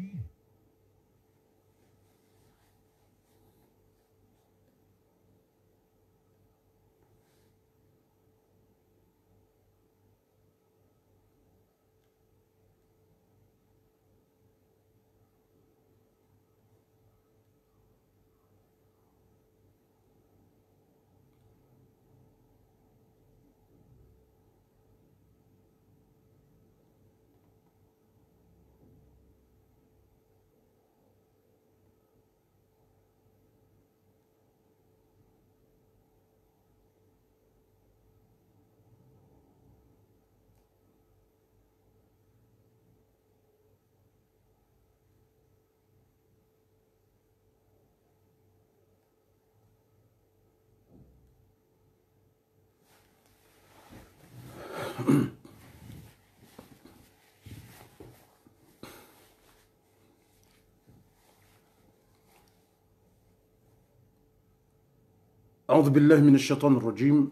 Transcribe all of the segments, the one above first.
أعوذ بالله من الشيطان الرجيم.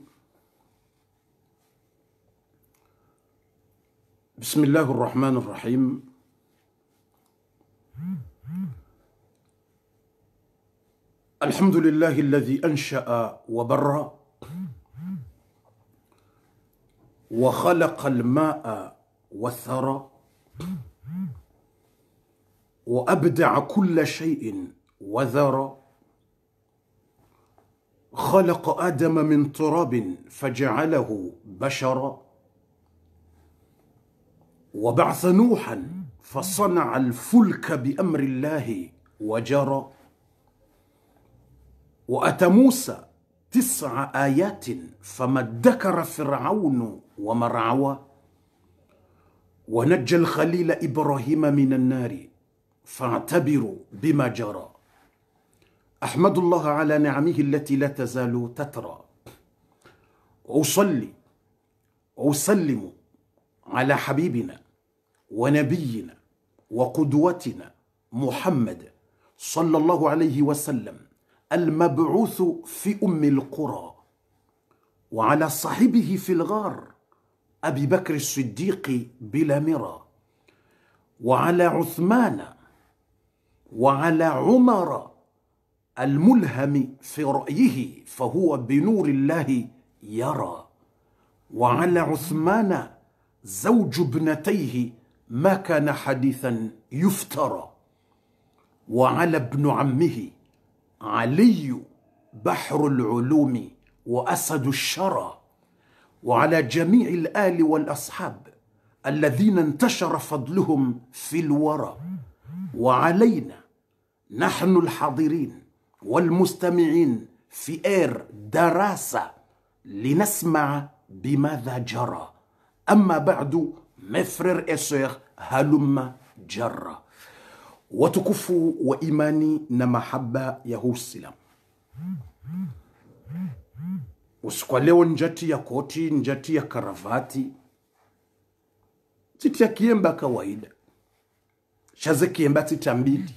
بسم الله الرحمن الرحيم. الحمد لله الذي أنشأ وبرأ وخلق الماء والثرى وأبدع كل شيء وذرى. خلق آدم من تراب فجعله بشرا وبعث نوحا فصنع الفلك بأمر الله وجرى وأتى موسى 9 آيات فما ادكر فرعون ومرعوى ونجى الخليل إبراهيم من النار فاعتبروا بما جرى. أحمد الله على نعمه التي لا تزال تترى، وأصلي وأسلم على حبيبنا ونبينا وقدوتنا محمد صلى الله عليه وسلم المبعوث في أم القرى، وعلى صاحبه في الغار أبي بكر الصديق بلا مرى، وعلى عثمان وعلى عمر الملهم في رأيه فهو بنور الله يرى، وعلى عثمان زوج ابنتيه ما كان حديثا يفترى، وعلى ابن عمه علي بحر العلوم وأسد الشرى، وعلى جميع الآل والأصحاب الذين انتشر فضلهم في الورى، وعلينا نحن الحاضرين والمستمعين في إير دراسة لنسمع بماذا جرى. أما بعد مفرر إسير هلما جرى. وتكفوا وإيماني نمحبة يهو السلام. Usikwaleo njati ya koti, njati ya karavati, titi ya kiemba kawaida, shaze kiemba titambili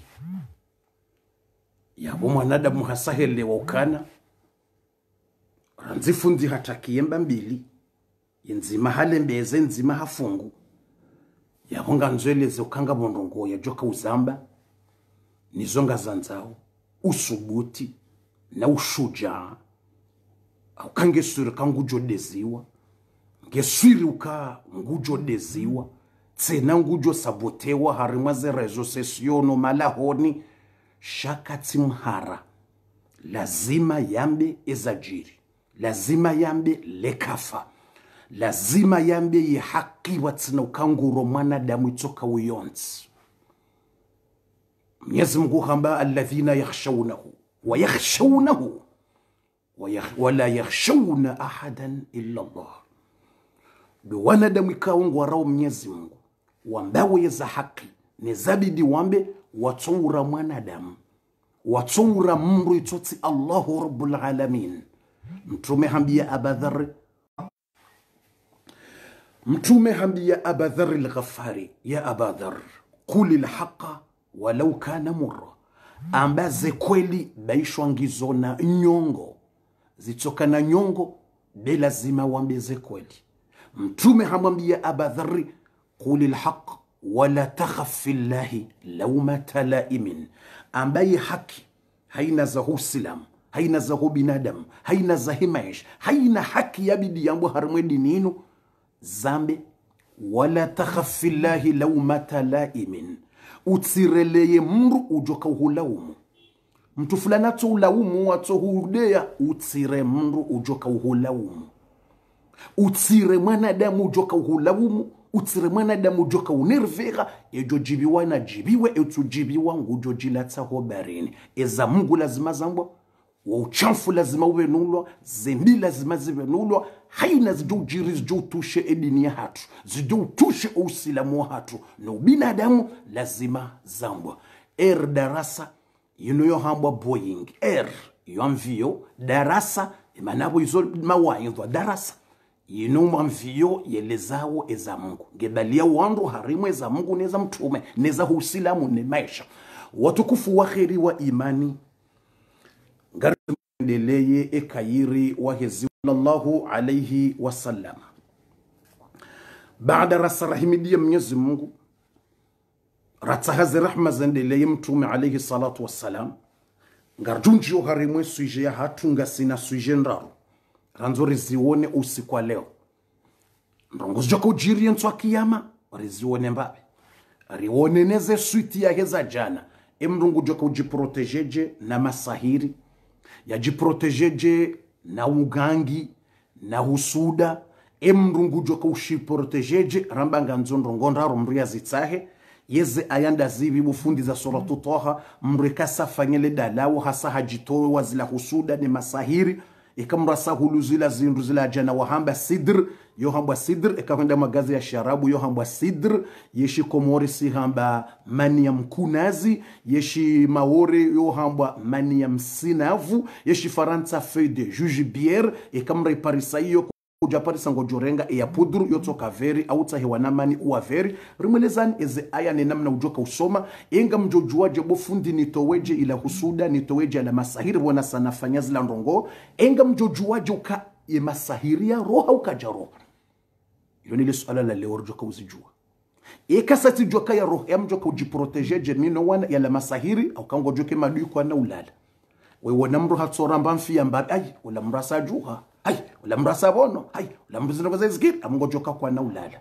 yabo mwanadamu hasahele wakana ranzifundi hata kiemba mbili yenzima hale mbeze nzima hafungu yabo nganzweleze ukanga bondongo ya joka uzamba nizonga zanzao usubuti na ushujaa ukange suri kangujo deziwa ngeswiri uka ngujo deziwa tsena ngujo sabotewa harimaze rezo sesiono malahoni shakati mhara lazima yambe ezajiri, lazima yambe lekafa, lazima yambe yihaki watsina ukanguro mwanadamu itoka uyonzi. Mwenyezi Mungu hamba alladhina yakhshawnahu wa yakhshawnahu wala yakhshawna ahadan illa Allah. Wanadamu ikaungu warao Mwenyezi Mungu wambawe yeza haki nezabidi wambe watsura mwanadamu, watsura mru itoti Allahu Rabbul Alamin. Mtume hambia Abadhar al-Ghaffari, ya Abadhar quli al-haqa walau kana murra, ambaze kweli baishwangizo na nyongo zitoka na nyongo be lazima wambeze kweli. Mtume hamwambia Abadhar quli al-haq wala takhaf fillahi laumata laimin, ambaye haki haina za Uislamu, haina za binadamu, haina za himaish, haina haki ya bidi yangu harimwe dininu zambe. Wala takhaf fillahi laumata laimin, utsireleye mru ujoka uhulaumu mtu fulana to ulaumu wato hudea, utsire mru ujoka uhulaumu, utsire mwanadamu ujoka uhulaumu, utsire mwanadamu ujoka unervera. Ejo jibiwa na jibiwe, etujibiwa ngujo jilata hobarini. Eza Mungu lazima zambo, wa uchafu lazima uwe nulwa, zembi lazima ziwe nulwa. Haina zijo ujiri zijo utushe edini ya hatu, zijo utushe usilamu wa hatu, na binadamu lazima zambo. Darasa yuno hambwa Boeing, yamvio darasa imanabo izo mawaidha darasa yino mvio yelezawo eza Mungu, ngebalia wandu harimu eza Mungu neza mtume neza Uislamu ne maisha watukufu wa kheri wa imani ngarendeleye ekayiri wa hezi sallallahu alayhi wasallam. Baada rasa rahimidia Mwenyezi Mungu, ratsahazi rahma zendeleye mtume alayhi salatu wassalam, ngarjunjio harimwe suje ya hatunga sina suje nraro ranzori zione usiku leo. Ndongozi joko ujiri ntu wa kiyama rizione mbabe, rione neze suiti ya heza jana. Mrungu joko ujiprotejeje na masahiri, ya jiprotejeje na ugangi na husuda. Mrungu joko ushiprotejeje rambanga nzondrongo nraro mria zitahe yeze ayanda zivi bufundi za suratu Taha mrikasa fanyele dalawo hasa hajitowe wazila husuda ni masahiri. Ikamrasa huluzila zindu zila jana wahamba sidr, yohamba sidr, ikawenda magazi ya sharabu yohamba sidr, yeshi komori si hamba mani ya mkunazi, yeshi maore yohamba mani ya msinavu, yeshi faransa feuille de jujubiere, ikamra iparisa iyo kujaparisa ngojorenga ya pudru yotoka veri au tahewana mani uwa veri. Rimwelezani eze aya ni namna ujoka usoma, inga mjojuwaje bofundi nitoweje ila husuda, nitoweje ila masahiri wana sana fanyazi la ndongo, inga mjojuwaje uka ye masahiri ya roha ukajaro. Iyo nile suala la leo ujoka uzijua. Eka sati joka ya roha ya mjoka ujiprotejeje mino wana ya la masahiri au kango joke madui kwa na ulala. Wewe namru hatsora mbamfi ya mbabi, ay, wala mrasa juha, ay, wala mrasa bono, ay, wala mrasa waza izgir, amungojoka kwa na ulala.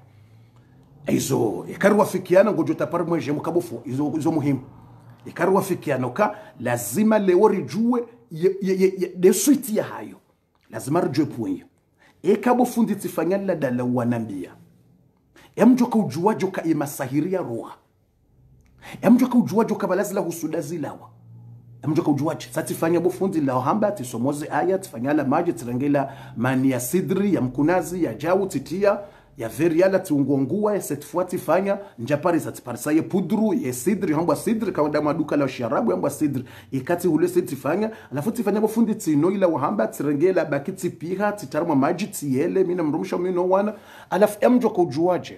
Izo, ikaru wafikiana ngojota pari mweje mkabufu, izo muhimu. Ikaru wafikiana uka, lazima leo rijue de suiti ya hayo. Lazima rijue puenye. Ekabu fundi tifanyala dala wanambia. Mjoka ujuwajo ka imasahiri ya roha. Mjoka ujuwajo ka balazila husuda zilawa. Mjoka ujuwaje satifanya bufundi la hamba tisomoze aya tifanyala maji tirangela mani ya sidri ya mkunazi ya jawu titia ya veriala tiungongua ya setfuati fanya njapari satiparisa ya pudru ya sidri hamba sidri kawanda maduka la sharabu hamba sidri ikati hule setifanya alafu tifanya bufundi tino ila hamba tirangela bakiti piha titaruma maji tiyele mina mrumusha mino wana alafu mjoka ujuwaje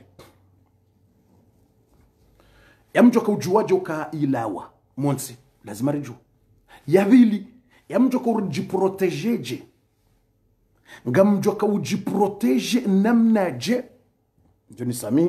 uka ilawa monsi lazima rijua. Ya vili, ya mjoka ujiprotejeje. Nga mjoka ujiproteje namnaje. Joni sami.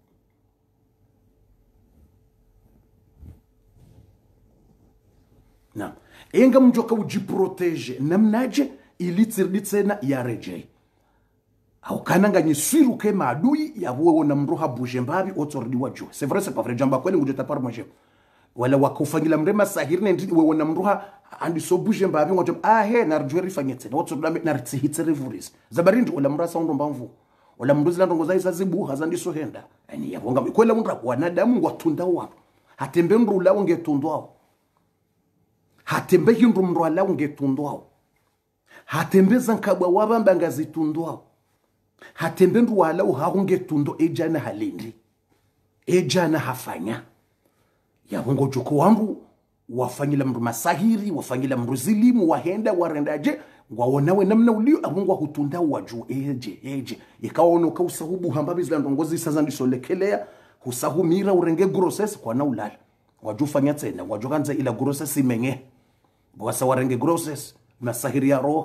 Na. Nga mjoka ujiproteje namnaje ilitiritsena ya rejei. Au kananga nyisiru ke maadui ya huwe na mruha bujembabi otordiwa juu. C'est vrai, c'est pas vrai. Jamba kwele ujeta par mwajem. Wala wakufanyila mrema sahiri na ndidi wewe na mruha andi sobuje mbabi ngojo he narjweri fanyetse wotso dame naritsihitse revuris zabarindi wala mrasa ndo mbamvu wala mruzi la ndongo zaiza zibu hazandi so henda ani yabonga kwela mundra wanadamu ngwatunda wa hatembe mru lawo ngetundwa hatembe hindu mru lawo ngetundwa hatembe zankabwa wabamba ngazitundwa hatembe ndu wala uhahungetundo ejana halindi ejana hafanya ya bongo joko wangu wafanyila mru masahiri wafanyila mru zilimu wahenda warendaje waonawe namna ulio abungwa hutunda waju eje ikawono ka usahubu hambabi zila ndongozi sasa ndisolekelea husahumira urenge grosses kwa na ulala waju fanya tena waju kanza ila grosses imenge bwasa warenge grosses masahiri ya roho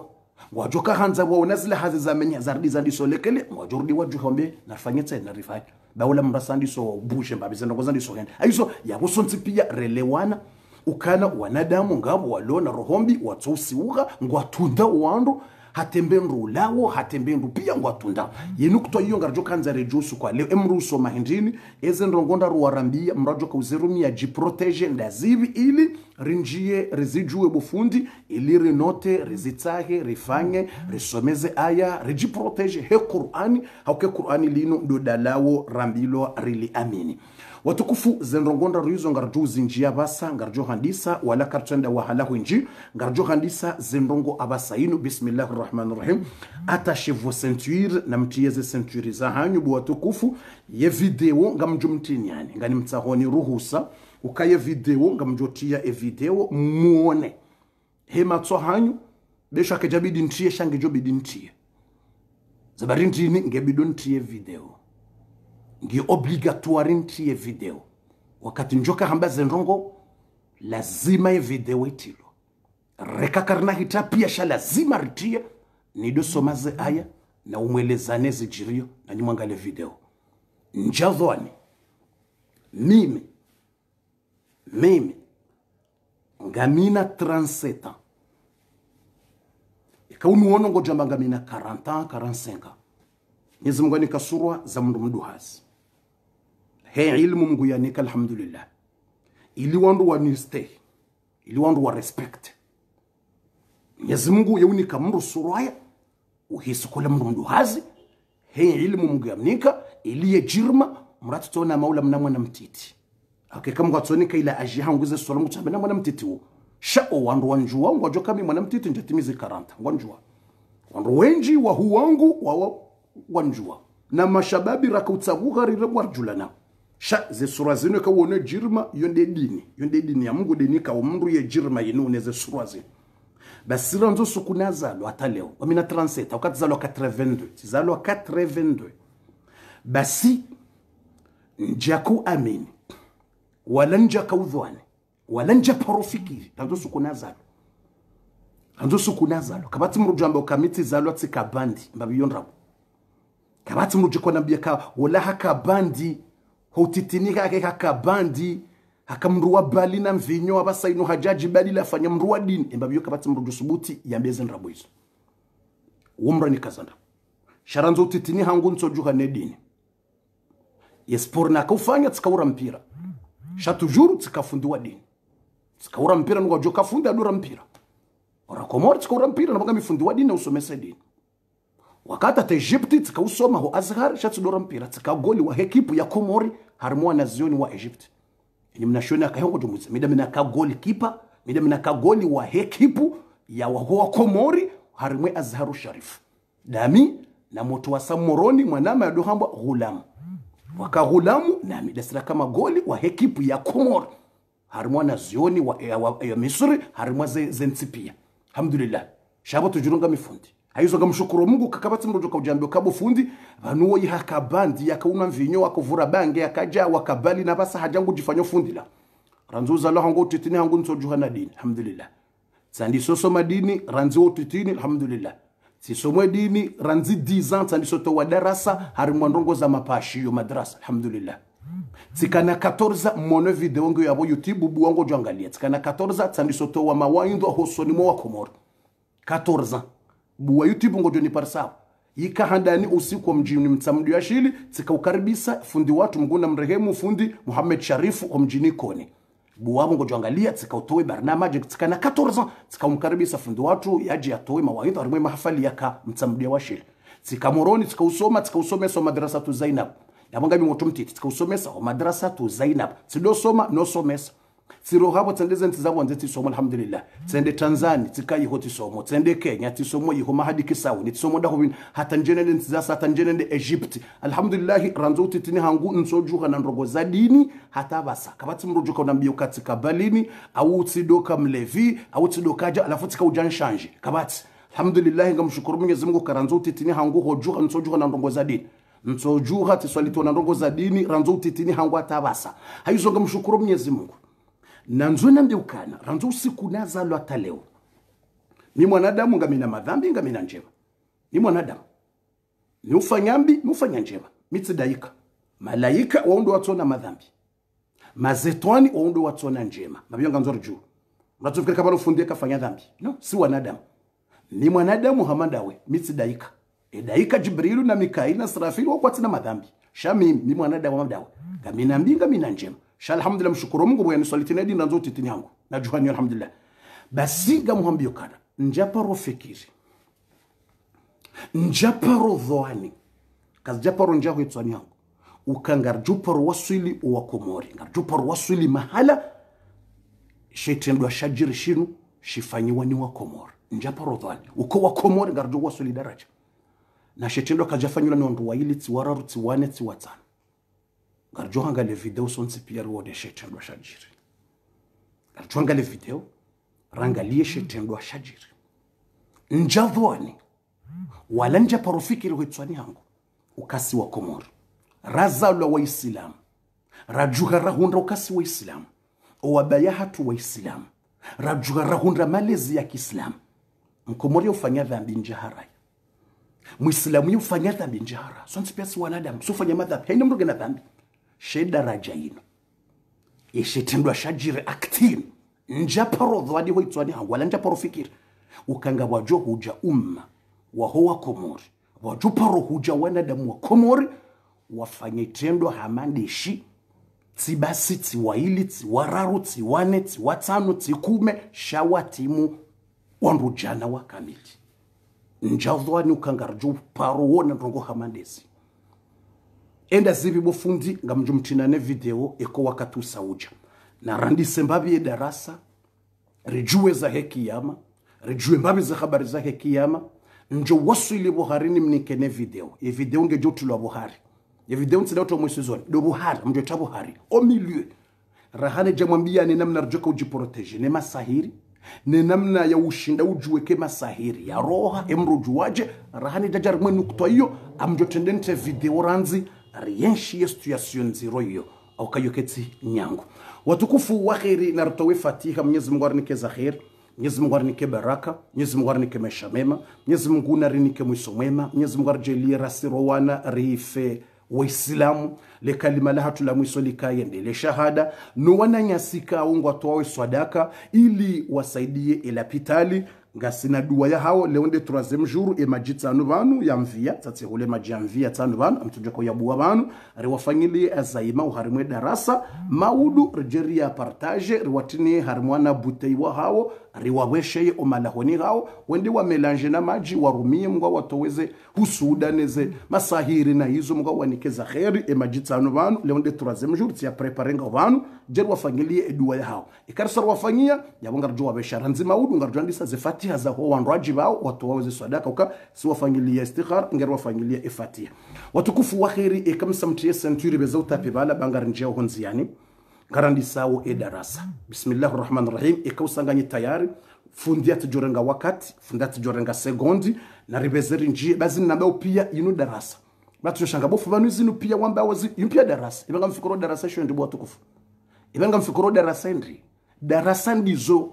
wajoka hanza waona zile hazi za menya zardi za ndisolekele wajordi wajuhombe nafanyetse na rifai baula mrasandi so bushe mbabize ndo kozandi so henda aizo yabusonti pia relewana ukana wanadamu ngabo walona rohombi watsusiuga ngwatunda wandu hatembendu lawo hatembendu pia ngwatunda yenu kutwa iyo ngarjo kanza rejusu kwa leo emruso mahindini eze ndongonda ruwarambia mrajo ka uzerumi ya jiprotege ndazivi ili rinjie rezijue bufundi ili rinote rezitahe rifanye risomeze aya rejiprotege he Qur'ani hauke Qur'ani lino ndo dalawo rambilo rili amini watukufu zenrongonda ruizo ngarjo zinjia basa ngarjo handisa wala kartenda wahala hunji ngarjo handisa zenrongo abasa inu bismillahirrahmanirrahim attachez vos ceintures na mtieze ceintures za hanyu watukufu ye video ngamjumtini yani ngani mtsahoni ruhusa ukaye video ngamjotia video muone hema tso hanyu besha kejabidi ntie shange jobidi ntie zabari ntini ngebido ntie video ngi obligatoire ntie video wakati njoka hamba zenrongo lazima ye video itilo reka karna hita pia sha lazima ritie nido somaze aya na umwelezane zijirio na nyumangale video njadhwani mimi ngamina 37 ans ikaunu wono ngojamba ngamina 40 ans 45 ans Mwenyezi Mungu nikasurwa za mndu hazi he ilmu Mungu yanika alhamdulillah ili wandu wa niste ili wandu wa respect Mwenyezi Mungu yaunika mndu surwaya uhisi kula mndu hazi he ilmu Mungu yanika ili yejirma mratutona maula mnamwana mtiti akeka Mungu atonika ila ajiha nguze solamu tsambena mwana mtiti wo shao wandu wanjua ngwajo kami mwana mtiti njatimize 40 wanjua wandu wenji wa huwangu wa wanjua na mashababi rakautsaguga rirwarjulana sha ze sura zino ka wone jirma yonde dini ya Mungu dini ka umru ye jirma yinu ze sura zino basira nzo sukunazalo hata leo wa 37 wakati zalo 82 zalo 82 basi njaku amini wala njaka udhwane wala njaka rofiki nzo sukunazalo kabati mrujamba ukamiti zalo tsikabandi mbabiyonrabo kabati mrujiko nambia ka wala hakabandi hotitinika hakabandi hakamruwa bali na mvinyo abasa ino hajaji bali la fanya mruwa dini mbabiyo kabati mruju subuti yambeze nrabo hizo umra ni kazanda sharanzo utitini hangu nsojuha ne dini yespor na kufanya tsikawura mpira shatujuru tsikafundiwa dini tsikawura mpira ngo joka funda dura mpira ora komori tsikawura mpira na bagami fundiwa dini usomese dini wakati ta Egypti tsikawusoma ho Azhar shatudura mpira tsikagoli wa ekipu ya Komori harmwa na zioni wa Egypti ni mnashona kahongo jumuza midamina ka goli kipa midamina ka goli wa ekipu ya wa Komori harmwe Azharu Sharif dami na moto wa Samoroni mwanama ya dohamba Ghulam waka Ghulamu nami dasira kama goli wa ekipu ya Komori harmwa na zioni ya Misri harmwa zentipia alhamdulillah shabo tujurunga mifundi aizo gamshukuru Mungu kakabati mrojo ka ujambe kabo fundi vanuo yihakabandi yakauna mvinyo wakuvura bange yakaja wakabali na basa hajangu jifanyo fundi la ranzuza la hango titini hangu nsojuha na dini alhamdulillah sandi soso madini ranzi otitini alhamdulillah sisomwe dini ranzi 10 ans sandi soto wa darasa harimwa ndongo za mapashi yo madrasa alhamdulillah tikana 14 mono video ngo yabo YouTube buwango jangalia tikana 14 sandi soto wa mawaindo hosoni mo wa Komoro 14 buwa YouTube ngo joni parsa yika handani usiku wa mjini mtsamdu ya shili tikaukaribisa fundi watu mguna mrehemu fundi Muhammad Sharifu wa mjini Koni buwabo ngo jangalia tikautoe barnamaji tikana 14 tikaumkaribisa fundi watu yaji atoe mawaidha arimwe mahafali yaka mtsamdu ya shili tikamoroni tikausomesa madrasa tu Zainab yabanga bimoto mtiti tikausomesa madrasa tu Zainab sidosoma no somesa siro habo tsendeze ntizabo nzeti somo alhamdulillah tsende Tanzania tikayi hoti somo tsende Kenya tisomo yiho mahadi kisawu ni tisomo da hobin hata njenende ntizasa hata njenende Egypt alhamdulillah ranzo titini hangu nsojuha na ndogo za dini hata basa kabati mrujuka unambia ukatika balini au tsidoka mlevi au tsidokaja alafu tika ujan change kabati alhamdulillah ngamshukuru Mwenyezi Mungu karanzo titini hangu hojuha nsojuha na ndogo za dini nsojuha tiswalito na ndogo za dini ranzo titini hangu hata basa haizo ngamshukuru Mwenyezi Mungu na nzona mbiukana ranzo usiku nazalo hata leo Ni mwanadamu ngamina madhambi ngamina njema. Ni mwanadamu. Ni ufanyambi, ni ufanya njema. Mitsidaika. Malaika waundo watona madhambi. Mazetwani waundo watona njema. Mabiyonga nzori juu. Mnatufikiri kama ufundia kafanya dhambi. No, si wanadamu. Ni mwanadamu hamandawe. Mitsidaika. Daika Jibrilu na Mikaili na Sarafilu wakwatina madhambi. Shamim ni mwanadamu hamandawe. Ngamina mbi ngamina njema. Sha alhamdulillah mshukuru Mungu bwana swalitini dini nanzo titini yangu. Na juhani alhamdulillah. Basi gamuhambio kana. Njaparo fikiri. Njaparo dhoani. Kazi japaro njaho itwani yangu. Ukangarjuparo waswili uwa Komori. Ngarjuparo waswili mahala. Shetendwa shajiri shinu. Shifanyiwa ni wa Komori. Njaparo dhoani. Uko wa Komori ngarju waswili daraja. Na shetendwa kajafanyula ni wandu waili tiwararu tiwane tiwatano. Ngarju hangale video sonsi pia ruode shetendwa shajiri. Ngarju hangale video. Rangalie shetendwa shajiri. Njadhwani. Wala njaparo fikiri huitwani yangu. Ukasi wa Komori. Razalwa wa Islamu. Rajuhara hundra ukasi wa Islamu. Wabayahatu wa Islamu. Rajuhara hundra malezi ya Kiislamu. Mkomori ufanya dhambi njaharai. Muislamu ufanya dhambi njahara. Sonsi pia si wanadamu. Sufanya madhambi. Haina mruge na dhambi. Sheda raja ino. Yeshetendwa shajiri aktini. Njaparo dhwadi huitwani yangu. Wala njaparo fikiri. Ukanga wajo huja wa hoa Komori. Wajuparo huja wanadamu wa Komori. Wafanye tendo hamandishi. Tibasi, tiwaili, tiwararu, tiwane, tiwatano, tikume. Shawatimu wanrujana wa kamili. Njadhwani ukangarju paro wona ndongo hamandesi. Enda zivi bofundi ngamjumtinane video eko wakati usauja. Na randise mbabi darasa. Rijue za hekiyama. Rijue mbabi za habari za hekiyama. Njo wasu ili Buharini mnikene video. Ye video nge jotu la Buhari. Ye video nsida uto mwesizoni. Do Buhari, mjota Buhari. O milieu. Rahane jamwambia ni namna rjoka ujiproteje. Ne masahiri. Ni namna ya ushinda ujuweke masahiri. Ya roha emrujuwaje. Rahane jajar mwenu kutua iyo. Amjotendente video ranzi. Rienshi ye situation zero iyo. Au kayoketi nyangu. Watukufu wa kheri na rtowe fatiha Mwenyezi Mungu arnike za kheri. Mwenyezi Mungu arinike baraka, Mwenyezi Mungu arinike maisha mema, Mwenyezi Mungu arinike mwisho mwema, Mwenyezi Mungu arjalie rasiro wana rife Waislamu le kalima la hatu la mwisho likayende le shahada no wananyasika ungwa towe sadaka ili wasaidie elapitali ngasina dua ya hao leonde troisième jour e majitano banu ya mvia tati hule majamvia tano banu amtujako ya buwa banu riwafanyilie azaima uharimwe darasa maudu rejeria partage riwatini harimwana buteiwa hao riwawesheye omalahoni hao wende wa melange na maji warumie mngwa watoweze husudaneze masahiri na hizo mngwa wanikeza khairi e majitano banu leonde troisième jour tia preparenga banu jeru wafanyilie dua ya hao ikarsar wafanyia yabonga rjwa beshara nzima maudu ngarjandisa zefati haza ho wanraji bao watu waweze sadaka uka si wafanyilia istikhar ngero wafanyilia ifatiha watukufu wa khairi e kamsa mtie century bezauta pebala bangar njeo honziani garandi sawo e darasa bismillahir rahmanir rahim e kausanganye tayari fundia tujorenga wakati fundia tujorenga sekondi na ribezeri njie bazini nambao pia inu darasa batu shanga bofu banu zinu pia wamba wazi yumpia darasa ibanga mfikoro darasa sho ndibo watukufu ibanga mfikoro darasa ndri darasa ndizo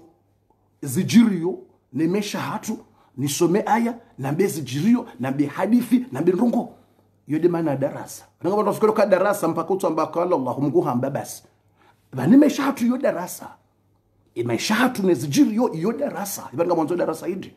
zijirio nemesha hatu nisome aya na mbezi jirio na mbe hadithi na mbe ndongo yode mana darasa nanga bantu fikiro ka darasa mpaka utu ambako Allah Mungu hamba basi banemesha hatu yo darasa imesha hatu nezijirio yo darasa ibanga mwanzo darasa hidi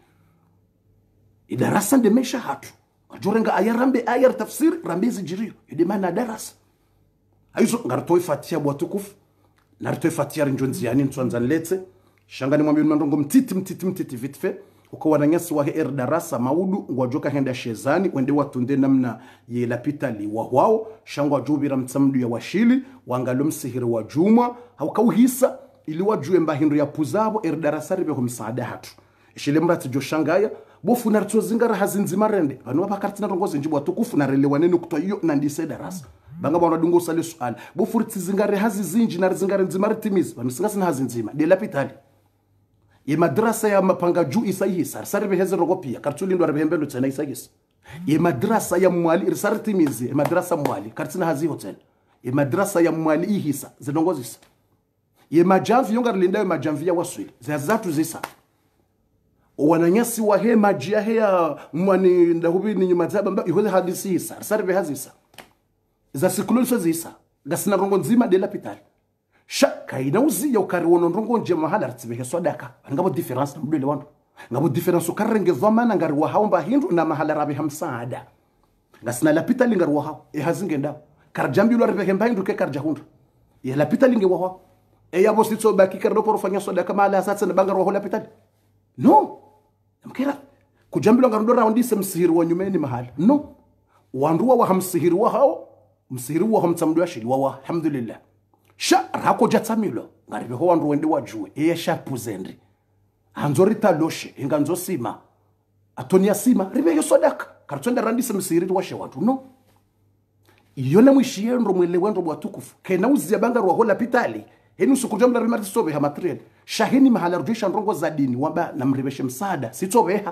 idarasa ndemesha hatu ajorenga aya rambe aya tafsir rambezi jirio yode mana darasa aizo ngartoi fatia bwatukufu nartoi fatia njonzi yani ntwanza lete shangani mwambie ndongo mtiti vitfe uko wananyasi wa darasa maudu ngwajoka henda shezani wende watunde namna ye lapitali wa wao shangwa jubira mtsamdu ya washili wangalo msihiri wa juma haukauhisa ili wajue mbahindo ya puzabo darasa ribe humsaada hatu ishile mrati jo shangaya bofu nartso zingara hazinzima rende banu bakartina rongoze njibo watukufu na relewa nenu kutoa hiyo na ndise darasa banga bwana dungo sale swali bofu rizingare hazizinji na rizingare nzima ritimizi banu singasina hazinzima de lapitali ye madrasa ya mapanga juu isayisa sarbe heze rogopia kartuli ndo arbehembelo tsena isayisa ye madrasa ya mwali risartimizi ye madrasa mwali kartina hazi hotel ye madrasa ya mwali ihisa zinongozisa ye majamvi yonga linda ye majamvi ya waswili zazatu zisa wananyasi wa hema jia hea mwani ndahubi ni nyuma zaba mba ihoze hadisi hisa sarbe hazisa za sikululu so zisa gasina rongo nzima de l'hôpital shaka inauzi ya ukari wono rongo nje mahala ratibe swadaka ngabo difference mbele wandu ngabo difference ukarenge zomana ngari wa haomba hindu na mahala rabi hamsaada gasina l'hôpital ngari wa hao hazinge ndao karjambi lo ribe hemba hindu ke karja hundu ya l'hôpital nge wa hao yabo sitso baki kardo porofanya swadaka mala asatsa na bangar wa l'hôpital no mkera kujambilo ngarudo raundise msihiri wa nyumeni mahali no wanduwa wa hamsihiri wa hao msihiri wa hamtsamdu shili wa alhamdulillah sha rako jatsamilo ngaribe ho wandu wende wajue yesha puzendri anzori taloshe inganzo sima atonia sima ribe yosodaka kartonda randise msihiri wa shewatu no yona mwishiyendo mwele wendo bwatukufu kena uzia bangaru wa hola pitali henu sukujamla rimati sobe ha material shahini mahala rudisha ndongo za dini wamba na mribeshe msaada sitobeha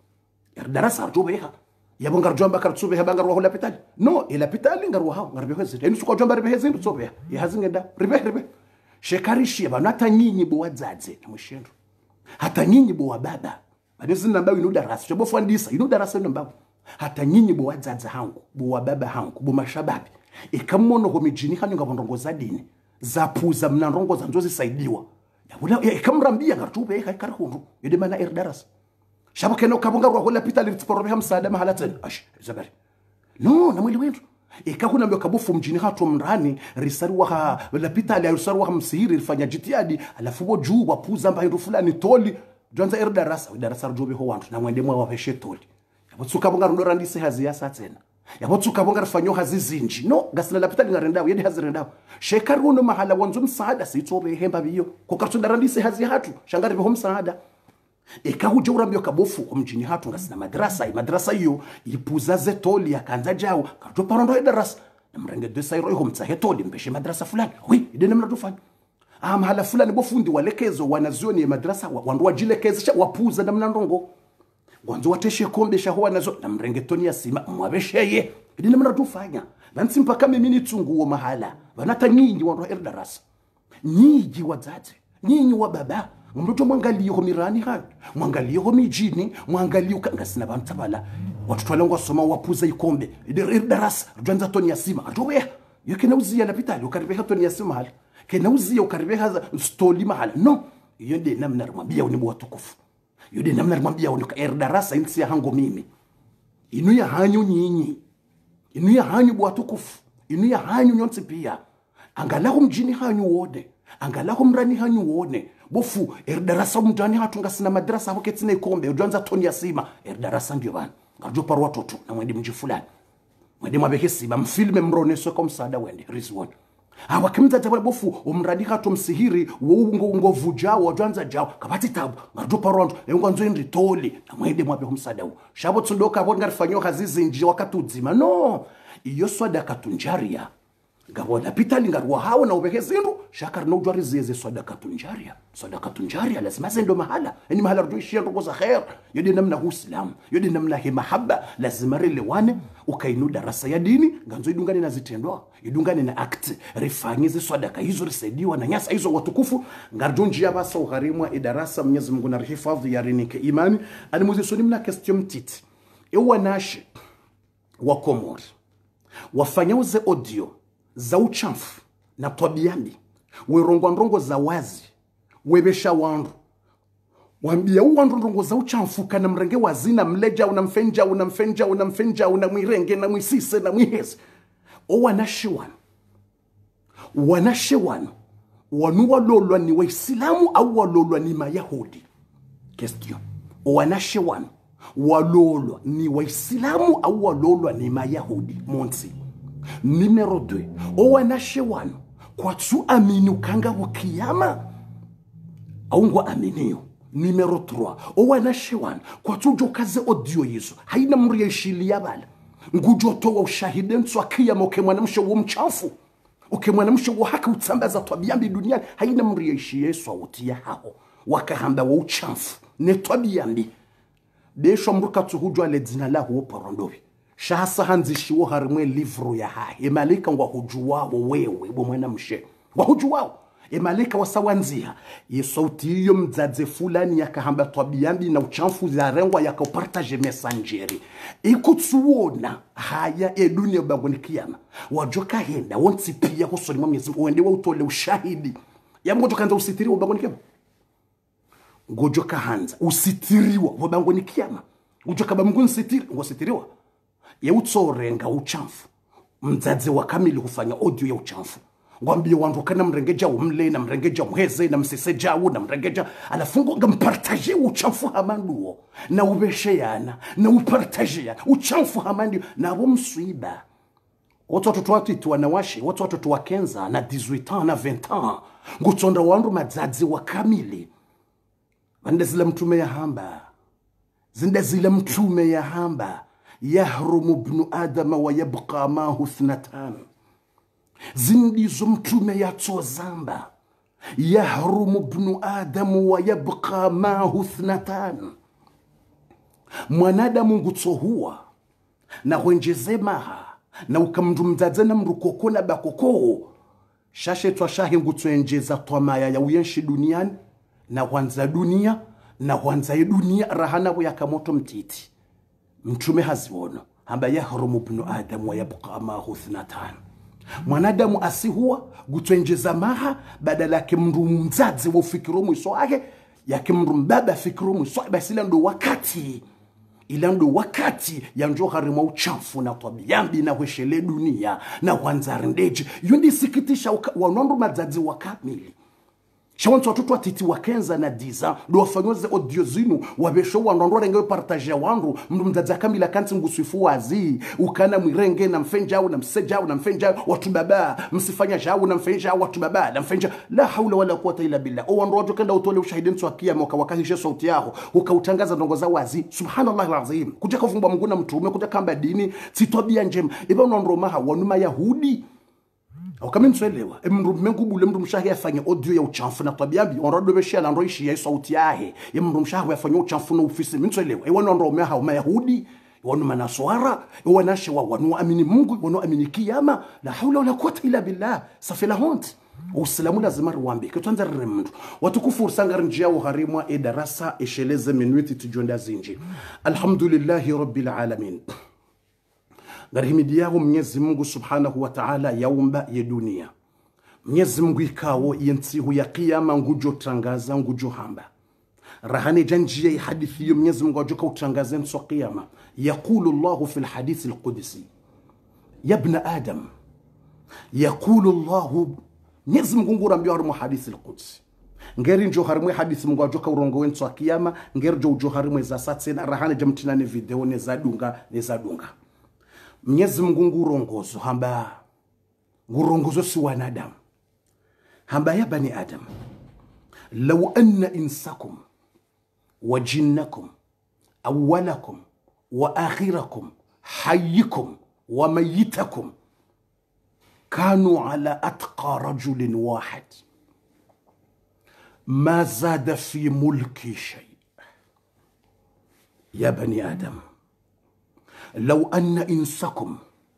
darasa arjobeha yabonga rjomba kartsobeha bangar wa hola pitali no ila pitali ngar wa hao ngarbe hezi henu sukujamla ribe hezi ndobeha yazingenda ribe shekarishi banata nyinyi bo wadzadze na mushendo hata nyinyi bo wababa banezi namba inu darasa chebo fandisa inu darasa namba hata nyinyi bo wadzadze hangu bo wababa hangu bo mashababi ikamono ho mijini hanyu ngabondongo za dini zapuza mnarongo za nzozi saidiwa yabula ikamrambia ngartube ikarahundu yedemana erdaras shabakeno kabonga ro hola pitali tsporobe hamsada mahala tena zabari no na mwili wetu ikakuna mbyo kabufu mjini hatu mrani risari wa la pitali risari wa msihiri rifanya jitiadi alafu bo juu wapuza mbahindu fulani toli jonza erdaras darasa rjobe ho wantu na mwende mwa wapeshe toli yabutsuka bonga ndo randise hazi ya satena yabutsuka bonga rifanyo hazi zinji no gasila la pitali ngarendawo yedi hazi rendawo shekari wono mahala wanzu msaada sitsobe hemba biyo ko kartunda randise hazi hatu shangari ho msaada ikahuje urambyo kabofu mjini hatu ngasina madrasa hiyo ipuza zetoli yakanza jao karto parondo darasa namrenge de sayro ho mtsa hetoli mbeshe madrasa fulani wi idene mnatufanya mahala fulani bofundi walekezo wanazioni ya madrasa wandu wajilekezesha wapuza namna ndongo wanzu wateshe kombe shaho nazo namrenge toni ya sima mwabesheye idene mnatufanya nansi mpaka mimi nitsunguo mahala banata nyinyi wandu darasa nyinyi wadzadze nyinyi wa baba mtoto mwangalio mirani hayo mwangalio mijini mwangalio kangasina bantabala watu twalengo soma wapuza ikombe darasa rwanza toni ya sima atowe yekena uzia na pitali ukaribe toni ya sima hali kena uzia ukaribe haza stoli mahala no yende namna mwambia ni watukufu yende namna mwambia ni darasa insi ya hango mimi inu ya hanyu nyinyi inu ya hanyu watukufu inu ya hanyu nyonse pia angalau mjini hanyu wode angalau mrani hanyu wone bofu darasa mjani hatu ngasina madrasa ho ketsine ikombe ujanza toni ya sima darasa ndio bana ngajo parwa watoto na mwende mji fulani mwende mabehesi ba mfilme mroneso kwa msaada wende rizwon awakimza tabala bofu umradi hatu msihiri wo ngovu jao ujanza jao kabati tabu ngajo parwa ngonzo ndi toli na mwende mwabe msaada wo shabo tsundoka bo ngarifanyo hazizi nji wakati uzima no iyo swada katunjaria ngabona pitali ngarwa hao na ubehezindu shakar no jwari zeze sadaka tunjaria lazima zendo mahala yani mahala rudishi ndo za khair yodi namna uislamu yodi namna hi mahabba lazima rilewane ukainu darasa ya dini nganzo idungane na zitendwa idungane na act rifanyize sadaka hizo risaidiwa na nyasa hizo watukufu ngarjonji abasa uharimwa idarasa Mwenyezi Mungu na rihifadhi ya rinike imani alimuzisoni mna question titi ewa nashi wa Komori wafanyauze audio za uchafu na tabiambi werongwa ndongo za wazi webesha wandu wambia uwandu za uchafu kana mrenge wazina mleja unamfenja unamwirenge na mwisise na mwiheze wanashiwan wanuwa lolwa ni waislamu au walolwa ni mayahudi question wanashiwan walolwa ni waislamu au walolwa ni mayahudi monsi numero 2 wanashiwan kwa tu aminu kanga wakiyama au ngwa aminio numero 3 wanashiwan kwa tu jokaze audio hizo haina mri yeshilia bala ngujoto wa ushahidi nswa kiyama ukemwanamsho wo mchafu ukemwanamsho wo haki utsambaza tabiambi duniani haina mri yeshi Yesu autia hao wakahamba wa uchafu ne tabiambi desho mruka tuhujwa le dzina la huo porondobi shahasa hanzishiwo harimwe livru ya hae malika ngwa hujuwao wewe bo mwana mshe ngwa hujuwao malaika wasawanzia sauti hiyo mzaze fulani yakahamba twabiambi na uchamfu za rengwa yakaupartage messengeri ikutsuona haya dunia bagoni kiyama wajoka henda wonsi pia kusoni mwa Mwenyezi Mungu uendewe utole ushahidi ya mgojo kanza usitiriwa bagoni kiyama ngojoka hanza usitiriwa bagoni kiyama ujoka bamgungu sitiri ngositiriwa ya utsorenga uchamfu mzaze wa kamili hufanya audio ya uchamfu ngwambie wandu kana mrengeja umle na mrengeja muheze na mseseja na mrengeja alafungo ngampartage uchamfu hamanduo na ubesheyana na upartage uchamfu hamandu na abo mswiba watoto watu wanawashe watoto wa Kenza na 18 ans na 20 ans ngutsonda wandu madzazi wa kamili bande zile mtume ya hamba zinde zile mtume ya hamba yahrumu ibn adama wa yabqa mahu 2 zindizo mtume ya zamba yahrumu ibn adamu wa yabqa mahu 2 mwanadamu ngutsohuwa na wenjeze maha na ukamndu mzaze na mrukoko na bakoko shashe twashahe ngutsoenjeza twamaya ya uyenshi duniani na wanza dunia na wanza dunia rahana bo yakamoto mtiti mtume haziwono hamba yahrumu ibn adam wa yabqa mahu 2 mwanadamu asihuwa gutwenjeza maha badala yake mndu mzazi wa ufikiro mwiso wake yake mndu mbaba fikiro mwiso basi ila ndo wakati ya njo harima uchafu na tabiyambi na weshele dunia na wanzarendeji yundi sikitisha wanondu mazazi wa kamili shawantu watoto watiti wa Kenza na Diza do wafanyoze audio zinu wabesho wandondo rengewe partage wandu mndu mzaza kamila kanti ngusifu wazi ukana mwirenge na mfenja au na mseja au na mfenja watu baba msifanya jao na mfenja au watu baba na mfenja la haula wala quwata illa billah o wandu wajo kenda utole ushahidi mtu akia wakakishe sauti yao ukautangaza ndongo za wazi subhanallah alazim kutaka kufungwa Mungu na mtume kutaka kamba dini sitobia njema iba nondro maha wanuma yahudi kama mswelewa mndu mengubule mndu mshahi afanye audio ya uchamfu na tabiambi onrodo beshia na ndoishi ya sauti yahe mndu mshahi afanye uchamfu na ofisi mswelewa iwana ndo meha mayahudi wanu manaswara wanashe wanu amini Mungu wanu amini kiyama la haula wala quwwata illa billah safila hont uislamu lazima ruambe kitwanza remndu watukufu sangara njia uharimwa darasa esheleze minuti tujonda zinji alhamdulillahi rabbil alamin Garhimidiyahu Mwenyezi Mungu Subhanahu wa Ta'ala yaumba ya dunia. Mwenyezi Mungu ikawo yentsihu ya kiyama ngujo tangaza ngujo hamba. Rahani janjia ya hadithi ya Mwenyezi Mungu wajuka utangaza nso kiyama. Yaqulu Allahu fil hadithi al-Qudsi. Ya ibn Adam. Yaqulu Allahu Mwenyezi Mungu ngurambia harimu hadithi al-Qudsi. Ngeri njo harimu hadithi Mungu wajuka urongo nso kiyama. Ngeri njo harimu za satse na rahani jamtina ni video ne zadunga. Mwenyezi Mungu ngurongozo hamba ngurongozo si wanadamu hamba ya bani adam law anna insakum wa jinnakum awwalakum wa akhirakum hayyikum wa mayyitakum kanu ala atqa rajulin wahid ma zada fi mulki shay ya bani adam لو أن إنسكم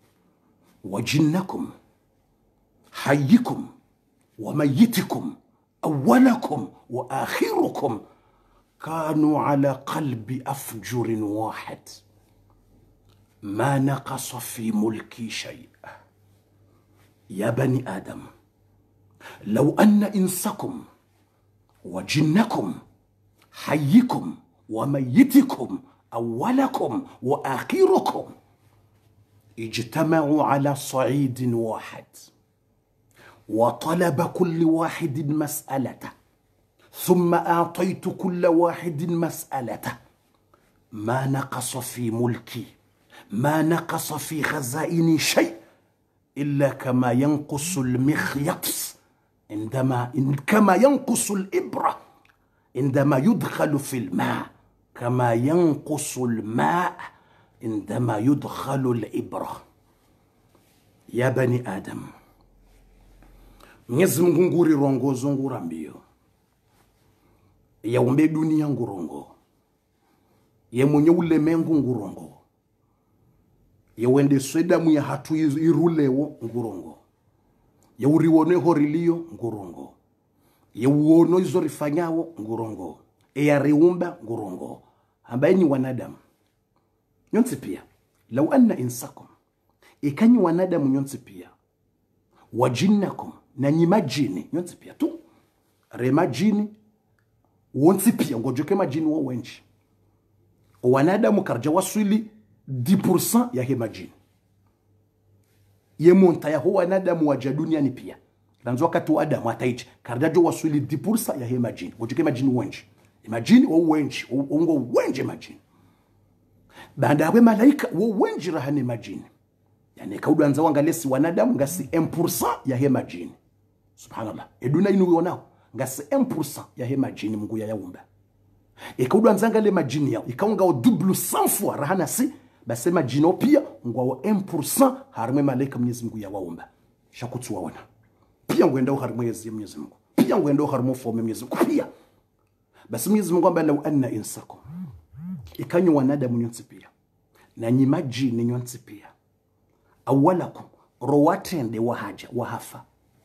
وجنكم حيكم وميتكم أولكم وآخركم كانوا على قلب أفجر واحد ما نقص في ملكي شيء يا بني آدم لو أن إنسكم وجنكم حيكم وميتكم أولكم وآخركم اجتمعوا على صعيد واحد وطلب كل واحد مسألته ثم أعطيت كل واحد مسألته ما نقص في ملكي ما نقص في خزائني شيء إلا كما ينقص المخيط كما ينقص الإبرة عندما يدخل في الماء كما ينقص الماء عندما يدخل الإبرة يا بني آدم Mwenyezi Mungu nguri rongozo ngurambio ya umbe dunia ngurongo ye mwenye ulemengu ngurongo ye wende sweda mu ya hatu irulewo ngurongo ye uriwone horilio ngurongo Yeuono izo rifanyawo ngurongo. Ya riumba ngurongo. Ambaye ni wanadamu. Nyonsi pia. Lau anna insakum. Ikanyi wanadamu nyonsi pia. Wajinnakum. Na nyimajini. Nyonsi pia tu. Remajini. Wonsi pia. Ngojoke majini wa wenchi. Wanadamu karja waswili 10% ya he majini. Ye monta ya ho wanadamu waja duniani pia. Ranzo wakati wa Adamu ataichi. Karja jo waswili 10% ya he majini. Ngojoke majini wenchi. Imagine wa wenchi. Ungo wenje majini. Baada ya malaika wa wenji rahani majini. Yani kaudu anza wangalesi wanadamu ngasi 1% ya he majini. Subhanallah. Eduna inu yonao. Ngasi 1% ya he majini Mungu ya yaumba. Kaudu anza ngale majini yao. Ikaunga wa double 100 fois rahana si. Basi majini pia ngwa wa 1% harimwe malaika Mwenyezi Mungu ya waumba. Shakutu waona. Pia ngwenda harimwe Mwenyezi Mungu. Pia ngwenda harimwe fome Mwenyezi Mungu. Pia. Basi Mwenyezi Mungu amba lau anna insakum. Ikanyu wanadamu nyonsi pia. Na nyimajini nyonsi pia. Awalakum rowatende wahaja wahafa.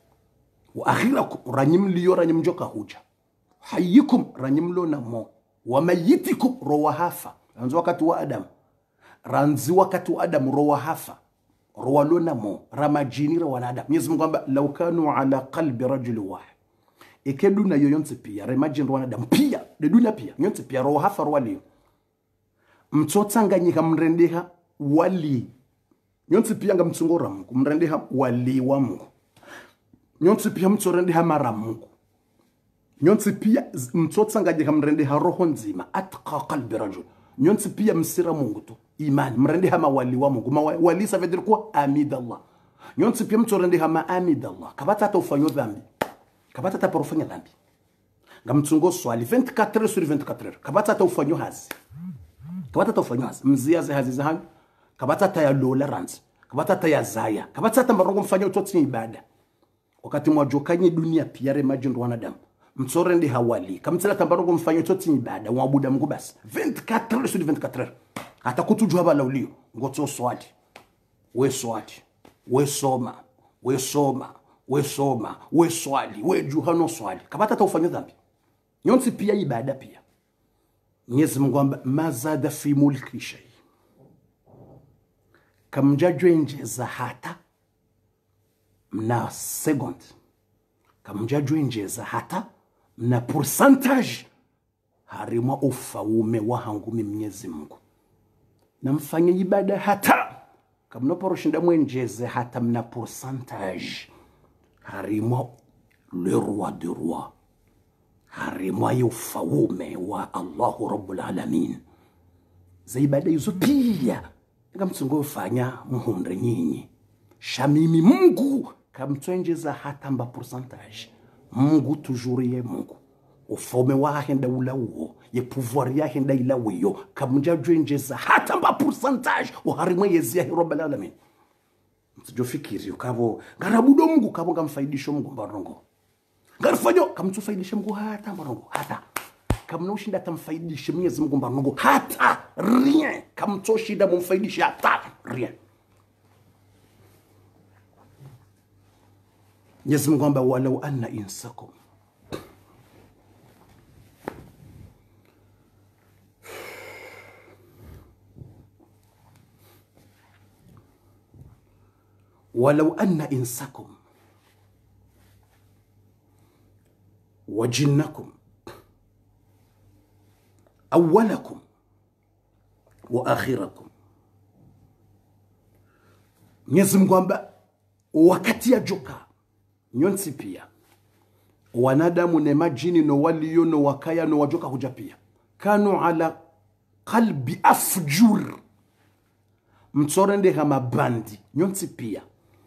Wa akhirakum ranyimliyo ranyimjoka huja. Hayikum ranyimlo na mo. Wa mayitikum rowahafa. Ranzi wakati wa Adam. Ranzi wakati wa Adam rowahafa. Rowalo na mo. Ramajini rawanadam. Mwenyezi Mungu amba lau kanu ala qalbi rajuli wahid. Ikeduna yoyonsi pia. Remajini rawanadam. Pia. Deduna pia. Nyonsi pia rowahafa rowaliyo. Mtotanga nyika mrendeha wali. Nyonsi pia nga mtsungora Mungu. Mrendeha wali wa Mungu. Nyonsi pia mtsorendeha mara Mungu. Nyonsi pia mtotanga nyika mrendeha roho nzima. Atqa qalbi rajul. Nyonsi pia msira Mungu tu. Imani. Mrendeha mawali wa Mungu. Mawali sa vediri kuwa amidallah. Nyonsi pia mtsorendeha ma amidallah. Kabata hata ufanyo dhambi. Kabata hata parufanya dhambi. Nga mtsungo swali 24 sur 24. Kabata hata ufanyo hazi. Kabata tofanywa hazi. Mziaze hazi za hanyu. Kabata ta ya lola ranzi. Kabata ta ya zaya. Kabata ta marongo mfanya utoti ni ibada. Wakati mwajokanyi dunia pia remajindu wanadamu. Mtsore ndi hawali. Kamtila tambarongo mfanya utoti ni ibada. Mwabuda Mungu basi. 24 sur 24. Hata kutuju haba laulio. Ngoto swali. We swali. We soma. We soma. We soma. We swali. We juhano swali. Kabata ta ufanya dhambi. Nyonsi pia ibada pia. Mwenyezi Mungu amba mazada fi mulki shay. Kamjajwe nje za hata mna second. Kamjajwe nje za hata mna percentage harimwa ufaume wa hangumi Mwenyezi Mungu. Na mfanye ibada hata kamnoporoshinda mwenjeze hata mna percentage harimwa le roi de roi. Harimwa ufaume wa Allahu Rabbul Alamin. Za ibada hizo pia kamtsungo ufanya muhundre nyinyi. Shamimi Mungu kamtwenjeza hata mba percentage. Mungu tujurie Mungu. Ufaume wa henda ula uo. Ye pouvoir ya henda ila uyo. Kamjajwenjeza hata mba percentage. Harimwa yezia Rabbul Alamin. Mtujofikiri ukavo ngarabudo Mungu kabo kamfaidisho Mungu mbarongo. Garfanyo kamtufaidishe Mungu hata mbarongo hata. Kamnoshinda tamfaidishe Mwenyezi Mungu mbarongo hata rien. Kamtoshinda mumfaidishe hata rien. Mwenyezi Mungu amba walau anna insakum. Walau anna insakum. وجنكم أولكم وآخركم. Mwenyezi Mungu amba wakati ya joka nyonsi pia wanadamu ne majini no waliyo no wakaya no wajoka huja pia kanu ala qalbi afjur mtsorende hama bandi nyonsi pia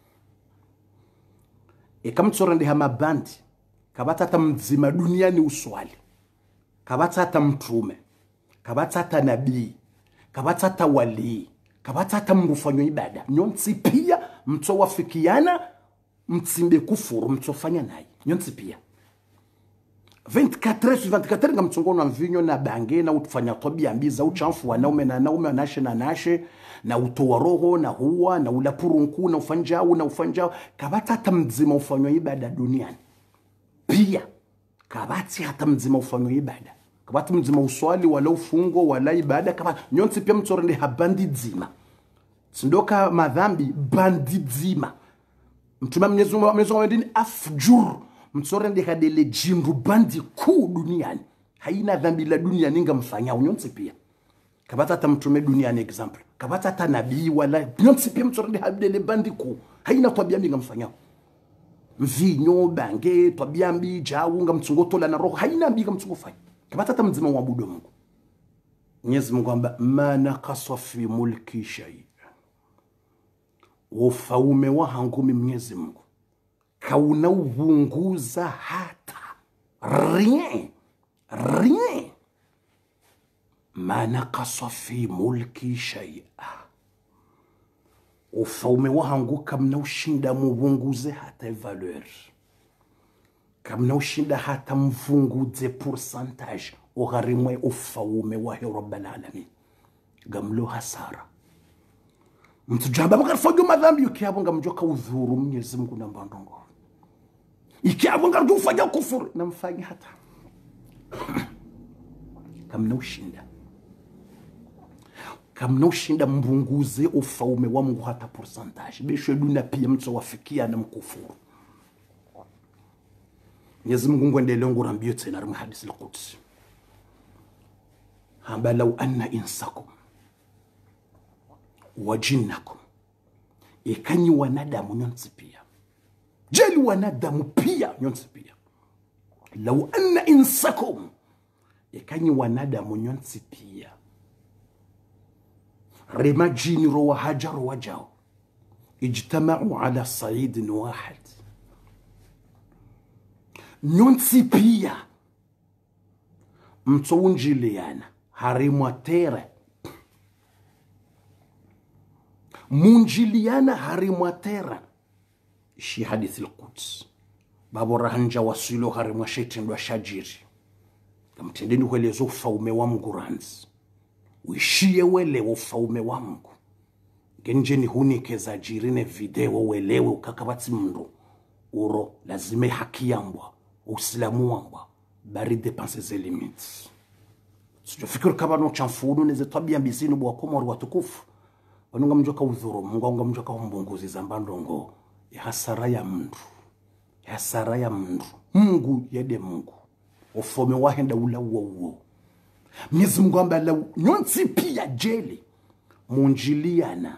kamtsorende hama bandi kabata hata mzima duniani uswali. Kabata hata mtume. Kabata hata nabii. Kabata hata wali. Kabata hata mrufanyo ibada. Nyonsi pia mto wafikiana mtsimbe kufuru mtofanya naye. Nyonsi pia. 24 nga mtongono na mvinyo na bange na utufanya tobi ambiza uchanfu wanaume na naume anashe na utoa roho na huwa na ulapurunku na ufanjao kabata hata mzima ufanywa ibada duniani. Pia kabati hata mzima ufanywa ibada, kabati mzima uswali wala ufungo wala ibada, kabati nyonsi pia mtorende habandi dzima sindoka madhambi bandi dzima mtuma Mwenyezi Mungu amedini afjur mtorende kadele jindu bandi kuu duniani, haina dhambi la dunia ninga mfanya unyonsi pia kabata hata mtume duniani example, kabata hata nabii wala nyonsi pia mtorende habdele bandi kuu, haina tabia ninga mfanya mvinyo bange tabia mbi jawu nga mtsungotola na roho, haina mbi nga mtsungofanya kabata hata mzima waabudu Mungu. Mwenyezi Mungu amba ma naqasa fi mulki shay, ufaume wa hangumi Mwenyezi Mungu kauna uvunguza hata rien. Ma naqasa fi mulki shay, ufaume wa hangu kamna ushinda muvunguze hata valeur, kamna ushinda hata mvunguze pourcentage ogharimwe ufaume wa Rabbul Alamin gamlo hasara. Mtu jamba bakarfojo madhambi yukiabo ngamjoka udhuru Mwenyezi Mungu na mbandongo, ikiabo ngarjufanya kufuru na mfanya hata kamna ushinda mbunguze ufaume wa Mungu hata pourcentage besho duna pia mtu wafikia na mkufuru. Mwenyezi Mungu ngwendele ngurambio tena mu hadith al-Quds hamba law anna insakum wa jinnakum, ikanyi wanadamu nyonsi pia jeli wanadamu pia nyonsi pia, law anna insakum ikanyi wanadamu nyonsi pia rema jini rowa hajar wajao ijtama'u ala saidin wahid, nyonsi pia mtsounjiliana harimwa tere munjiliana harimwa tera shi hadith al-Quds babu rahanja wasilo harimwa shaitan wa shajiri kamtendeni kuelezo ufaume wa mguranzi wishie wele ufaume wa Mungu genjeni hunikeza jirine video welewe ukakabati mndo uro lazime haki yambwa uislamu wambwa bari dépenser ses limites. Sio fikiri kama no chamfudu neze tabia mbizini bwa komori watukufu wanunga mjoka udhuru Mungu nga mjoka mbunguzi zambandongo ya hasara ya mndu Mungu yede Mungu ufome wahenda ula uo Mwenyezi Mungu amba la nyonsi pia jeli munjiliana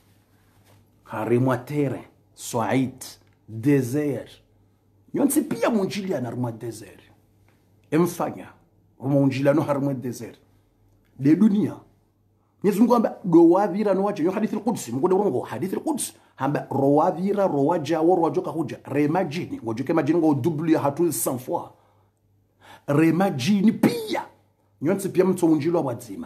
harimwa tere Said desert nyonsi pia munjiliana harimwa desert emfanya munjiliano harimwa desert de dunia. Mwenyezi Mungu amba do wavira no waje yo hadith al-Quds Mungu de hadith al-Quds hamba rowavira rowaja woro wajoka huja remajini ngojoke majini ngo double hatu 100 fois remajini pia nyonsi pia mtu unjilwa wazima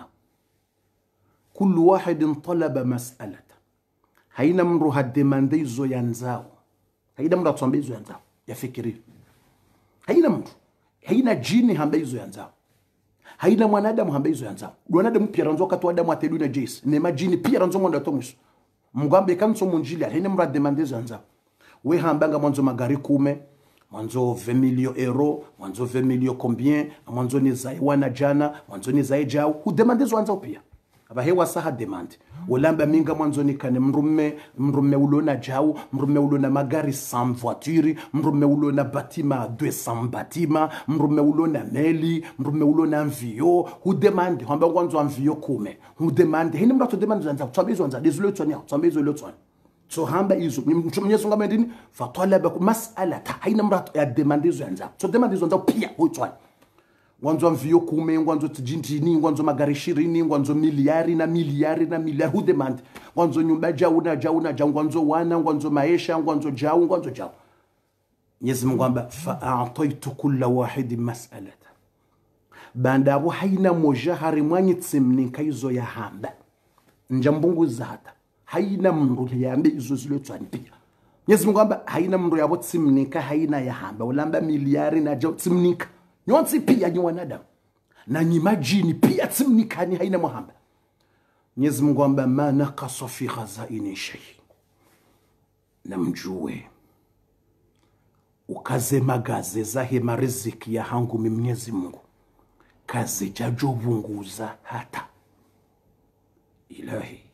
kullu wahidin talaba mas'alata, haina mru hademande izo yanzao, haina mru atsombe izo yanzao yafikiri, haina mtu, haina jini hamba izo yanzao, haina mwanadamu hamba izo yanzao. Mwanadamu pia ranzo katu adamu atedu na jis ne majini pia ranzo mwanda tomusu mgambe kanso munjili haina mru hademande izo yanzao. We hambanga mwanzo magari 10 mwanzo 20 millions euro mwanzo 20 millions combien mwanzo ni zaiwana jana mwanzo ni zaijao hudemandezo anza pia aba hewa saha demand ulamba minga mwanzo ni kane mrume ulona jao mrume ulona magari 100 voitures mrume ulona batima 200 batima mrume ulona meli mrume ulona avion hudemande hamba kwanzo avion 10 hudemande hini mrato demand anza tsabezo anza desulo tsanya tsabezo lo tsanya so hamba izo Mwenyezi Mungu amendini fatalaba mas'alata haina mrato ya demandezo yanza so demandezo yanza pia hoitwa ngwanzo mvio 10 ngwanzo tijintini ngwanzo magari 20 ngwanzo miliari hu demand ngwanzo nyumba jao ngwanzo wana ngwanzo maisha ngwanzo jao Mwenyezi Mungu amba fa a'taitu kullu wahidin mas'alata banda abo haina moja harimwanyi tsimni kaizo ya hamba njambungu zata haina mndu yambe izo zilo tswanipia. Mwenyezi Mungu amba haina mndu yabo tsimnika haina ya hamba ulamba miliari na jao tsimnika nyonsi pia ni wanadamu na nyimajini pia tsimnika ni haina muhamba. Mwenyezi Mungu amba ma naqasa fi khazaini shay, namjue ukazemagaze zahema riziki ya hangu Mwenyezi Mungu kazi jajovunguza hata ilahi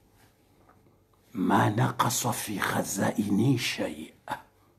ma naqasa fi khazaini shay'a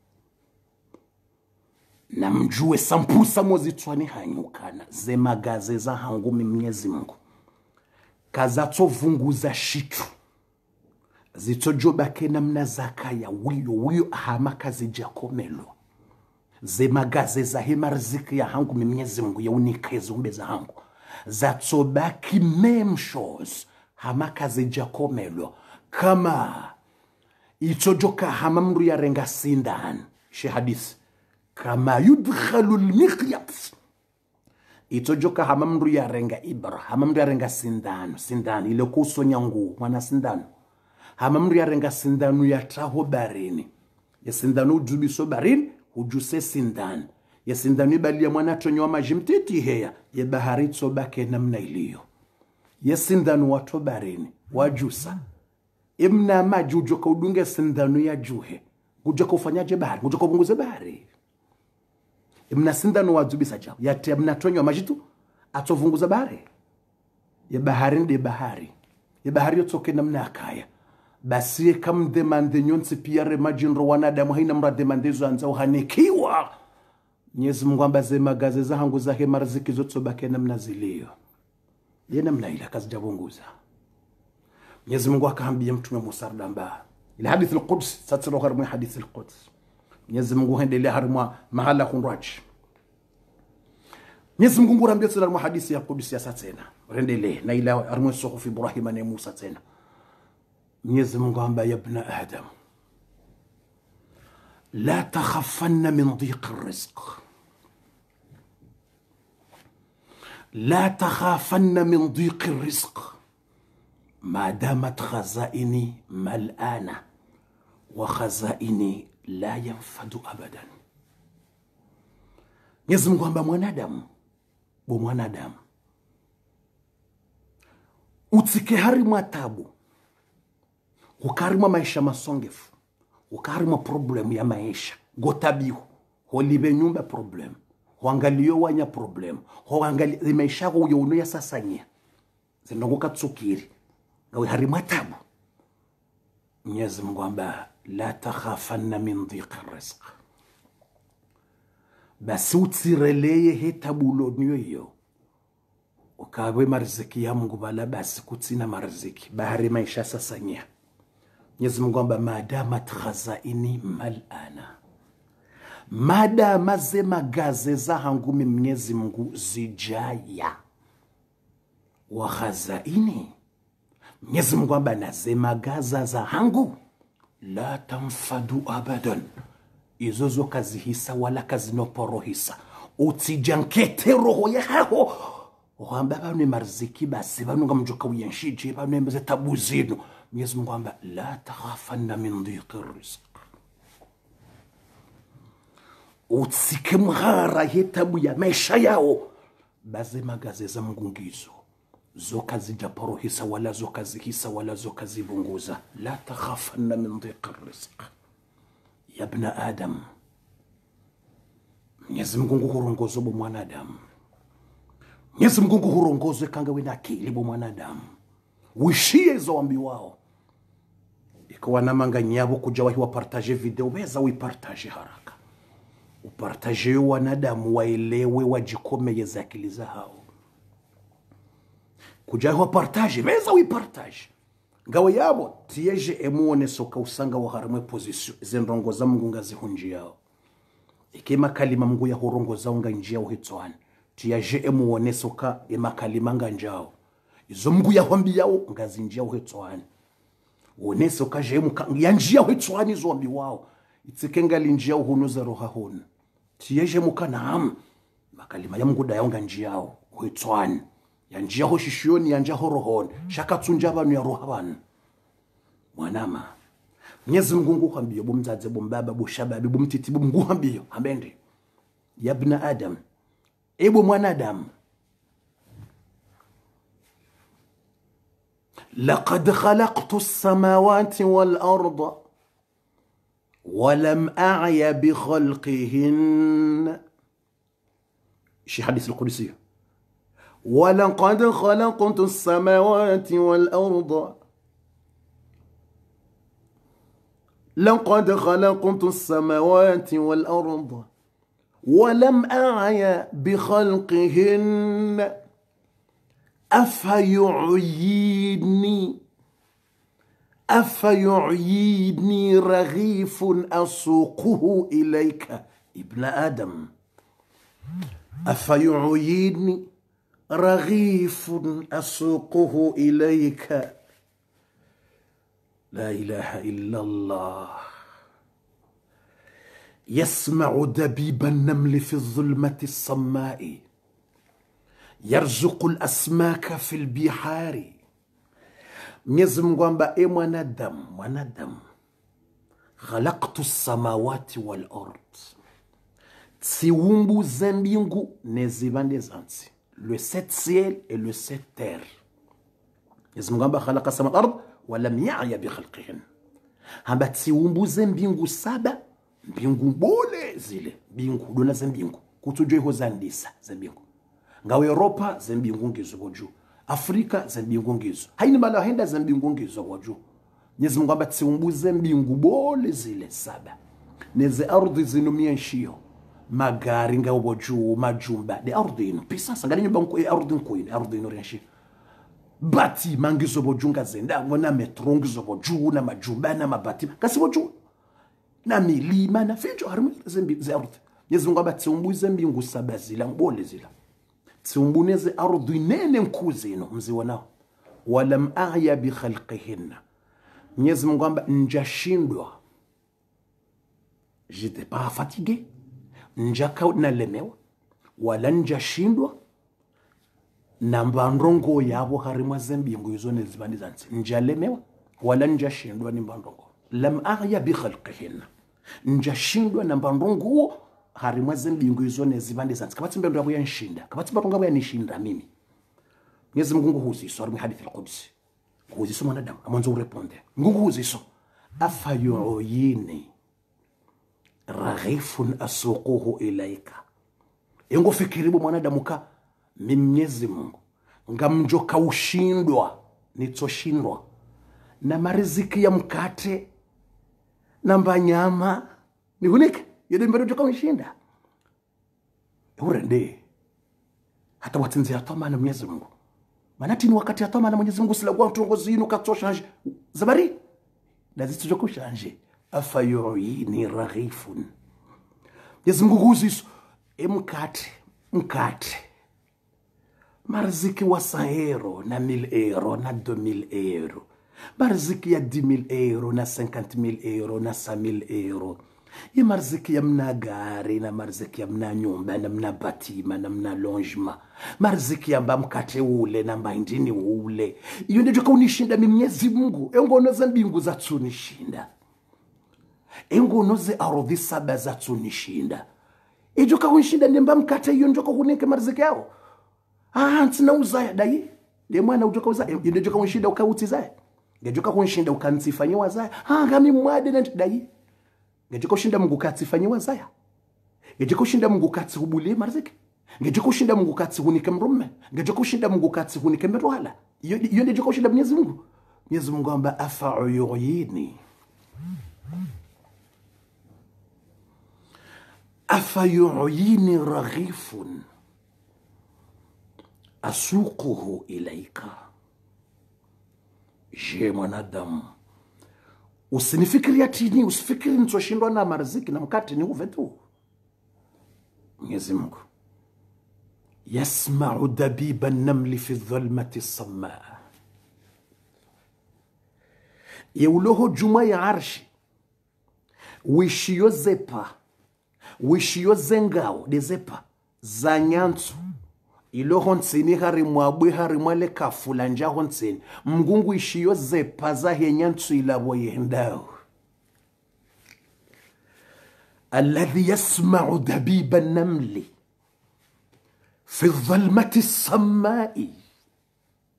na mjue sampusa mozitswani hanyukana zemagaze za hangu Mwenyezi Mungu kazatovunguza shitu zitojobake namna zakaya wiyo hama kazi jakomelo zemagaze za hema riziki ya hangu Mwenyezi Mungu ya unikeze umbe za hangu zatobaki memshos hama kazi jakomelo kama itojoka hama mru ya renga sindan shi hadith kama yudkhalu al-mikhyat itojoka hama mru ya renga ibra hama mru ya renga sindan ile kusonyangu mwana sindano hama mru ya renga sindano ya traho barini ya sindano ujubiso barini hujuse sindan ya sindano ibali ya mwana tonyo wa majimtiti heya ya bahari tsobake namna iliyo ya sindano wato barini wajusa imna majujo ka udunge sindano ya juhe kuja kufanyaje bahari kuja kubunguze bahari imna sindano wazubisa jao ya mna tonyo wa majitu atovunguza bahari ya bahari ndi bahari ya bahari yotoke namna akaya basi kam demande nyonsi piyare majinro wanadamu haina mra demandezo anzao hanikiwa Mwenyezi Mungu ambaze magaze za hangu za hema riziki zotsobake namna zilio ye namna ila kazi jabunguza Mwenyezi Mungu akaambia mtume Musa damba ila hadith al-Quds satiro harmu hadith al-Quds Mwenyezi Mungu hendelea harmu mahala kunraj Mwenyezi Mungu ngurambia tsara hadithi ya Quds ya satena rendele na ila harmu suhuf Ibrahim na Musa tena Mwenyezi Mungu amba ya ibn Adam la takhafanna min dhiq ar-rizq لا تخافن من ضيق الرزق ما دامت خزائني ملآنة وخزائني لا ينفد أبدا يزم kwamba mwanadamu utike harima tabu ukarima maisha masongefu ukarima problem ya maisha gotabihu holibe nyumba problem huangalio wanya problem huangali maisha yako yono ya sasanya zinongoka tsukiri ngawe harima tabu Mwenyezi Mungu amba la takhafanna min dhiq ar-rizq basi utsireleye hetabulo niyo ukawe marziki ya Mungu bala basi kutsina marziki bahari maisha sasanya Mwenyezi Mungu amba madamat khazaini mal'ana madama zemagaze za hangu Mwenyezi Mungu zijaya wa khazaini Mwenyezi Mungu amba na zemagaza za hangu la tanfadu abadan izozo kazihisa wala kazinoporohisa utijankete roho yako wamba banu marziki basi banu ngamjoka uyanshije banu mbeze tabuzino Mwenyezi Mungu amba la takhafanna min dhiq ar-rizq utsike mhara hetabu ya maisha yao baze magaze za mgungizo zoka zijaporohisa wala zoka zihisa wala zoka zibunguza la takhafanna min dhiq ar-rizq ya ibn Adam Mwenyezi Mungu hurongozo bo mwanadamu Mwenyezi Mungu hurongozo kanga wina akili bo mwanadamu wishie zo ambiwao ikawa namanga nyabo kuja wahi wa partage video weza uipartage haraka upartage wanadamu waelewe wajikomeye za akili za hao kuja wa partage weza uipartage ngawe yabo tiyeje emuone soka usanga wa haramwe position zenrongoza Mungu ngazihunji yao ikema kalima Mungu ya horongoza unga njia uhitwana tiyeje emuone soka emakalima nganjao izo Mungu ya hombi yao ngazinjia uhitwana uoneso kaje ya njia uhitwani zombi wao itikenga linjia uhunuza roha hona tiyeje mukanaam makalima ya Mungu dayonga njia yao uhitwani ya njia ho shishiyoni ya njia ho rohoni shaka tsunja banu ya roha banu mwanama Mwenyezi Mungu nguhambiyo bumzaze bumbaba bushababi bumtiti bumguhambiyo ambende ya ibn Adam ebo mwanadamu لقد خلقت السماوات والأرض ولم أعي بخلقهن. شي حديث القدسي. ولقد خلقت السماوات والأرض لقد خلقت السماوات والأرض ولم أعي بخلقهن أفيعيدني رغيف أسوقه إليك ابن آدم. أفيعيدني رغيف أسوقه إليك. لا إله إلا الله. يسمع دبيب النمل في الظلمة الصماء يرزق الأسماك في البحار. Mwenyezi Mungu amba mwanadamu khalaqtu samawati wal ard, tsiumbu zembingu nezibande zansi, le sept ciel et le sept terre. Mwenyezi Mungu amba khalaqa samawati wal ard wa lam ya'ya bi khalqihin, amba tsiumbu zembingu saba, mbingu bole zile bingu dona zembingu kutujwe ho zandisa zembingu ngawe Europa zembingu ngizo boju, Afrika zembingu ngizo, haini mala henda zembingu ngizo boju. Mwenyezi Mungu amba tsiumbuze mbingu bole zile saba neze ardhi zinumia nshio magari ngawo boju majumba de ardhi ino pisa sangani nyumba nko ardhi nko ino ardhi ino renshi bati mangizo boju ngazenda ngona metro ngizo boju na majumba na mabati kasi boju na milima na fijo harimo zembi za ardhi. Mwenyezi Mungu amba tsiumbuze mbingu saba zila mbole zila tsiumbuneze ardhi nene nkuzi ino mziwanao walam a'ya bi khalqihinna. Mwenyezi Mungu amba njashindwa, j'étais pas fatigué, njaka nalemewa wala njashindwa na mbandongo yabo harimo zembingu izo nezibandi zansi, njalemewa wala njashindwa ni mbandongo. Lam a'ya bi khalqihinna, njashindwa na mbandongo harimo zembingu izo nezibandi zansi. Kabati mbendo yabo yanshinda, kabati mbandongo yabo yanishinda mimi. Mwenyezi Mungu huziso ari hadith al-Qudsi. Huziso mwanadamu amanzo ureponde. Mungu huziso afayu'yini raghifun asuquhu ilaika. Yengo fikiribu mwanadamu ka Mwenyezi Mungu ngamjoka ushindwa nitoshindwa na mariziki ya mkate na mbanyama ni hunike yede mbero joka ushinda urende hata watinzi atoma na Mwenyezi Mungu manati ni wakati atoma na Mwenyezi Mungu sila kwa utongozi ino katosha zabari lazito joka ushanje afayu'yini raghifun. Mwenyezi Mungu huziso mkate marziki wa €100 na €1000 na €2000, marziki ya €10,000 na €50,000 na €100,000, ya marziki ya mna gari na marziki ya mna nyumba na mna batima na mna longement, marziki ya mba mkate ule na mba indini ule. Iyo ndio kaunishinda Mwenyezi Mungu. Engono za mbingu za tunishinda, engono ze ardhi saba za tunishinda. Ijo kaunishinda nimba mkate iyo ndio kaunike marziki yao. Ntina uzaya dai de mwana ujoka uzaya ndio kaunishinda ukautizaye ndio kaunishinda ukantsifanyiwa zaya ngami mwade na dai ndio kaushinda Mungu katsifanyiwa zaya ndio kaushinda Mungu katsihubule marziki ndio kaushinda Mungu katsihunike mrume ndio kaushinda Mungu katsihunike mrwala. Iyo ndio kaushinda Mwenyezi Mungu. Mwenyezi Mungu amba afayu'yini raghifun asuquhu ilaika. Je mwanadamu usinifikiria tini, usifikiri nitoshindwa na marziki na mkate ni uve tu. Mwenyezi Mungu yasma'u dabiba an-namli fi dhulmati as-sammaa, yeuloho juma ya arshi wishiyo zepa wishiyo zengao dezepa za nyantu iloho ntsini hari mwabwe hari mwale kafula njaho ntsini mgungu ishiyo zepa za henyantu ilabo yendao. Alladhi yasma'u dabiba an-namli fi dhulmati as-sammai,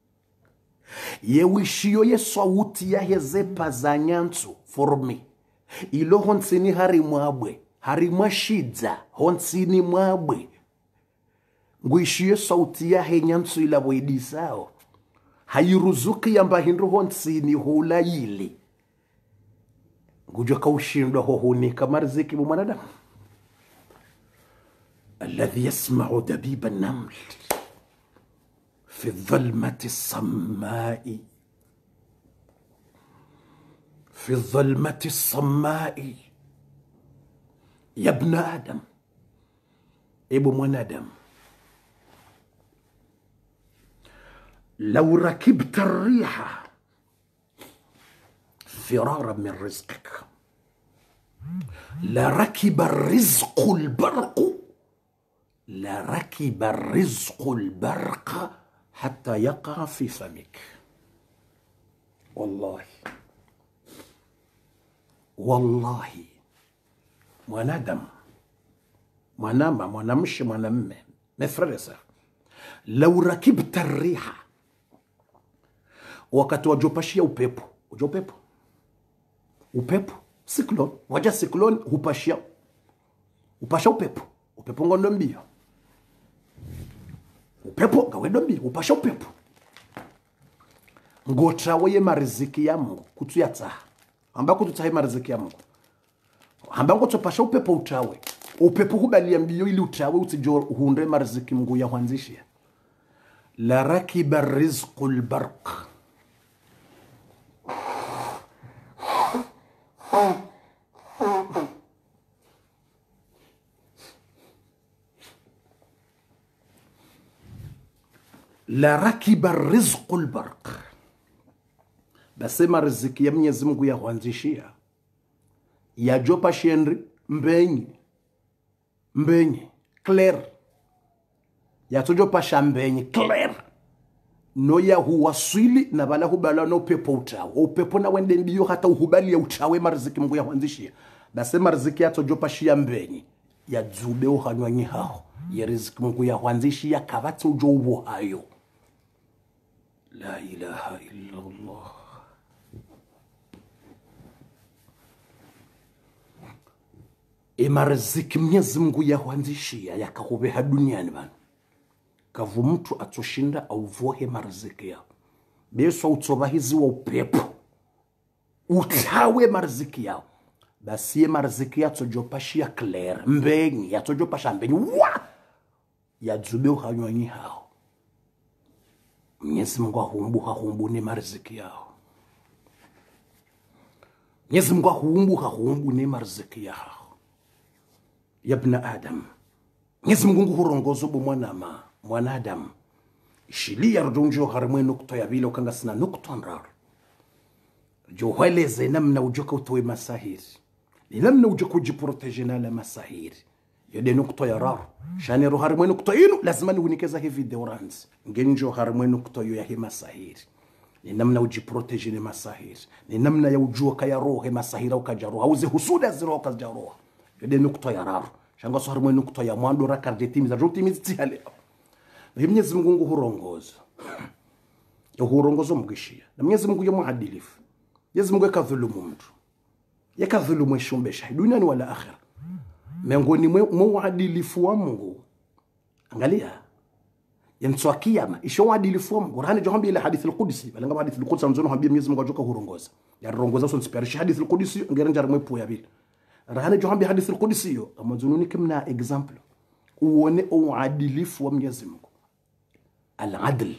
yewishiyo ye sauti ya hezepa za nyantu formi ilo honsini hari mwabwe hari mwashidza honsini mwabwe nguishiye sauti ya henyansu ila bwedisao hairuzuki yamba hindu honsini hula yili ngujo kaushindwa hohunika marziki bu mwanadamu. Alladhi yasma'u dabiba an-naml fi dhalmati as-sammai في الظلمة الصماء يا ابن آدم ابو من آدم لو ركبت الريح فرارا من رزقك لركب الرزق البرق لركب الرزق البرق حتى يقع في فمك. والله mwanadamu mwanama mwanamshi mwanamme mefresa lau rakibta riha wakati wajopashia upepo cyclone waja cyclone upasha upepo ngondo mbio upepo gawedo mbio upasha upepo ngotrawe ye mariziki ya Mungu kutuyatsa ambako tutahima riziki ya Mungu ambako tupasha upepo utawe upepo hubalia mbio ili utawe utijo hunde mariziki Mungu ya huanzishia. La rakiba rizqul barq la rakiba rizqul barq basema riziki ya Mwenyezi Mungu ya huanzishia ya jopa shenri mbenye clair ya tojopa shambenye clair no ya huwasili na bala hubala no upepo utawe upepo na wende mbio hata uhubali ya utawe mariziki Mungu ya huanzishia basema riziki ya tojopa shia mbenye ya dzube uhanywanyi hao ya riziki Mungu ya huanzishia kavati ujo ubo hayo. La ilaha illa Allah. Mariziki Mwenyezi Mungu ya huanzishia yakahubeha duniani bana kavu mtu atoshinda au vohe mariziki ya beso utsobahizi wa upepo utawe mariziki yao basi mariziki ya tojopashia clair mbenyi ya tojopasha mbenyi wa ya dzube uhanywanyi hao Mwenyezi Mungu ahumbu ni mariziki yao. Mwenyezi Mungu ahumbu ni mariziki yao. Ya ibn Adam Mwenyezi Mungu hurongozo bu mwanadamu shilia rudunjo harmwe nukto ya vile ukanga sina nukto nrar jo heleze namna ujoka utowe masahiri ni namna ujoka ujiproteje na la masahiri yode nukto ya rar shani ro harmwe nukto inu lazima niunikeza hivi deodorants ngenjo harmwe nukto yo ya hima masahiri ni namna ujiproteje na masahiri ni namna ya ujoka ya roho masahira ukajaroha uze husuda ziro ukajaroha yode nukto ya rar shanga so harmwe nukto ya mwando rakarde timi za rotimi zitihale na Mwenyezi Mungu hurongoza mgishia na Mwenyezi Mungu ya muadilifu Mwenyezi Mungu yakadhulumu mtu yakadhulumu shumbesha duniani wala akhira miongoni mwa muadilifu wa Mungu angalia yamswa kiyama isho muadilifu wa Mungu rahani johombi ila hadith al-Qudsi balanga hadith al-Qudsi anzono hambia Mwenyezi Mungu ajoka hurongoza ya rongoza so inspire hadith al-Qudsi ngerenja mwepo ya bil rahani johombi hadith al-Qudsi yo amazununi kimna example uone uadilifu wa Mwenyezi Mungu al-adl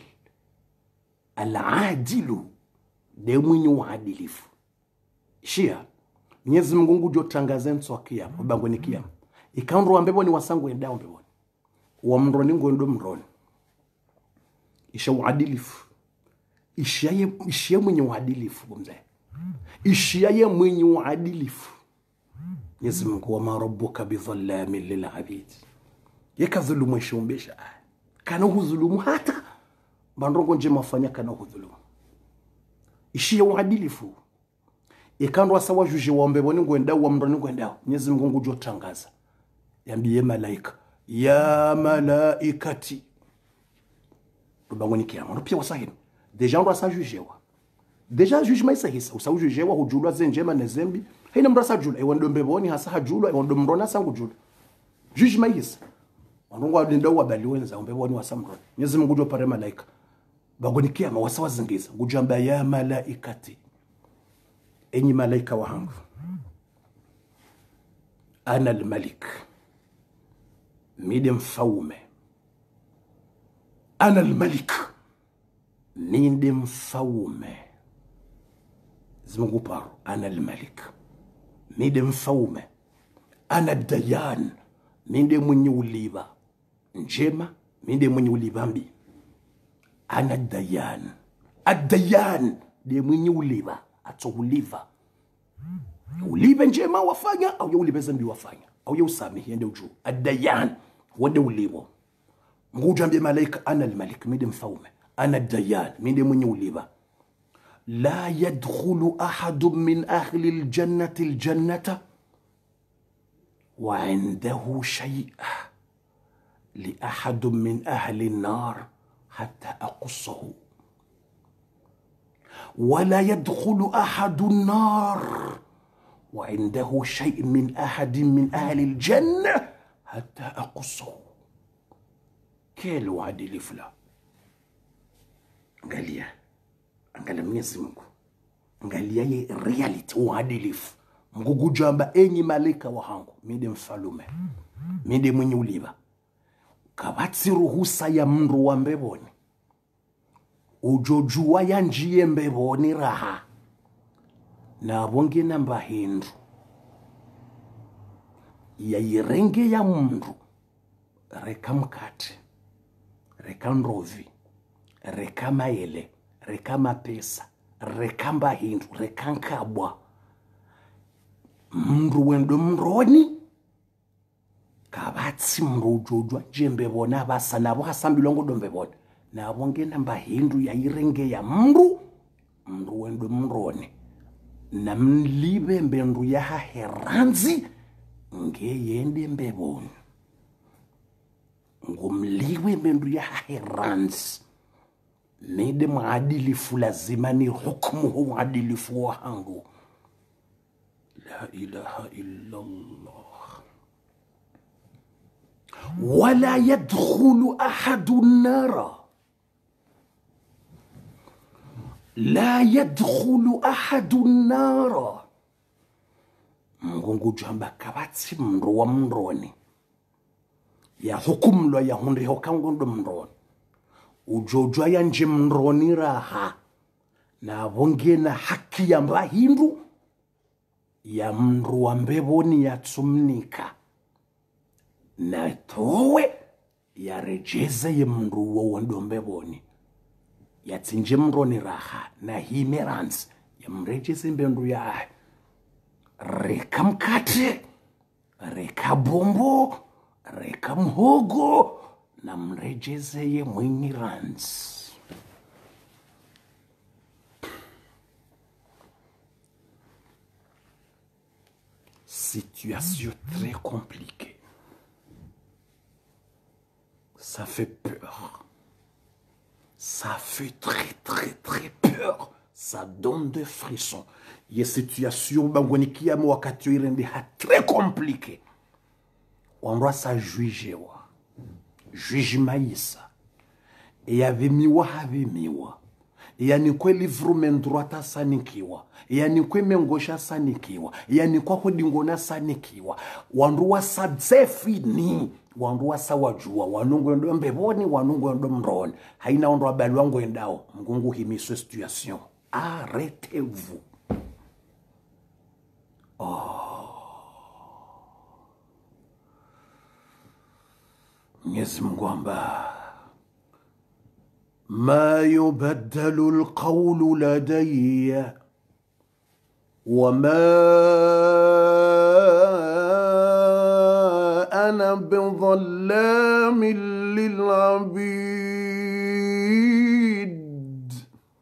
al-adilu de mwenye uadilifu shia Mwenyezi Mungu ngujo tangaze nswa kiyama bango ni kiyama ikanro ambebo ni wasangu endao mbebo wa mroni ngondo mroni isha uadilifu ishiye mwenye uadilifu kumze ishiye mwenye uadilifu Mwenyezi Mungu wa ma rabbuka bidhallamin lil abid yakadhulumu shumbesha kana huzulumu hata bandrongo nje mafanya kana huzulumu ishiye uadilifu ikandwa sawa juje waombe boni ngwenda wa mroni ngwenda Mwenyezi Mungu ngujo tangaza yambie malaika ya malaikati tubangoni kiyama pia wasahini deja ndo asa jujewa deja jugement sahisa usa jujewa hujulwa zenjema na zembi hina mrasa jula e wando mbeboni hasa jula e wando mrona sangu jula juge mayisa wanongo adinda wabali wenza mbeboni wasamrona Mwenyezi Mungu jo pare malaika bagoni kiyama wasawazingiza ngujamba ya malaikati enyi malaika wangu ana almalik mide mfaume ana almalik mide mfaume Mungu paro ana almalik mide mfaume ana dayan mide mwenye uliba njema mide mwenye uliba mbi ana dayan adayan de mwenye uliba atouliva ulibe njema wafanya au ulibe zambi wafanya au usamehe ende uju adayan wende ulibo ngujambie malaika ana almalik mide mfaume ana dayan mide mwenye uliba لا يدخل أحد من أهل الجنة الجنة وعنده شيء لأحد من أهل النار حتى أقصه ولا يدخل أحد النار وعنده شيء من أحد من أهل الجنة حتى أقصه كيلو عدل فلا قال لي angalia Mwenyezi Mungu angalia ye reality uadilifu Mungu jamba enyi malaika wangu mide mfalume mide mwenye uliba kabatsi ruhusa ya mndu wa mbeboni ujojua ya njie mbeboni raha na bonge namba hindu ya irenge ya mndu reka mkate reka nrovi reka maele reka mapesa reka mbahindu reka nkabwa mndu wendo mroni kabatsi mndu ujojwa jembe bona basa nabo hasambilongo dombe bona nabo ngena mbahindu ya irenge ya mndu wendo mroni na mlibe mbendu ya heranzi ngeyende mbeboni ngumliwe mbendu ya heranzi mede maadilifu lazima ni hukmuhu maadilifu wangu la ilaha illa Allah wala yadkhulu ahadu nara la yadkhulu ahadu nara Mungu jamba kabatsi mndu wa mndoni ya hukumlo ya hundi hokangondo mndoni ujojwa ya nje mndoni raha na bongena haki ya mbahindu ya mndu wa mbeboni ya tsumnika na towe ya rejeze ya mndu wa wando mbeboni ya tsinje mndoni raha na himerans ya mrejeze mbendu ya reka mkate reka bombo reka mhogo na mrejeze ye mwenye rans situation très compliquée. Ça fait peur. Ça fait très très très peur. Ça donne des frissons. Il y a situation bangoni ya wakati irende très compliqué. On doit ça juger wa. Juge maïsa. Et avait miwa have miwa. Yani kwe livrumen droita sanikiwa. Yani kwe mengosha sanikiwa. Yani kwa hodingona sanikiwa. Wanduwa sabzefini. Wanduwa sawajua. Wanungu endo mbeboni. Wanungu endo mroni. Haina ondo abali wangu endao. Mgungu himiso situation. Arrêtez-vous. Mwenyezi Mungu amba ما يبدل القول لدي وما أنا بظلام للعبيد.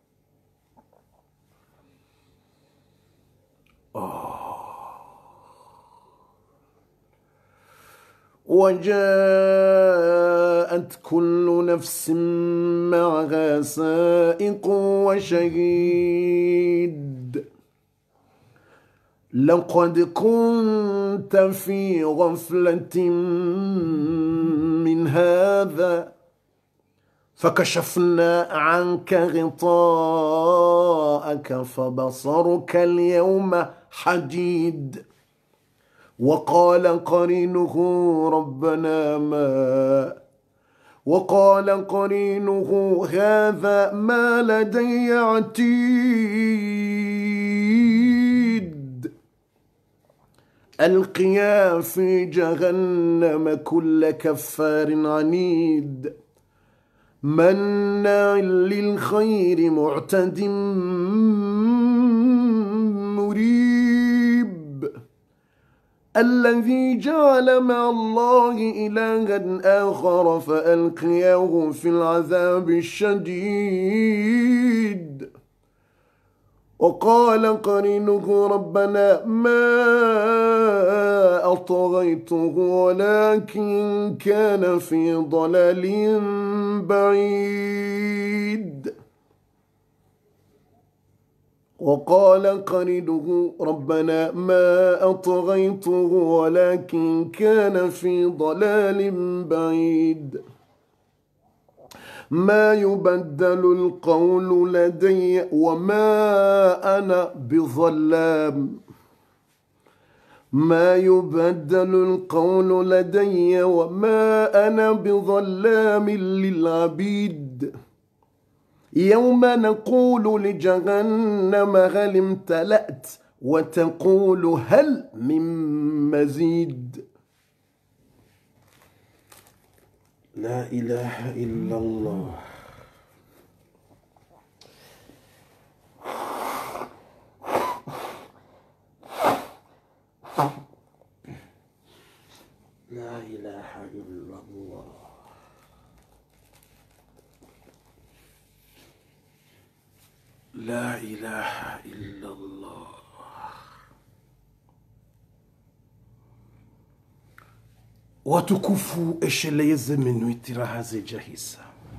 وجاءت كل نفس معها سائق وشهيد لقد كنت في غفلة من هذا فكشفنا عنك غطاءك فبصرك اليوم حديد. وقال قرينه هذا ما لدي عتيد. ألقيا في جهنم كل كفار عنيد مناع للخير معتد مريب. الذي جعل مع الله إلها آخر فألقياه في العذاب الشديد. وقال قرينه ربنا ما أطغيته ولكن كان في ضلال بعيد. وقال قرينه ربنا ما أطغيته ولكن كان في ضلال بعيد. ما يبدل القول لدي وما أنا بظلام. ما يبدل القول لدي وما أنا بظلام للعبيد. يوم نقول لجهنم هل امتلأت وتقول هل من مزيد. لا إله إلا الله. لا إله إلا الله. لا إله إلا الله. watukufu esheleze menuitira haze jahisa.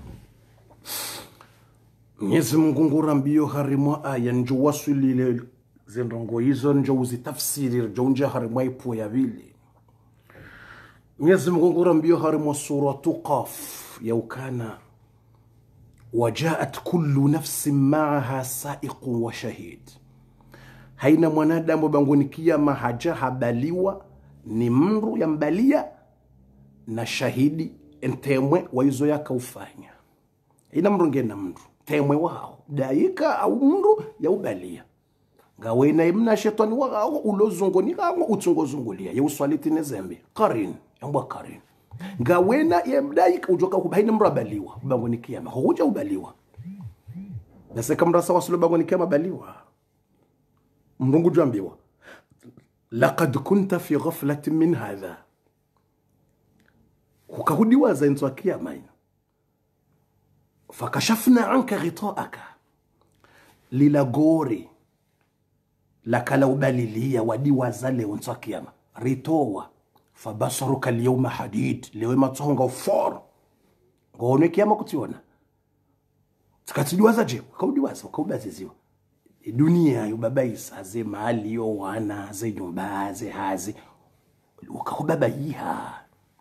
Mwenyezi Mungu ngurambio harimwa aya njo wasulile zendongo hizo njo uzitafsiri njo nje harimwa ipo ya vili. Mwenyezi Mungu ngurambio harimwa suratu Qaf yaukana wajaat kullu nafsin ma'aha sa'iqun wa shahid. Haina mwanadamu banguni kiyama haja habaliwa ni mru yambalia na shahidi entemwe waizo yaka ufanya. Ina mru ngena mru temwe wao daika au mru ya ubalia ngawena imna shetani wao ulozungoni kama utungozungulia ya uswaliti nezembe qarin yamba qarin ngawena yemdaika ujoka kubaina mru abaliwa bangoni kiyama huja ubaliwa nase kamrasa wasulu bangoni kiyama baliwa mrungu jambiwa laqad kunta fi ghaflatin min hadha. Ukahudi zainzo kiyama ina fakashafna anka ghitaaka lilagori lakala ubalilia wadiwa zale unzo kiyama ritowa fabasaruka alyawma hadid lewe matsonga uforo ngone kiyama kutiona tikatidiwaza je ukaudiwaza ukaubaziziwa dunia yubabaisa ze mali yo wana ze nyumba ze hazi ukakubabaiha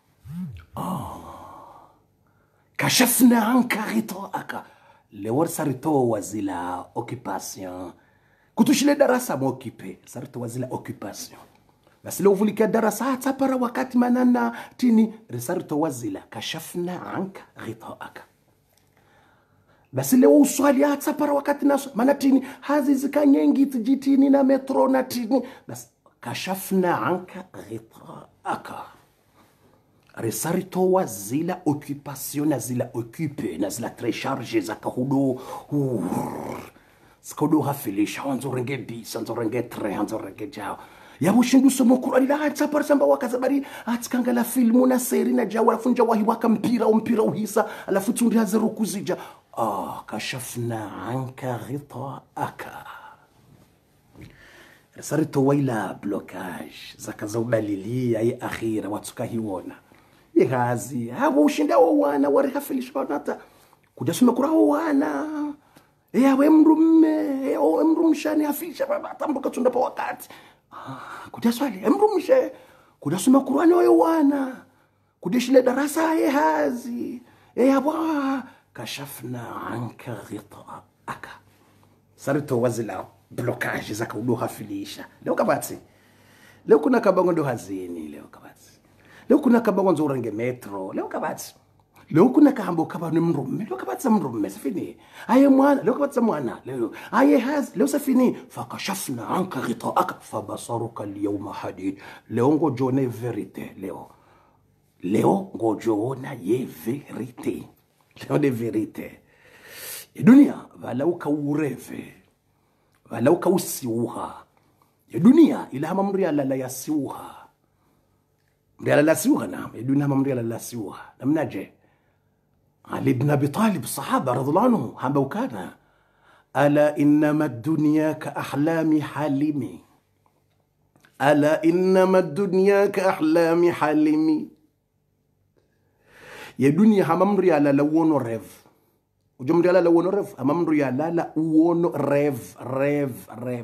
kashafna anka ghitaaka lewar sarito wazila occupation kutushile darasa mokipe sarito wazila occupation basi leo vulika darasa hata para wakati manana tini risarito wazila kashafna anka ghitaaka basi leo uswali hata para wakati naso manatini hazi zikanyengi tijitini na metro na tini basi kashafna anka ghitaaka risarito wazila occupation na zila occupe na zila trecharge za kahudo skodo hafilisha wanzo renge bis wanzo renge tre wanzo renge jao ya mushindu somo Qur'ani la hata par samba wakazabari atikangala filmu na seri na jawa alafunja wahi waka mpira uhisa alafu tundi hazeru kuzija kashafna anka ghitaaka risarito waila blocage zakaza ubalilia ya akhira watuka hiwona yehazi hawo ushinda wana warihafilisha wanata kujasuma kurao wana yawe mrume o mrumshani afisha baba tambuka tunda pa wakati kudia swali emrumishe kudia soma Qur'ani oyo wana kudishile darasa ye hazi yabwa kashafna anka ghita'aka sarito wazila blocage zaka udoha filisha leo kabati leo kuna kabango ndo hazini leo kabati leo kuna kabango nzo urenge metro leo kabati leo kuna kahambo kabani mrume leo kabati mrume safini aye mwana leo kabati mwana leo aye haz leo safini fakashafna anka ghita'aka fabasaruka alyawma hadid leo ngojone verite leo ngojona ye verite leo de verite dunia walau kaureve walau kausiuha ya dunia ila mamria la yasiuha mria la siuha na dunia mamria la siuha namnaje Ali ibn Abi Talib sahaba radhiallahu anhu hamba ukana ala innama ad-dunya ka ahlami halimi ala innama ad-dunya ka ahlami halimi ya dunia hamamria la lawono rev ujumri ala lawono rev hamamria la uono rev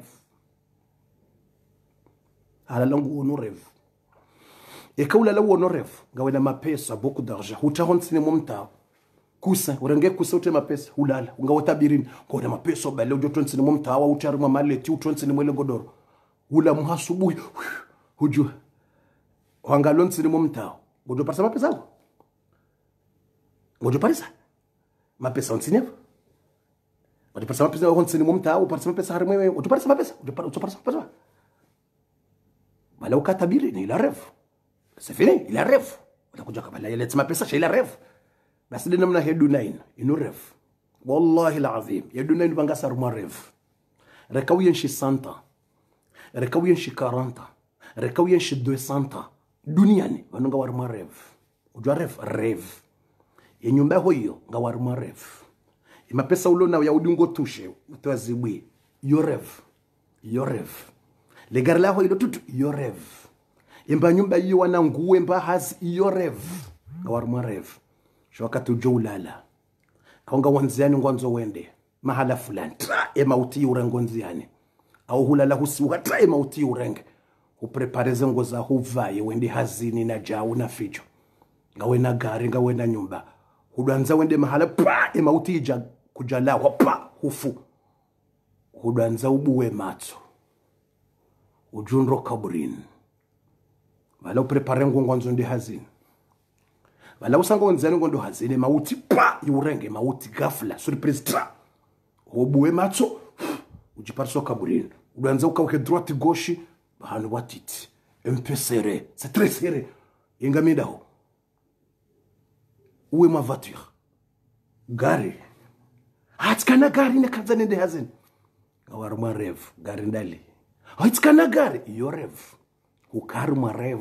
ala langu uono rev ekaula la uono rev ngawena mapesa beaucoup d'argent utahon sine momta kusa urenge kusa ute mapesa hulala ungawatabirini ngona mapesa bale ujo sine momta wa utari mamaleti utonsi ni mwele ngodoro hula muhasubuhi hujua wangalon sine momta ngojo parsa mapesa ngo ngojo parsa mapesa onsine ngojo parsa mapesa onsine momta au parsa mapesa harimwe ngojo parsa mapesa ngojo parsa mapesa bale ukatabirini la rev c'est fini il a rêve utakuja kabla ile tsema pesa shila rêve basi dina mna hedu 9 ino rêve wallahi alazim hedu 9 banga saru ma rêve rekawiyen shi 100 rekawiyen shi 40 rekawiyen shi 200 duniani banunga war ma rêve ujwa rêve yenyumba hoyo nga war ma rêve ima pesa ulona ya udingo tushe utwazibwi yo rêve le garla hoyo tutu yo rêve imba nyumba hiyo wana nguwe mba has iyo rev ngawaruma rev shwakati ujolala kaunga wanziani ngwanzo wende mahala fulani emauti urengonziani au hulala husiwa ta emauti urenge uprepareze ngoza huvaye wende hazini na jawu na fijo ngawena gari ngawena nyumba hudanza wende mahala pa emauti ija kujala wapa hufu hudanza ubuwe matso ujunro kaburini wala uprepare ngongwanzo ndi hazini wala usango nzani ngondo hazini mauti pa yurenge mauti ghafla surprise tra obuwe matso ujiparso kaburini udanza ukauke droite gauche bahano watiti un peu serré c'est très serré ingamidaho uwe ma voiture gari hatskana gari ne kadzane ndi hazini ngawaruma rev gari ndali hatskana gari yo rev ukarma rev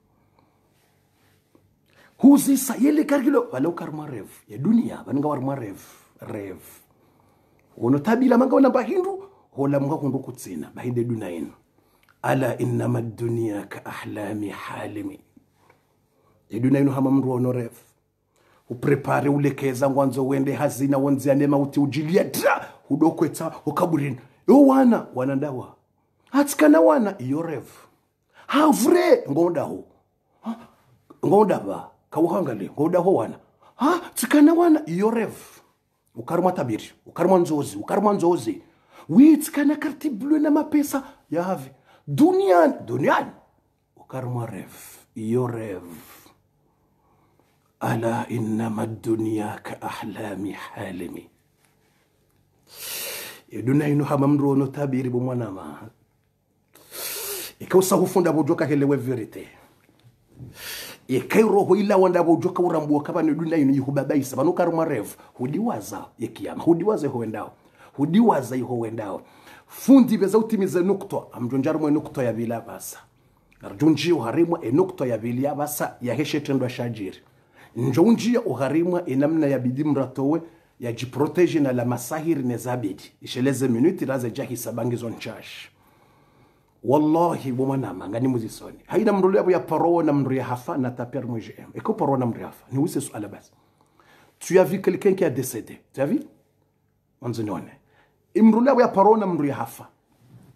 huzisa yele kargilo wala ukarma rev ya dunia bananga warma rev wono tabila manga wana bahindu hola mga kundu kutsina bahinde dunayin ala innama ad-dunya ka ahlami halimi ya dunayin hama mru wono rev uprepare ulekeza ngwanzo wende hazina wonziane mauti ujilia dra udokweta ukaburini yo wana ndawa hatskana wana iyo rev havre ngodaho ngodaba kawuhangale ngodaho wana tsikana wana iyo rev ukaruma tabiri ukaruma nzozi witsikana karti bleu na mapesa ya havi dunian ukaruma rev iyo rev ala innama ad-dunya ka ahlami halimi dunia ino hamamro no tabiri bo mwanama ikausa hufunda bojoka helewe verite ikairo ho ila wanda bojoka urambuwa kaba ni dunia ino yuhubabaisa banukaruma rev hudiwaza yekiyama hudiwaza iho wendao fundi beza utimize nukto amjonjarumwe nukto ya bila basa arjunji uharimwa nukto ya bila basa ya heshetendwa shajiri njonji uharimwa namna ya bidimratowe ya jiprotege na la masahiri nezabidi isheleze minuti raze jahi sabangizo nchash wallahi bomana ngani muzisoni haina mrulu yabo ya paro na mrulu ya hafa na taper muje eko paro na mrulu ya hafa ni wise suala basi tu as vu quelqu'un qui a décédé tu as vu onzonione imrulu yabo ya paro na mrulu ya hafa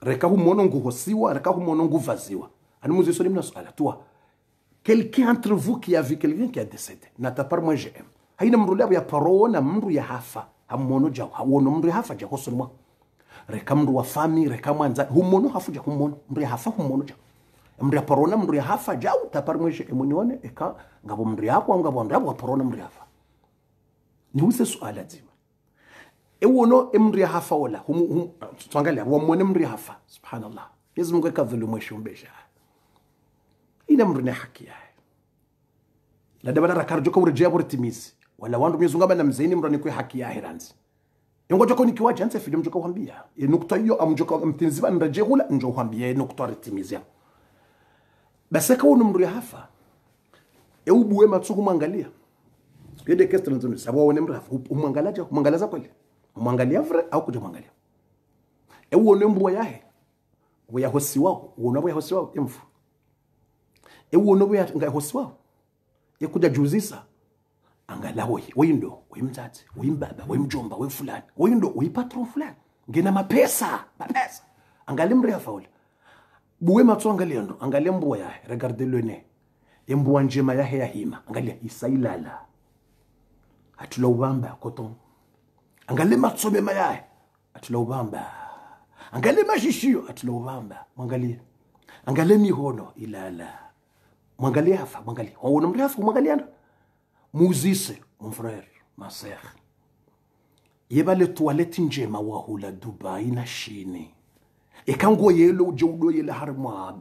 reka humono nguhosiwa reka humono nguvaziwa ani muziso nimna suala toi quelqu'un entre vous qui a vu quelqu'un qui a décédé nata par moi j'aime haina mru labo ya parona mru ya hafa hamono ja hawono mru ya hafa ja hosonwa reka mru wa fami reka mwanza humono hafu ja humono mru ya hafa humono ja mru ya parona mru ya hafa ja utapar moi j'aime munione eka ngabo mru ya hapo ngabo mru ya parona mru ya hafa ni use suala zima ewono mru ya hafa wala tuangalia wamone mru ya hafa subhanallah yesu mungu ekadhulumu shumbesha ina mru na haki yae la dabana rakarjo ko urejea bortimizi wala wandu mizunga bana mzeni mru ni kwa haki yae ranzi ngojo ko nikiwa janse film mjoka kuambia nukta hiyo amjoka mtinziba nreje hula njo kuambia nukta retimizi basi ka wono mru ya hafa eubuwe matsuku mwangalia yede kestra nzoni sababu wone mru hafa umwangalaza kweli umwangalia vre au kuja mwangalia ewone mru yae we yahosi wao wonabo yahosi wao emfu ewone we ngahosi wao yekuja juzisa angalawo windo wimthathe wimbaba wimjomba wefulani windo uyipatron fulani ngena mapesa angalimri yafaula buwe matsonga lendo angalembuwa ya regarde le nez embuwa njema ya hima angalia isailala atulobamba koton angalema tsobe mayaye atulobamba angalema shishiyo atulobamba mwangalie angalemi hono ilala mwangalie hafa mwangalie waona mrefu mwangalie muzise mon frère ma sœur yeba le toilette njema wa hula Dubai na Chine ekango yelo ujodo yele harma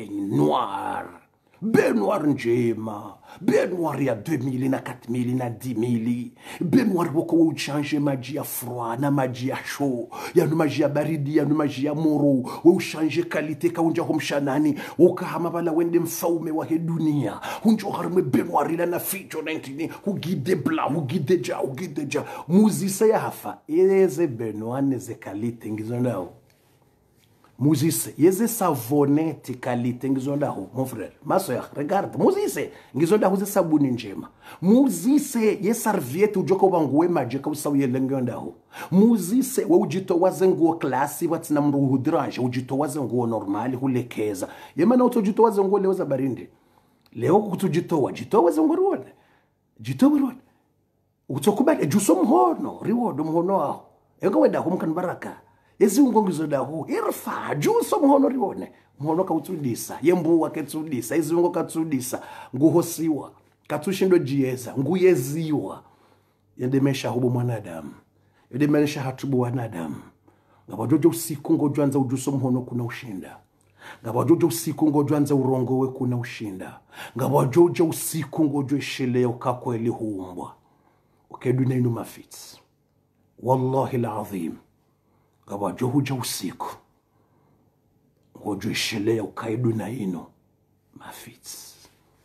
be noir njema be noir ya 2000 na 4000 na 10000 be noir wako uchange maji ya froid na maji ya chaud ya maji ya baridi ya maji ya moro we uchange kalite kaunja homshanani ukahama bala wende mfaume wa dunia unjo harme be noir ila na ficho 19 hugide bla hugide ja muzisa ya hafa eze be noir neze kalite ngizonao muzise yeze savonete kalite ngizondaho mon frère ma soeur regarde muzise ngizondaho ze sabuni njema muzise ye serviette ujoko banguwe maje ka usawiyele ngiondaho muzise we ujito wazenguo klasi watina mruhu dranje ujito wazenguo normali hulekeza yemana utojito wazenguo leo za barindi leo kutujito wazenguo ruone jito ruone utokubale juso mhono riwodo mhono aho ego wenda humkan baraka ezi ungongizo daho irfa juso mhono rione mhono kautsudisa yembuwa ketsudisa ezi ungo katsudisa nguhosiwa katushindo jieza nguyeziwa yendemesha hubo mwanadamu yendemesha hatubu wanadamu ngabajojo usiku ngojwanza ujuso mhono kuna ushinda ngabajojo usiku ngojwanza urongo we kuna ushinda ngabajojo usiku ngojwe shileo kakweli huumbwa ukeduna inu mafits wallahi alazim ngabajo huja usiku ngojwe shileo kaiduna inu mafits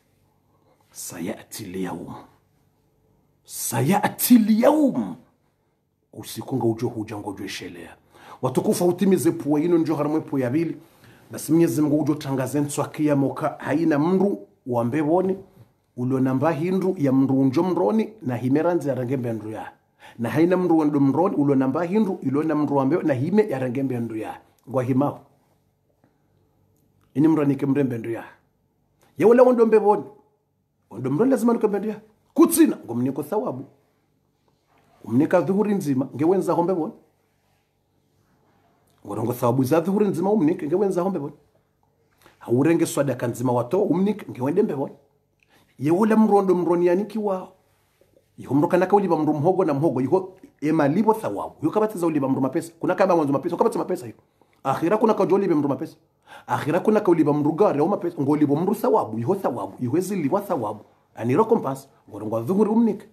sayati liyawm usiku ngojwe huja ngojwe shilea watukufa utimize puwa ino njo haramwe puwa yabili basi Mwenyezi Mungu ujo tangaze ntswakia moka haina mru wambeboni ulo namba hindu ya mru njo mroni na himeranzi ya rangembe ndu ya na haina mru wando mroni ulo namba hindu ilo na mru wambeo na hime ya rangembe ndu ya ngwa himao ini mrani ke mrembe ndu ya wala wando mbeboni wando mroni lazima nuke ndu ya kutsina ngomniko thawabu umnika dhuhuri nzima ngewenza hombe boni ngorongo thawabu za dhuhuri nzima umnike ngewenza hombe boni haurenge swadaka nzima wato umnike ngewende mbeboni yewula mrondo mroni yanikiwa yomroka nakauliba mru mhogo na mhogo yiho emalibo thawabu yokabatiza uliba mru mapesa kuna kama mwanzo mapesa ukabatiza mapesa hiyo akhira kuna kajoliba mru mapesa akhira kuna kauliba mru gari au mapesa ngolibo mru thawabu yiho ziliwa thawabu ani recompense ngorongo dhuhuri umnike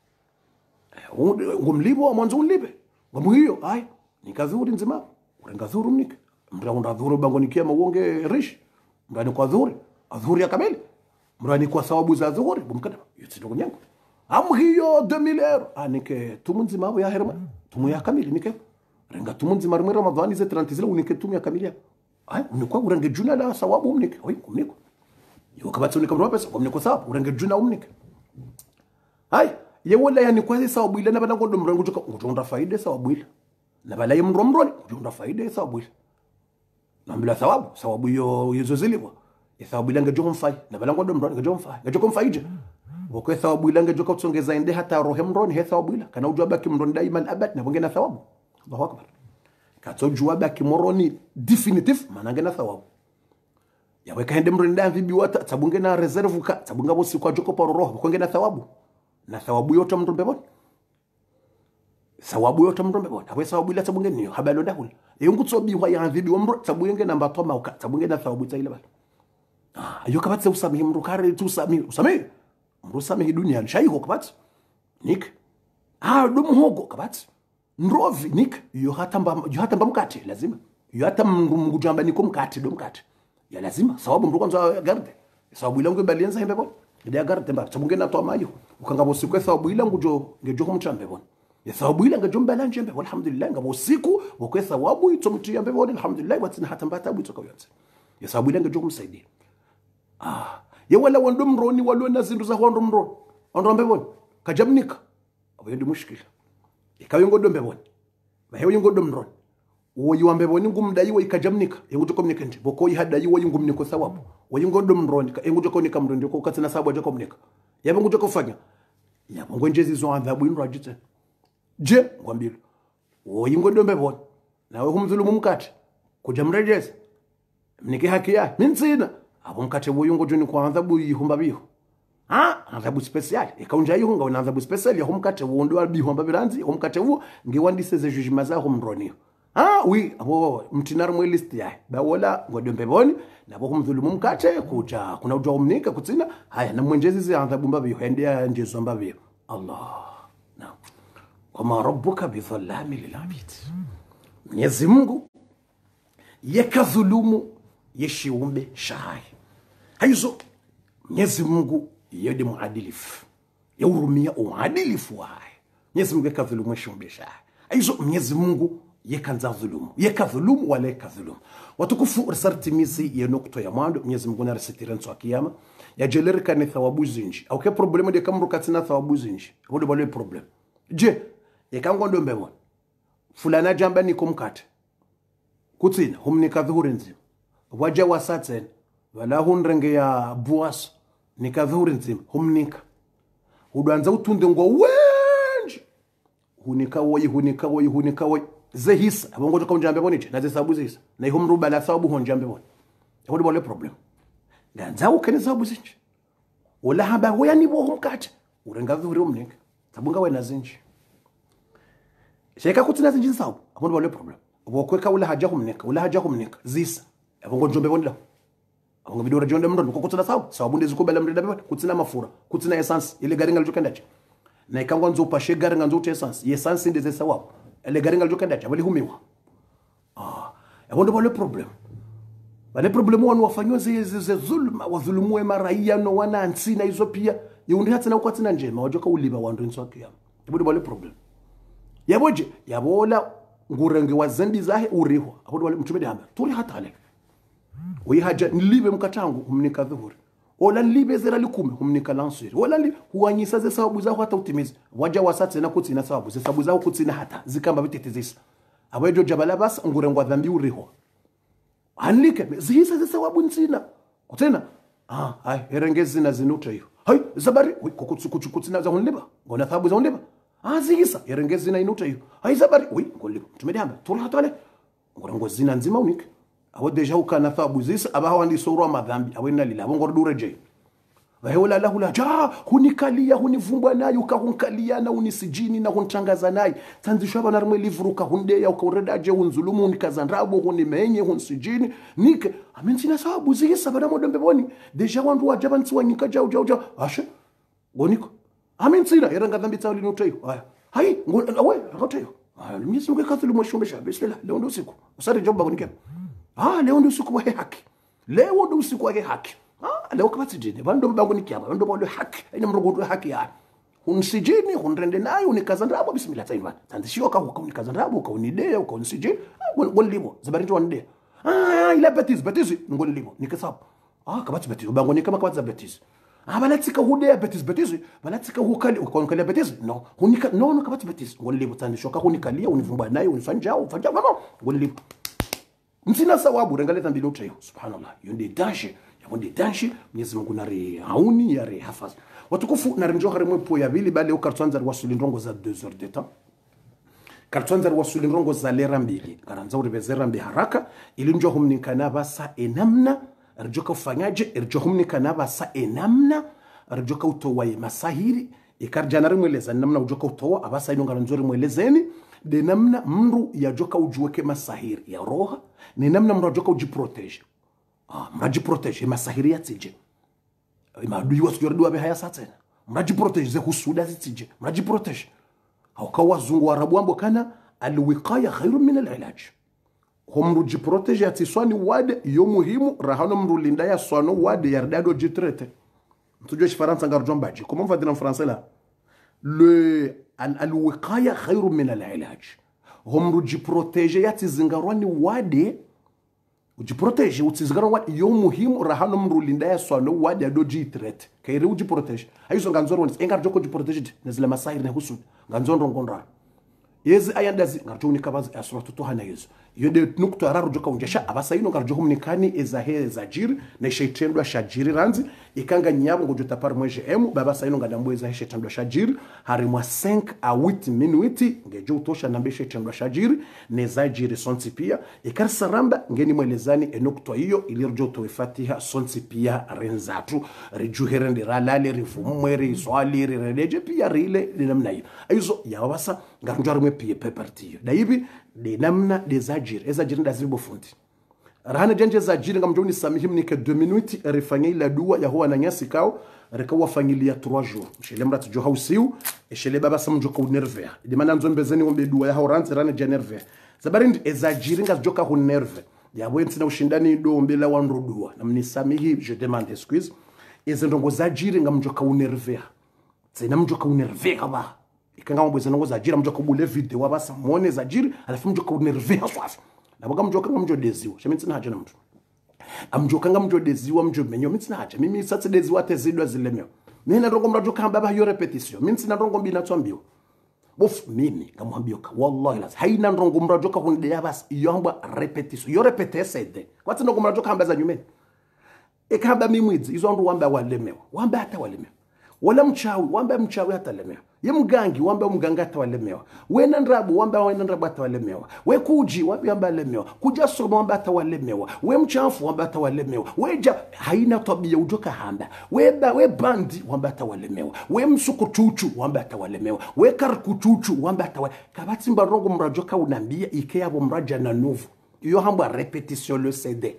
ngomlibo mwanzo ulibe ngomuhiyo ay nikadhuri nzima urenga dhuru umnike mraunda dhuru bangonikia mawonge rish mrani kwa dhuri ya kamili mrani kwa thawabu za dhuri bumkana yitsindogo nyango amhiyo 2000 anike tumunzima abo ya herma tumu ya kamili nike renga tumunzima rumwe ramadhani ze 30 zile unike tumu ya kamili ay unikwa urenge juna la thawabu umnike oy umniko yokabatso nikamro pesa umniko thawabu urenge juna umnike ay yewala yani kwa thawabu ile nabana ngondo mrangu ujonda faida thawabu ile nabala yemromroni ujonda faida thawabu ile nambila thawabu yo yezoziliwa thawabu ilanga jo mfai na balango ndo mroni jo mfai ngajo kumfaije wako thawabu ilanga jo kutsongeza inde hata rohe mroni he thawabu ila kana ujua baki mroni daima abad na bongena thawabu. Allahu akbar. Katojua baki mroni definitive manangena thawabu yawe kaende mroni ndamvi biwata tabungena reserve ka tabunga bosi kwa joko paro roho kongena thawabu na thawabu yote mtu mbeboni thawabu yote mtu mbeboni awe thawabu ila tabungena niyo habalo ndahul yungutsobi wa yanvibi wa mro tabunge namba toma uka tabunge na thawabu taile bali ayo kabatse usamihi mru kare tu usamihi mru samihi dunia shaiho kabatse nik dum hogo kabatse ndrovi nik yo hatamba mkate lazima yo hata mngujamba niko mkate do mkate ya lazima sababu mru kwanza garde sababu ile ngo balianza hembe bon ndia garde mba tabunge na toma ayo ukangabo sikwe sababu ile ngujo ngejo kumchambe bon ya thawabu ile ngajomba la njembe walhamdulillah ngabo usiku wakwe thawabu itomtia mbebe wale alhamdulillah watina hata mbata bu toka yote ya thawabu ile ngajomba msaidie ya wala wando mroni walo na zindu za wando mroni ondo mbebe kajamnika abayindi mushkila ikayo ngodo mbebe bahewe ngodo mroni woyi wa mbebe ngumdayi wo ikajamnika yenguto komnika nje boko yihadayi wo ngumniko thawabu woyi ngodo mroni yenguto konika mroni ko katina sababu aje komnika yabo nguto kofanya yabo ngonjezi zo adhabu indro ajite je ngwambile woyi ngodombe bona nawe kumzulumu mkate kuja mrejeza mnike haki ya minsina abo mkate woyi ngojoni kwa adhabu yihumba biho adhabu special ikaunja yihunga una adhabu special ya mkate wondo albihumba biranzi mkate wo ngewandise ze jujima za mronio wi abo mtinar mwe list ya bawola ngodombe boni nabo kumzulumu mkate kuja kuna ujwa umnika kutsina haya na mwenjezi ze adhabu mbabiho endea njezo mbabiho Allah na wama rabbuka bidhallami lilabid. Mwenyezi Mungu yakadhulumu yeshiumbe shai haizo. Mwenyezi Mungu yede muadilifu yaurumia uadilifu wae. Mwenyezi Mungu yakadhulumu yeshiumbe shai haizo. Mwenyezi Mungu yakadhulumu wala yakadhulumu watukufu risartimizi ya nukta ya mwando. Mwenyezi Mungu na risitira nso akiyama ya jelerika ni thawabu zinji au ke problemu de kamru katina thawabu zinji wode bale problem je yekango ndombe bona fulana jamba ni kumkate kutsina humnika dhuhuri nzima waja wasatsen wala hunrenge ya buas nika dhuhuri nzima humnika udwanza utunde ngo wenji hunika woyi zehisa abongo to kamjambe bonije na zesabu zisa na ihumruba la thawabu honjambe bona wode bale problem nganza ukene thawabu zinji wala haba hoya ni bo humkate urenga dhuhuri umnika tabunga wena zinji sheka kutina zinji sawu abondo bale problem obokweka ula haja humnika zisa abongo njombe bonda abongo bidora jonde mndo kukutina sawu bunde zikobela mrida beba kutina mafura kutina essence ile garinga ljokendaje na ikangwa nzo pashe garinga nzo essence ndeze sawu ile garinga ljokendaje abali humiwa abondo bale problem bale problem wanu wafanywa ze zulma wa dhulumwe maraia no wana ansina hizo pia yundi hata na ukwatina njema wajoka uliba wandu nsoke yamo abondo bale problem yaboje yabola ngurenge wa zambi zahe uriho abodo wale mtumede hamba tuli hata ale haja nilibe mkatangu humnika dhuhuri wala nilibe zera likume humnika lansiri wala huanyisa ze sababu zao hata utimizi waja wasatse na kutina sababu ze sababu zao kutina hata zikamba bitetezisa abejo jabala bas ngurenge wa dhambi uriho anlike zihisa ze sababu ntsina kutena herengezi na zinuta hiyo zabari kukutsina za hunliba ngona sababu za hunliba zihisa herengezi na inuta hiyo zabari ngoliba mtumede hamba tuli hata ale ngorango zina nzima unike awo deja ukana thabu zisa abaho andi soro madhambi awena lila bongor dureje waheola lahu la hunikalia hunivumbwa nayo ukahunkalia na unisijini na huntangaza nayo tanzishwa bana rimwe livruka hunde ya ukaredaje hunzulumu unikazandrabo hunimenye hunsijini nike amentina sababu zisa bana modombe boni deja wandu wajabansi wanika jauja ashe boniko amentina eranga dhambi tawli notayo hai awe rotayo Mwenyezi Mungu kadhulumu shumbesha bismillah leo ndo usiku usari jomba kunike leo ndo usiku wa haki leo ndo usiku wa haki leo kabati jini bando mbangu nikiaba ndo bando haki ina mrugo haki ya unsijini hunrende nayo unikazandrabo bismillah taiva tandishio ka unikazandrabo ukaunidea ukaunsijini ngolibo zabarito wande ila betizi ngolibo nikasaba kabati betizi bangu nikama kabati betizi balatika hudea betizi balatika hukali ukaonkalia betizi no hunika kabati betizi ngolibo tandishio ka hunikalia univumba nayo unifanja ufanja mama ngolibo mtina sawabu rengaleta mbili utayo subhanallah yonde dashi yonde dashi Mwenyezi Mungu nari hauni yari hafaz watukufu na rinjo harimo po ya bili bale ukartwanza wasuli ndongo za 2 heures de temps kartwanza wasuli ndongo za lera mbili karanza uribezera mbi haraka ili njo humnikana basa enamna rjoka ufanyaje rjoka humnikana basa enamna rjoka utowa masahiri ikarjana mweleza namna ujoka utowa abasa ino ngaranzori mwelezeni de namna mru ya joka ujuweke masahiri ya roha ni namna mru joka ujiprotege mrajiprotege masahiri ya tije maadui wasijordi wabe haya satena mrajiprotege ze husuda zitije mrajiprotege au wazungu warabu ambo kana alwiqaya khairun min alilaj homru jiprotege atiswani wade yo muhimu rahano mru linda ya swano wade yardado jitrete mtujue Faransa ngarjombaji comment on va dire en français là le alwiqaya khairun min alilaj homru jiprotege yatizingarwani wade ujiprotege utizingarwani wade yo muhimu rahano mru linda ya swano wade yado jitrete kaire ujiprotege ayizo nganzoro engarjoko jiprotege nezile masahiri ne husud nganzondo ngondra yezi ayandazi ngarjoni kabazi asratu tuhana yezo yode nukto araru joka unjesha abasa ino ngarjohum nikani ezahe zajiri na sheitendwa shajiri ranzi ikanga nyabo ngojota par mweje emu babasa ino ngadambo ezahe sheitendwa shajiri hari mwa 5 a 8 minuti ngejo utosha nambe sheitendwa shajiri ne zajiri sonti pia ikarsaramba ngeni mwelezani enukto hiyo ilirjo to fatiha sonti pia renzatu rijuherende ralale rivumwere swali rireje pia rile namna hiyo aizo ya babasa ngarjaro pie pepartiyo daibi de namna de zajiri ndazibo fundi rahana janje zajiri ngamjoni samihim ni ke 2 minutes rifanye la dua ya huwa na nyasi kao rekawa familia 3 jours shele mrat jo hausiu shele baba samjo ko nerve de mana nzombezeni ngombe dua ya hauranze rana je nerve zabarindi ezajiri ngajoka hu nerve ya bwenzi na ushindani dombe la wanrudua namnisamihi je demande excuse ezendongo zajiri ngamjoka unerve tsena mjoka unerve kaba ikanga mbweza ngo zajira mjoka bule video wabasa muone zajiri alafu mjoka unerve swafi naboga mjoka ngamjodeziwa shemitsi haje na mtu amjoka ngamjodeziwa mjomenyo mitsi haje mimi satse deziwa tezidwa zilemyo nina rongo mjoka baba yo repetition mitsi na rongo mbina twambiwa bof mimi ngamwambia wallahi la haina rongo mjoka hunde yabas yomba repetition yo repetesede kwati rongo mjoka ambaza nyume ekamba mimwizi izo ndo wamba walemewa wamba hata walemewa wala mchawi wamba mchawi hata lemewa ye mgangi wamba mganga hata walemewa wena ndrabu wamba wena ndrabu hata walemewa we kuji wamba lemewa kuja somo wamba hata walemewa we mchafu wamba hata walemewa weja haina tabia ujoka hamba we bandi wamba hata walemewa we msukuchuchu wamba hata walemewa we karkuchuchu wamba hata kabati mbarongo mrajoka unambia ike abo mraja na nuvu iyo hamba repetition le CD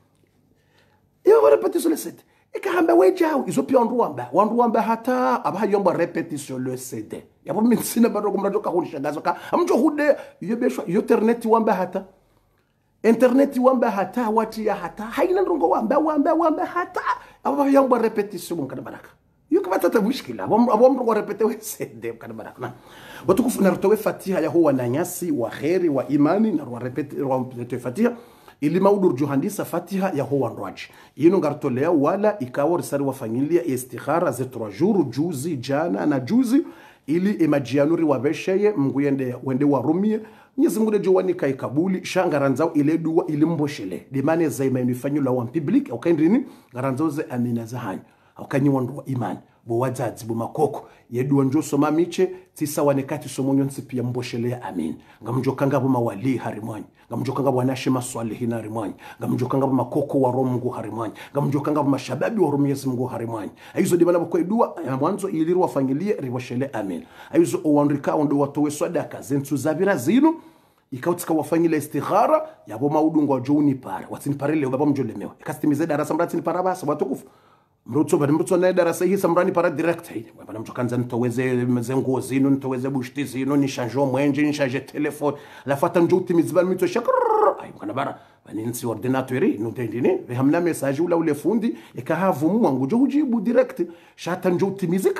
iyo repetition le CD ikahamba wejao izo pia wanruamba hata abahayomba repetition le CD yabo mitsina barogo mrajoka hulishagazo ka amjo hude yobeshwa internet wamba hata internet wamba hata wati ya hata haina ndongo wamba hata abahayomba repetition mkana baraka yukabata tabushkila abo mrogo repete we CD mkana baraka na watukufu narutowe fatiha ya huwa na nyasi wa khairi wa imani na repete fatiha ili maudur juhandisa fatiha ya huwa nrwaji yino ngartolea wala ikawa risari wa familia istikhara ze 3 jours juzi jana na juzi ili emajianuri wabesheye mguyende wende warumie Mwenyezi Mungu dejo wanika ikabuli shangaranzao ile dua ili mboshele limane zaima inifanyula wa public au kaindrini garanzao ze amina zahanyu au kanyiwandu wa imani bo wazazi bo makoko yedu njo soma miche tisa wanekati somonyo nsipia mboshele amin ngamjokanga bo mawali harimwanyi ngamjokanga bo anashe maswalihin harimwanyi ngamjokanga bo makoko wa romungu harimwanyi ngamjokanga bo mashababi wa Mwenyezi Mungu harimwanyi aizo dibana bo dua ya mwanzo iliru wafangilie riboshele amin aizo owandrika ondo watowe sadaka zentu zabira zinu ikautika wafanyile istikhara yabo maudungo wa jouni para watini parele baba mjolemewa ikastimize darasa mratini para basa watukufu mrutso na darasa hii samrani para direct hii bana mtokanza nitoweze mzengo zinu nitoweze bushti zinu ni changeau mwenje ni change telefone la fata njuti mizban mito shakr ay kana bara bani nsi ordinateur no tendine hamna message ula ule fundi ikahavu mwangu jo ujibu direct shata njuti mizikr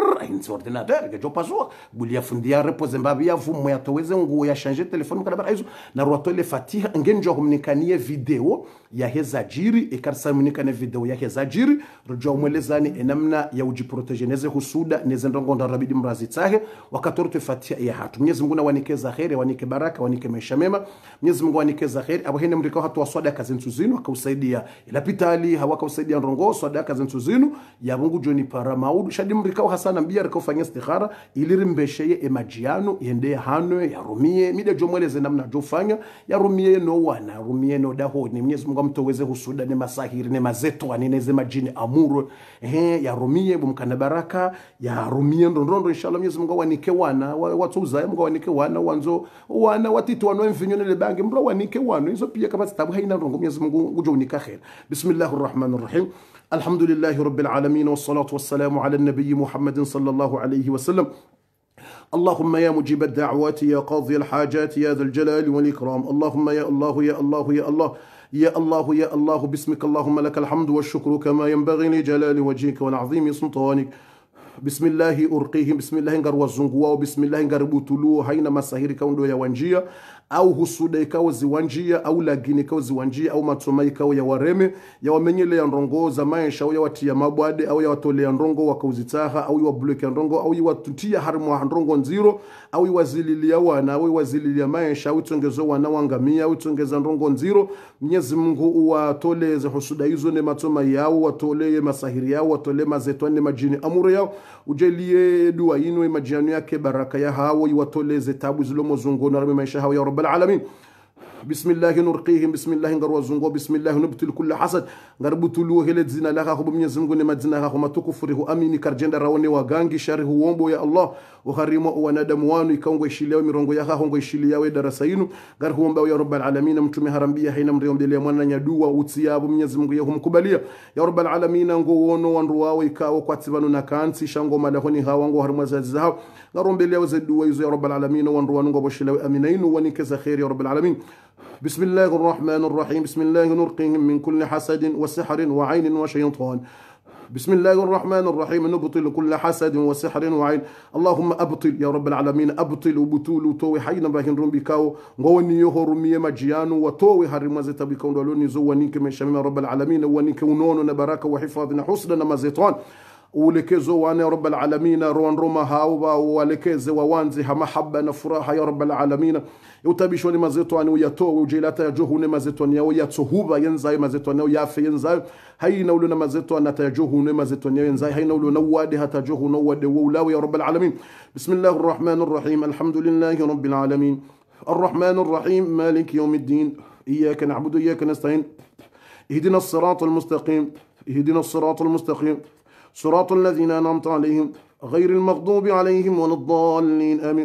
ainsi ordinateur ke jopazo bulia fundia repose mbabi ya vumo ya toweze nguo ya changer telefone mkana hizo na rwatole fatiha ngenjo kumnikanie video ya hezajiri ikarsa mnikane video ya hezajiri rujwa mwelezani enamna ya ujiprotegeneze husuda neze ndongo ndarabidi mrazi tsahe wakatorte fatiha ya hatu Mwenyezi Mungu na wanikeza khairi wanike baraka wanike maisha mema Mwenyezi Mungu wanikeza khairi abo hene mrikao hatu waswada kazentu zinu akausaidia ila pitali hawakausaidia ndongo swada kazentu zinu ya Mungu joni para maudu shadi mrikao hasana mbia rikao fanya istikhara ilirimbesheye emajiano yende hano ya rumie mide jomweleze namna jofanya ya rumie no wana rumie no daho ni Mwenyezi Mungu mtoweze husuda ni masahiri ni mazeto anineze majini amuru ya rumie bumkana baraka ya rumie ndondondo inshallah Mwenyezi Mungu wanike wana watuza Mungu wanike wana wanzo wana watitu wano mvinyo nile bangi mbro wanike wana hizo pia kama tabu haina ndongo Mwenyezi Mungu ujonika khair bismillahirrahmanirrahim alhamdulillahi rabbil alamin wassalatu wassalamu ala nabiy Muhammadin sallallahu alayhi wa sallam اللهم يا مجيب الدعوات يا قاضي الحاجات يا ذا الجلال والإكرام اللهم يا الله يا الله يا الله يا الله يا الله باسمك اللهم لك الحمد والشكر كما ينبغي لجلال وجهك والعظيم سلطانك بسم الله أرقيهم بسم الله نغر وزنغوا بسم الله نغر بوتلو haina masahiri kaundo ya wanjia au husuda ikawa ziwanjia au lagini ikawa ziwanjia au matumai ikawa ya wareme ya wamenyele ya ndongo za maisha au ya watia mabwade au ya watole ya ndongo wakauzitaha au ya wabloke ya ndongo au ya watutia harimu wa ndongo nziro au ya wazililia wana au ya wazililia maisha au tongezo wana wangamia au tongeza ndongo nziro Mwenyezi Mungu watoleze husuda hizo ne matumai yao watole masahiri yao watole mazetwane majini amuru yao ujelie dua ino imajiano yake baraka ya hao iwatoleze tabu zilomo zungo na maisha hao ya rabbal alamin بسم الله نرقيهم بسم الله نغروا زنغو بسم الله نبتل كل حسد غربتلو هله زنا لها خو بمنيزم غني مدنا خو ما تكفره امين كرجند راوني وغانغي شره وombo ya Allah وخريمو wanadamu wanu ikango ishiliao mirongo ya hongo ishiliao darasa yinu gar huomba ya rabbal alamin mtume harambia haina mriombelea mwana nyadua utiabo Mwenyezi Mungu yahumkubalia ya rabbal alamin ngo wono wandu wao ikao kwatsibano na kansi shango malahoni hawango harmazazi zao ngarombelea wazedua hizo ya rabbal alamin wandu wango boshiliao aminainu wanikeza khair ya rabbal alamin بسم الله الرحمن الرحيم بسم الله نرقيهم من كل حسد وسحر وعين وشيطان بسم الله الرحمن الرحيم نبطل كل حسد وسحر وعين اللهم أبطل يا رب العالمين أبطل وبطول وطوي حينا باكين رمبكاو غوني يهرمي مجيانو وطوي هرمزة بكون دولوني زوانيك من شميم رب العالمين وانيك ونون نبراك وحفاظنا حسننا مزيطان ulekezo wane ya rabbal alamin roan roma hawa walekeze wawanzi mahaba na furaha ya rabbal alamin utabishoni mazetwani uyatoa ujilata ya juhune mazetwani yao yatsuhuba yenzayo mazetwani yao yafe yenzayo haina uluna mazetwani atajuhune mazetwani yao yenzayo haina uluna wadi hata juhune wadi wulawi ya rabbal alamin bismillahir rahmanir rahim alhamdulillahi rabbil alamin الرحمن الرحيم مالك يوم الدين إياك نعبد وإياك نستعين اهدنا الصراط المستقيم اهدنا الصراط المستقيم صراط الذين أنعمت عليهم غير المغضوب عليهم ولا الضالين آمين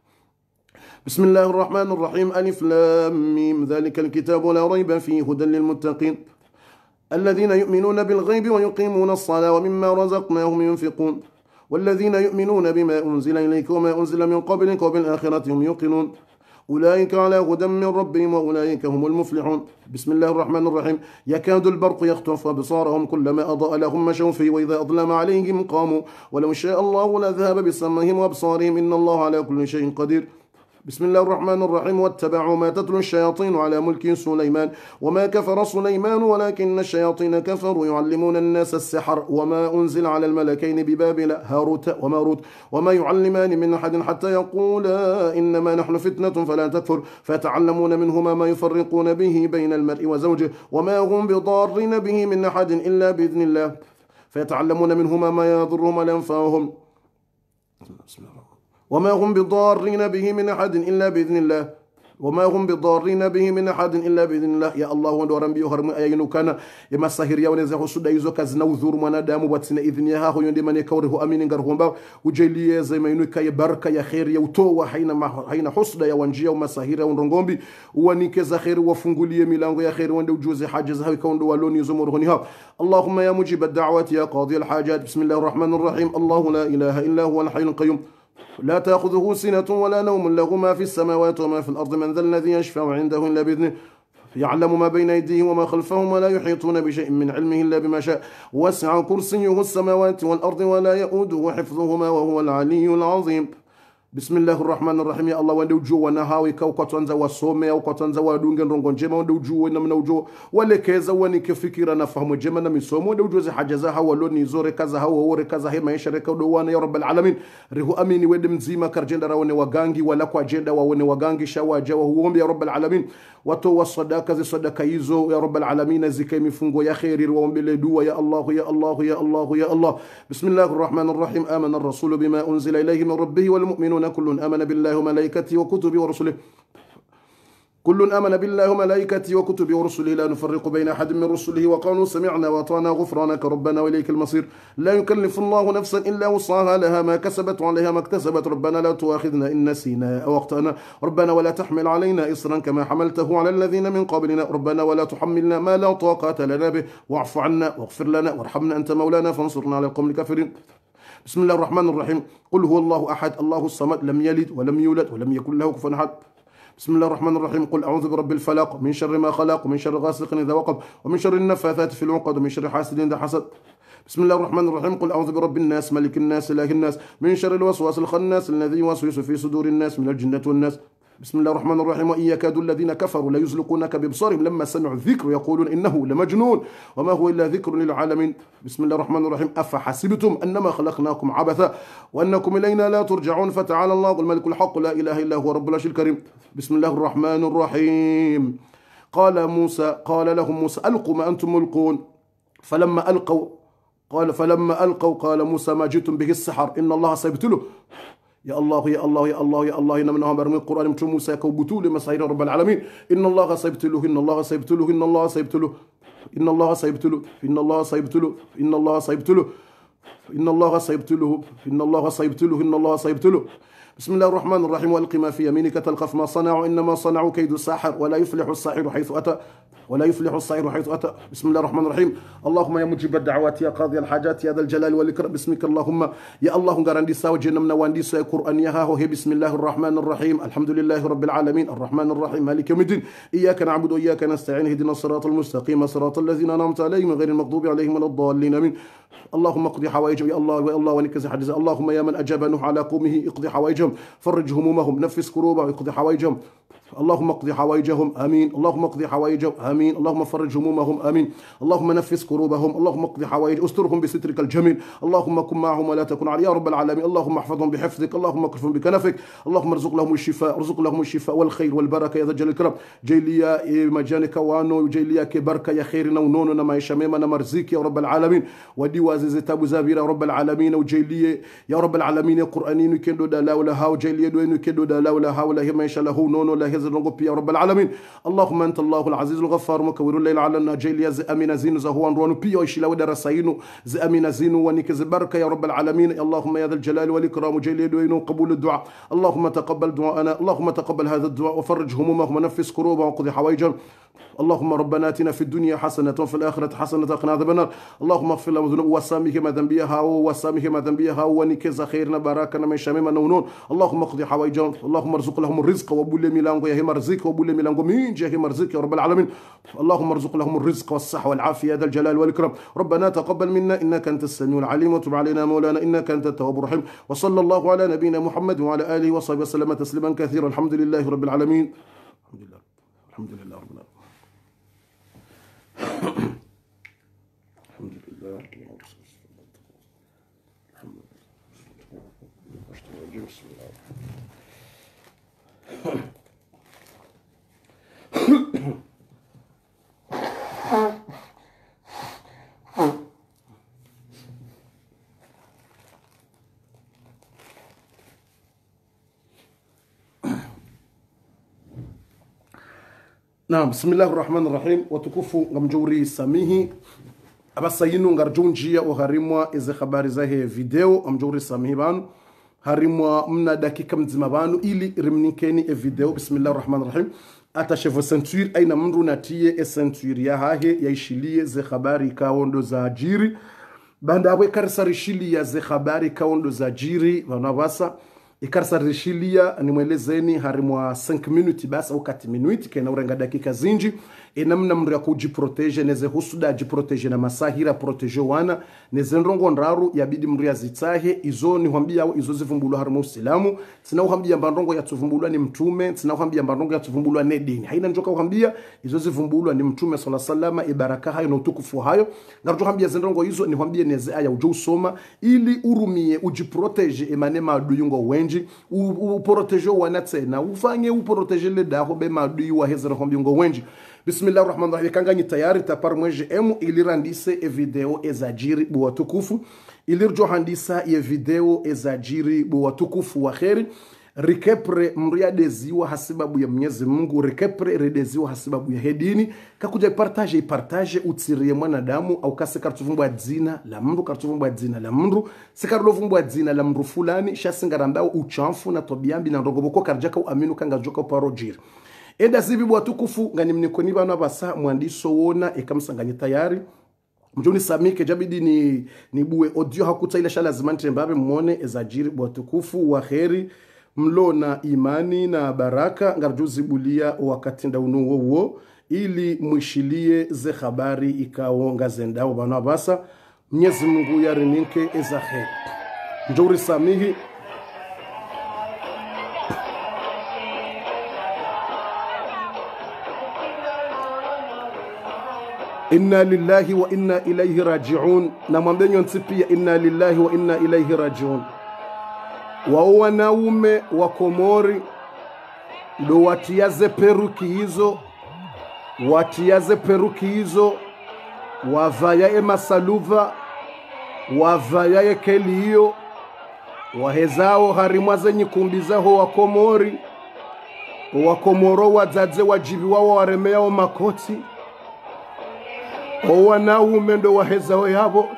بسم الله الرحمن الرحيم ألف لام ميم ذلك الكتاب لا ريب فيه هدى للمتقين الذين يؤمنون بالغيب ويقيمون الصلاة ومما رزقناهم ينفقون والذين يؤمنون بما أنزل إليك وما أنزل من قبلك وبالآخرة هم يوقنون أولئك على هدى من ربهم وأولئك هم المفلحون بسم الله الرحمن الرحيم يكاد البرق يخطف أبصارهم كلما أضاء لهم مشوا فيه وإذا أظلم عليهم قاموا ولو شاء الله لذهب بسمعهم وأبصارهم إن الله على كل شيء قدير بسم الله الرحمن الرحيم واتبعوا ما تتلو الشياطين على ملك سليمان وما كفر سليمان ولكن الشياطين كفروا يعلمون الناس السحر وما أنزل على الملكين ببابل هاروت وماروت وما يعلمان من أحد حتى يقولا إنما نحن فتنة فلا تكفر فيتعلمون منهما ما يفرقون به بين المرء وزوجه وما هم بضارين به من أحد إلا بإذن الله فيتعلمون منهما ما يضرهم ولا ينفعهم وما هم بضارين به من أحد إلا بإذن الله وما هم بضارين به من أحد إلا بإذن الله يا الله ودورم بيهرم أينو كان يما سهر يا ونزه سودا يزو كزنا وذور منا دام واتسنا إذن يا هو يندي من يكوره أمين غرهم با وجليه زي ما ينوك يا بركة يا خير يا وتو حين حصدا يا وانجيا وما سهر ونرغومبي ونيكeza خير وفنغوليه ميلانغو يا خير وندو جوزي حاجز هاي كون دو لون يزمر هنيها اللهم يا مجيب الدعوات يا قاضي الحاجات بسم الله الرحمن الرحيم الله لا إله إلا هو الحي القيوم لا تأخذه سنة ولا نوم له ما في السماوات وما في الأرض من ذا الذي يشفع عنده إلا بإذنه يعلم ما بين أيديهم وما خلفهم ولا يحيطون بشيء من علمه إلا بما شاء وسع كرسيه السماوات والأرض ولا يؤوده حفظهما وهو العلي العظيم. بسم الله الرحمن الرحيم. يا الله وند وجو ونهاوي كو كتنزا وصومي او كتنزا ودونغن رونغون جيما وند وجو ونمنا وجو ولكذا ونك فكر انا فهم جيما نمي سومو وند وجو زي حاجه ها ولوني زوري كذا ها ووري كذا هي ما يشرك ودوان يا رب العالمين ريهو اميني ودم زيما كرجندا راوني وغانغي ولا كو اجندا ووني وغانغي شوا جوا هو يا رب العالمين وتو والصدقه زي صدقه يزو يا رب العالمين زكي مفungo يا خير وومبل دوا يا الله يا الله يا الله يا الله. بسم الله الرحمن الرحيم. امن الرسول بما انزل اليه من ربه والمؤمنون كل آمن بالله وملائكته وكتبه ورسله كل آمن بالله وملائكته وكتبه ورسله لا نفرق بين أحد من رسله وقالوا سمعنا وأطعنا غفرانك ربنا وإليك المصير. لا يكلف الله نفسا إلا وسعها لها ما كسبت وعليها ما اكتسبت ربنا لا تؤاخذنا إن نسينا أو أخطأنا ربنا ولا تحمل علينا إصرا كما حملته على الذين من قبلنا ربنا ولا تحملنا ما لا طاقة لنا به واعف عنا واغفر لنا وارحمنا أنت مولانا فانصرنا على القوم الكافرين. بسم الله الرحمن الرحيم. قل هو الله أحد الله الصمد لم يلد ولم يولد ولم يكن له كفوا أحد. بسم الله الرحمن الرحيم. قل أعوذ برب الفلق من شر ما خلق ومن شر غاسق إذا وقب ومن شر النفاثات في العقد ومن شر حاسد إذا حسد. بسم الله الرحمن الرحيم. قل أعوذ برب الناس ملك الناس إله الناس من شر الوسواس الخناس الذي يوسوس في صدور الناس من الجنة والناس. بسم الله الرحمن الرحيم. وإن يكاد الذين كفروا ليزلقونك ببصرهم لما سمعوا الذكر يقولون إنه لمجنون وما هو إلا ذكر للعالمين. بسم الله الرحمن الرحيم. أفحسبتم أنما خلقناكم عبثا وأنكم إلينا لا ترجعون فتعالى الله الملك الحق لا إله إلا هو رب العرش الكريم. بسم الله الرحمن الرحيم. قال لهم موسى ألقوا ما أنتم ملقون فلما ألقوا قال موسى ما جئتم به السحر إن الله سيبتله. يا الله يا الله يا الله يا الله إنما برمي القرآن متى موسى كوبتول مساير رب العالمين إن الله سيبتله إن الله سيبتله إن الله سيبتله إن الله سيبتله إن الله سيبتله إن الله سيبتله إن الله سيبتله إن الله سيبتله إن الله سيبتله. بسم الله الرحمن الرحيم. والق ما في يمينك تلقف ما صنعوا إنما صنعوا كيد الساحر ولا يفلح الساحر حيث أتى ولا يفلح الساحر حيث أتى. بسم الله الرحمن الرحيم. اللهم يا مجيب الدعوات يا قاضي الحاجات يا ذا الجلال والإكرام باسمك اللهم يا الله غاراندي ساو جنمنا واندي ساي قرآن يا هو بسم الله الرحمن الرحيم. الحمد لله رب العالمين الرحمن الرحيم مالك يوم الدين إياك نعبد وإياك نستعين اهدنا الصراط المستقيم صراط الذين أنعمت عليهم غير المغضوب عليهم ولا الضالين آمين. اللهم اقضي حوائجهم يا الله يا الله ونكز حدث. اللهم يا من أجاب نوح على قومه اقضي حوائجهم فرج همومهم نفس كروبهم اقضي حوائجهم. اللهم اقضي حوائجهم آمين. اللهم اقضي حوائجهم آمين. اللهم فرج همومهم آمين. اللهم نفس كروبهم. اللهم اقضي حوائج استرهم بسترك الجميل. اللهم كن معهم ولا تكن عليهم يا رب العالمين. اللهم احفظهم بحفظك. اللهم اكرفهم بكنفك. اللهم ارزق لهم الشفاء ارزق لهم الشفاء والخير والبركه يا ذا الجلال الكرام. جيليا مجانك وانو جيليا كبركه يا خيرنا ونوننا ما يشممنا مرزيك يا رب العالمين. ودي وازيز تابو زابير يا رب العالمين. وجيليا يا رب العالمين قرانين كندو دا لا ولا هاو جيليا دوين كندو دا لا ولا هاو لا ما يشاء له نونو لا يا رب العالمين. اللهم انت الله العزيز الغفار مكور الليل على النجيل يا امين زين زهوان رونو بيو يشلا ودرساينو امين زين ونكز بركه يا رب العالمين. اللهم يا ذا الجلال والاكرام جيل دوينو قبول الدعاء. اللهم تقبل دعاءنا. اللهم تقبل هذا الدعاء وفرج همومهم ونفس كروبهم وقضي حوائجهم. اللهم ربنا اتنا في الدنيا حسنه وفي الاخره حسنه وقنا عذاب النار. اللهم اغفر لنا ذنوبنا وسامح ما ذنبيها وسامح ما ذنبيها ونكز خيرنا باركنا من شميم نونون. اللهم اقضي حوائجهم. اللهم ارزق لهم الرزق وبول ميلانغو يا مرزق وبول ميلانغو من جه مرزق يا رب العالمين. اللهم ارزق لهم الرزق والصحه والعافيه ذا الجلال والاكرام. ربنا تقبل منا انك انت السميع العليم وتب علينا مولانا انك انت التواب الرحيم. وصلى الله على نبينا محمد وعلى اله وصحبه وسلم تسليما كثيرا. الحمد لله رب العالمين. الحمد لله الحمد لله رب العالمين. الحمد لله نعم. بسم الله الرحمن الرحيم. وتكفوا نمجوري ساميه abasayinu ngarjunjia uharimwa ize habari zahe video amjuri samihi banu harimwa mna dakika mzima banu ili rimnikeni e video. Bismillahir Rahmanir Rahim. Atashevo ceinture aina mndu natie e ceinture ya hahe yaishilie ze habari kaondo za ajiri banda abwe karisarishili ya ze habari kaondo za ajiri wanawasa ikarsharishilia nimwelezeni harimwa 5 minutes basi au 4 minutes kena urenga dakika zinji namna mndu ya kujiprotege neze husuda jiprotege na masahira protege wana neze ndongo ndaru yabidi mndu yazitahe izo ni hwambia izo zivumbulwa harimo Uislamu sina uhambia mbandongo ya tuvumbulwa ni mtume sina uhambia mbandongo ya tuvumbulwa ne dini haina njoka uhambia izo zivumbulwa ni mtume sallallahu alaihi wasallam ibaraka hayo na utukufu hayo ngarujo hambia zendongo izo ni hwambia neze aya ujo usoma ili urumie ujiprotege emane maduyungo wenji uprotege wana tena ufanye uprotege le daho be maduyu wa hezera hwambia ngo wenji. Bismillahirrahmanirrahim. Kanganyi tayari tapar mweje emu ilirandise video ezajiri buwa tukufu ilirjo handisa ye video ezajiri buwa tukufu wa kheri rikepre mriadeziwa hasibabu ya Mwenyezi Mungu rikepre redeziwa hasibabu ya hedini kakuja partage utirie mwanadamu au kase kartuvumbwa dzina la mndu kartuvumbwa dzina la mndu sikarulovumbwa dzina la mndu fulani shasingarambao uchamfu na tobiambi na ndogoboko karjaka uaminu kangajoka parojiri enda zibi bwa tukufu ngani mnikoni bana basa mwandiso wona ekamsanganye tayari mjoni samike jabidi ni buwe audio hakuta ile shala zimante mbabe muone ezajiri bwa tukufu wa kheri mlona imani na baraka ngarjuzi bulia wakati ndaunu wo ili mwishilie ze habari ikaonga zendao bana basa Mwenyezi Mungu yarinike eza kheri mjori samihi inna lillahi wa inna ilayhi raji'un na mwambenyo nsipia inna lillahi wa inna ilayhi raji'un wa wanaume wa Komori ndo watiaze peruki hizo wavayae masaluva wavayae keli hiyo wahezao harimwaze nyikumbizaho wa Komori wa Komoro wadzadze wajibi wao waremeao makoti wanaume ndo wahezao yabo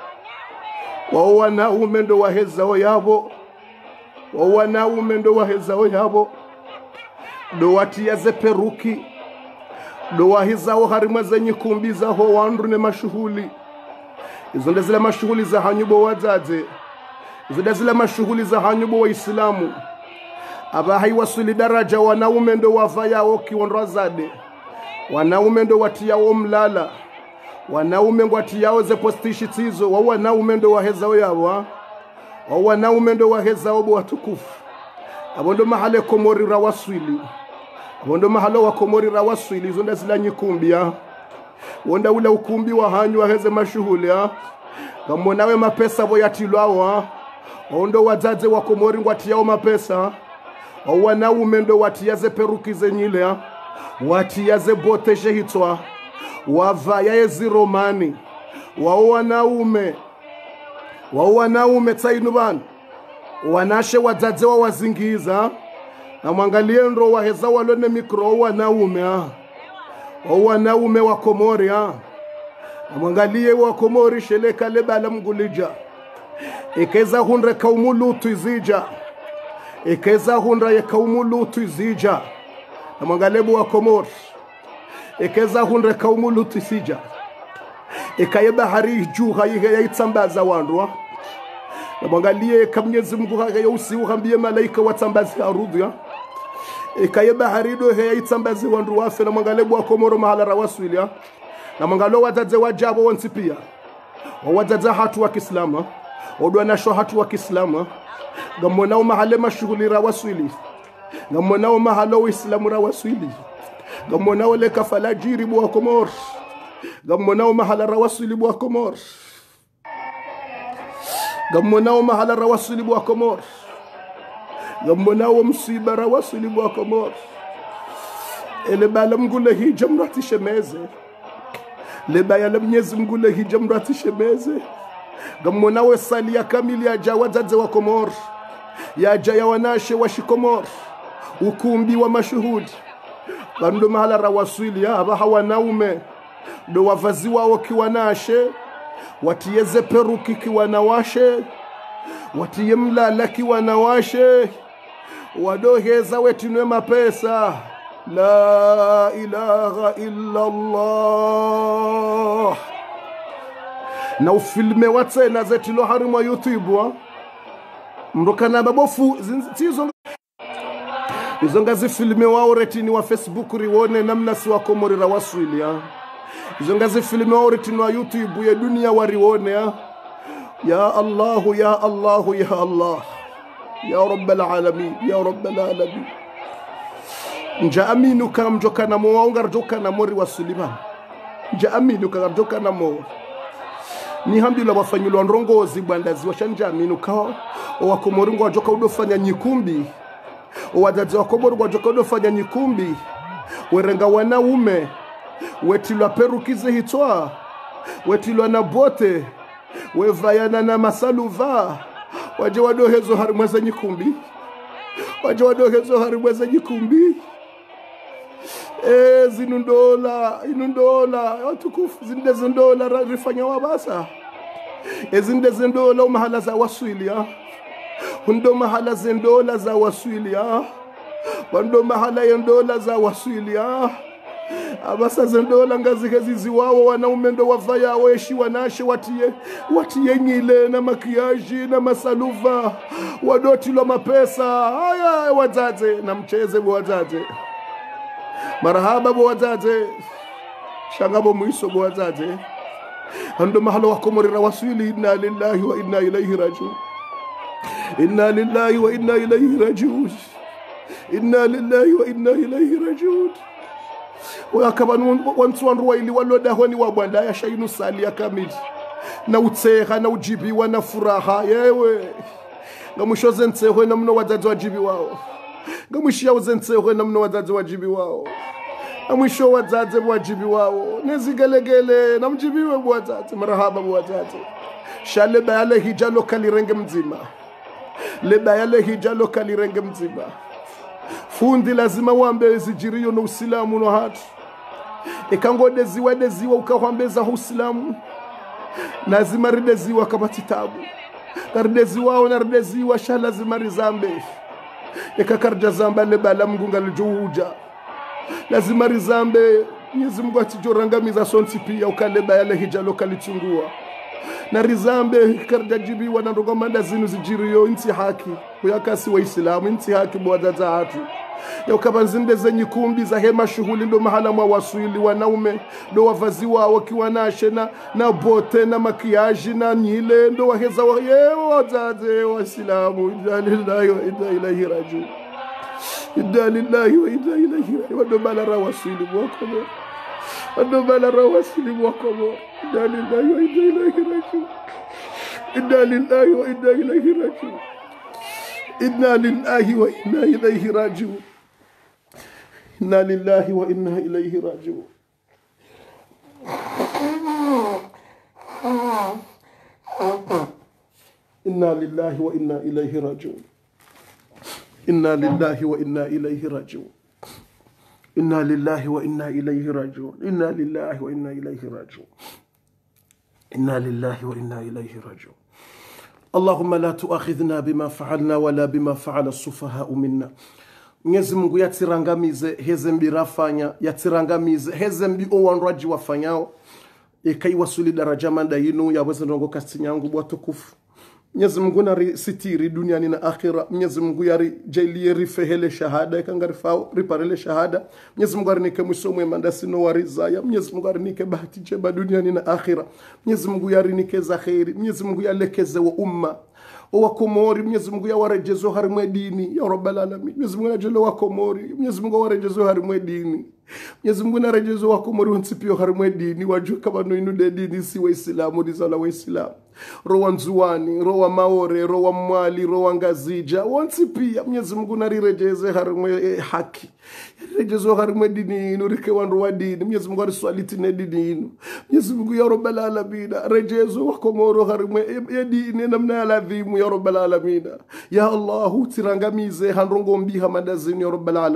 wanaume ndo wahezao yabo wanaume ndo wahezao yabo ndo watiaze peruki ndo wahezao harima zenye kumbiza ho wandu ne mashuhuli izo ndezile mashuhuli za hanyubo wadzadze izo ndezile mashuhuli za hanyubo wa Islamu aba haiwasuli daraja wanaume ndo wavayao kiwondrazade wanaume ndo watiao mlala wanaume ngwati yao ze postishi tizo wanaume ndo wahezao yao wanaume ndo wahezao bwa tukufu abondo mahale Komori rawaswili abondo mahalo wa Komori rawaswili zonda zila nyikumbia wonda ule ukumbi wa hanyu waheze mashuhuli gamonawe mapesa bo yatilwa ondo wadzadze wa Komori ngwati yao mapesa wanaume ndo watiaze peruki zenyile watiaze bote shehitwa wavayae ziromani wanaume tsainu bana wanashe wadzadze wa wazingiza na mwangalie ndo waheza walone mikro wanaume wa Komori na mwangalie wa Komori sheleka lebala mgulija ikeza hundre kaumulutu izija na mwangalie wa Komori ikeza hundre kaumulutu isija ikaye bahari juha yaitsambaza wandu na mwangalie Mwenyezi Mungu usiuhambie malaika watsambazi arudhi ikaye bahari do yaitsambaza wandu wafe na mwangalie wa Komoro mahala rawaswili na mwangalie wadzadze wajabo wonsipia wadzadze hatu wa Kiislamu odwa nasho hatu wa Kiislamu gamonao mahale mashughuli rawaswili gamonao mahalo Uislamu rawaswili gamonao le kafalajiri bwa Komor gamonao mahala rawaswili bwa Komor gamonao mahala rawaswili bwa Komor gamonao msiba rawaswili bwa Komor ele bala mgule hija mrati shemeze le baya la Mwenyezi Mungu hija mrati shemeze gamonao sali ya kamili ya jawadzadze wa Komor ya jaya wanashe wa Shikomor ukumbi wa mashuhudi bando mahala rawaswili aba wanaume ndo wavazi wao kiwanashe watieze peruki kiwanawashe watie mlala kiwanawashe wadoheza wetinwe mapesa la ilaha illa Allah na ufilme watena zetilo harimo YouTube mrokana babofu tizo izonga zifilme wao retini wa Facebook riwone namna si wa Komori ra waswili ya izonga zifilme wao retini wa YouTube ya dunia wariwone ya Allah ya Allah ya Allah ya rabbal alamin ya rabbal alamin nja aminu kamjoka na mo waunga joka na mori wasulima nja aminu kamjoka na mo ni hambila wafanyilo ndrongozi bwandazi washanja aminu kao wa Komori ngo wajoka udofanya nyikumbi wadadzi wa Komori ngo wajoka udofanya nyikumbi werenga wanaume wetilwa perukize hitwa wetilwa na bote wevayana na masaluva waje wadohezo harimweza nyikumbi waje wadohezo harimweza nyikumbi inundola watukufu zinde zindola rifanya wabasa zinde zindola umahala za waswilia hundo mahala zindola za waswilia wando mahala yendola za waswilia abasa zendola ngazi wao wanaume ndo wavaya weshi wanashe watie nyile na makiaji na masaluva wadoti lo mapesa haya wazaze na mcheze wazaze marahaba wazaze shangabo mwiso wazaze ando mahala wa Komori ra waswili inna lillahi wa inna ilayhi rajiun inna lillahi wa inna ilayhi rajiun inna lillahi wa inna ilayhi rajiun wakabanu wantswanruwa ili waloda honi wabwanda ya shainu sali ya kamili na utseha na ujibiwa na furaha yewe ngamushoze ntseho na mno wazazi wajibi wao ngamushia uzentseho na mno wazazi wajibi wao amwisho wazazi wajibi wao nezigelegele na mjibiwe wazazi marahaba wazazi shale bayale hijalo kalirenge mzima le bayale hijalo kalirenge mzima fundi lazima wambe zijirio no usilamu no hatu deziwa ukahambeza usilamu lazima rideziwa kabati rideziwa na rideziwa shala zimari zambe karja zamba le bala mgunga lijuja lazima rizambe Mwenyezi Mungu atijorangamiza sonsi pia ukaleba yale hijalo kalichungua na rizambe karja jibiwa na ndogomanda zinu zijirio inti haki kuyakasi wa Islamu inti haki bwadaza hatu ya ukabanzinde zenye kumbi za hema shughuli ndo mahala mwa waswili wanaume ndo wavazi wao wakiwa nashe na bote na makiaji na nyile ndo waheza wazaze wa Islamu inna lillahi wa inna ilayhi rajiun inna lillahi wa inna ilayhi rajiun ndo balara waswili wakomo ndo balara waswili wakomo inna lillahi wa inna ilayhi rajiun inna lillahi wa inna ilayhi rajiun inna lillahi wa inna ilayhi rajiun inna lillahi wa inna ilayhi rajiun inna lillahi wa inna ilayhi rajiun inna lillahi wa inna ilayhi rajiun inna lillahi wa inna ilayhi rajiun inna lillahi wa inna ilayhi rajiun inna lillahi wa inna ilayhi rajiun اللهم لا تؤاخذنا بما فعلنا ولا بما فعل السفهاء منا. Mwenyezi Mungu yatirangamize hezembi rafanya, yatirangamize hezembi owanraji wafanyao ikaiwasuli daraja manda yinu yaweze ndongo kastinyangu bwatukufu. Mwenyezi Mungu nari sitiri duniani na akhira. Mwenyezi Mungu yari jailie rifehele shahada ikangarifao riparele shahada. Mwenyezi Mungu arinike mwisomwe mandasino warizaya. Mwenyezi Mungu arinike bahati jeba duniani na akhira. Mwenyezi Mungu yarinike za khairi. Mwenyezi Mungu yalekeze wa umma wa Komori. Mwenyezi Mungu yawarejezo harimwe dini ya rabbal alamin. Mwenyezi Mungu najelo wa Komori. Mwenyezi Mungu warejezo harimwe dini. Mwenyezi Mungu narejezo wa Komori unsipio harimwe dini wajuka bano inude dini si wa Islamu dizala wa Islamu. Rowa nzuwani, rowa maore, rowa mwali, rowa ngazija wansipia. Mwenyezi Mungu narirejeze harimwe haki. Rejezo harimwe dini inu rike wanru wa dini. Mwenyezi Mungu ariswalitine dini inu. Mwenyezi Mungu ya rabbal alamin rejezo wa Komoro harimwe dini namna aladhimu ya rabbal alamin. Ya Allah tirangamize hanrongo mbiha madazini ya rabbal alamin.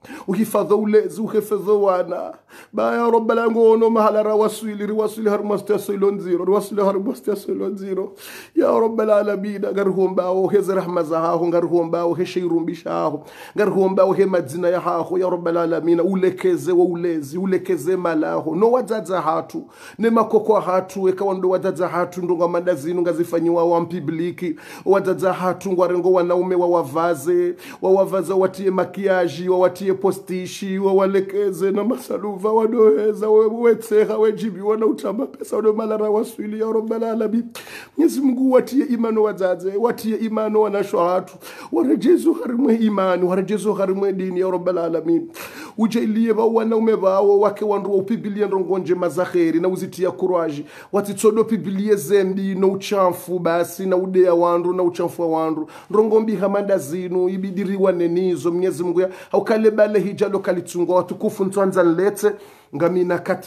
uhifadhi ulezi uhifadhi wana ba ya rabbal alamin mahala riwasili harmastasilo nziro ya rabbal alamin garhomba heze rahma zaho garhomba he sheirumbishaho garhomba he madzina ya haho ya rabbal alamin ulekeze wa ulezi ulekeze malaho no wadzaza hatu ne makoko hatu ekawondo wadzaza hatu ndonga mandazinu ngazifanyiwa wa publiki wadzaza hatu ngwarengo wanaume wawavaze watie makiaji watie postishi wawalekeze na masaluva wadoheza wetseha wejibi wana utamba pesa wado malara waswili ya rabbal alamin Mwenyezi Mungu watie imano wazaze watie imano wanashwa hatu warejezo harimwe imani warejezo harimwe dini ya rabbal alamin ujailie ba wanaume bawo wake wandu upibilie ndongonje mazaheri na uzitia kuraji watitsodo pibilie zembi no uchamfu basi na udea wandu na uchamfu wa wandu ndongombi hamanda zinu ibidiriwa nenizo Mwenyezi Mungu haukale bale hijalo kalitungwa watukufu ntwanza nlete ngamina 4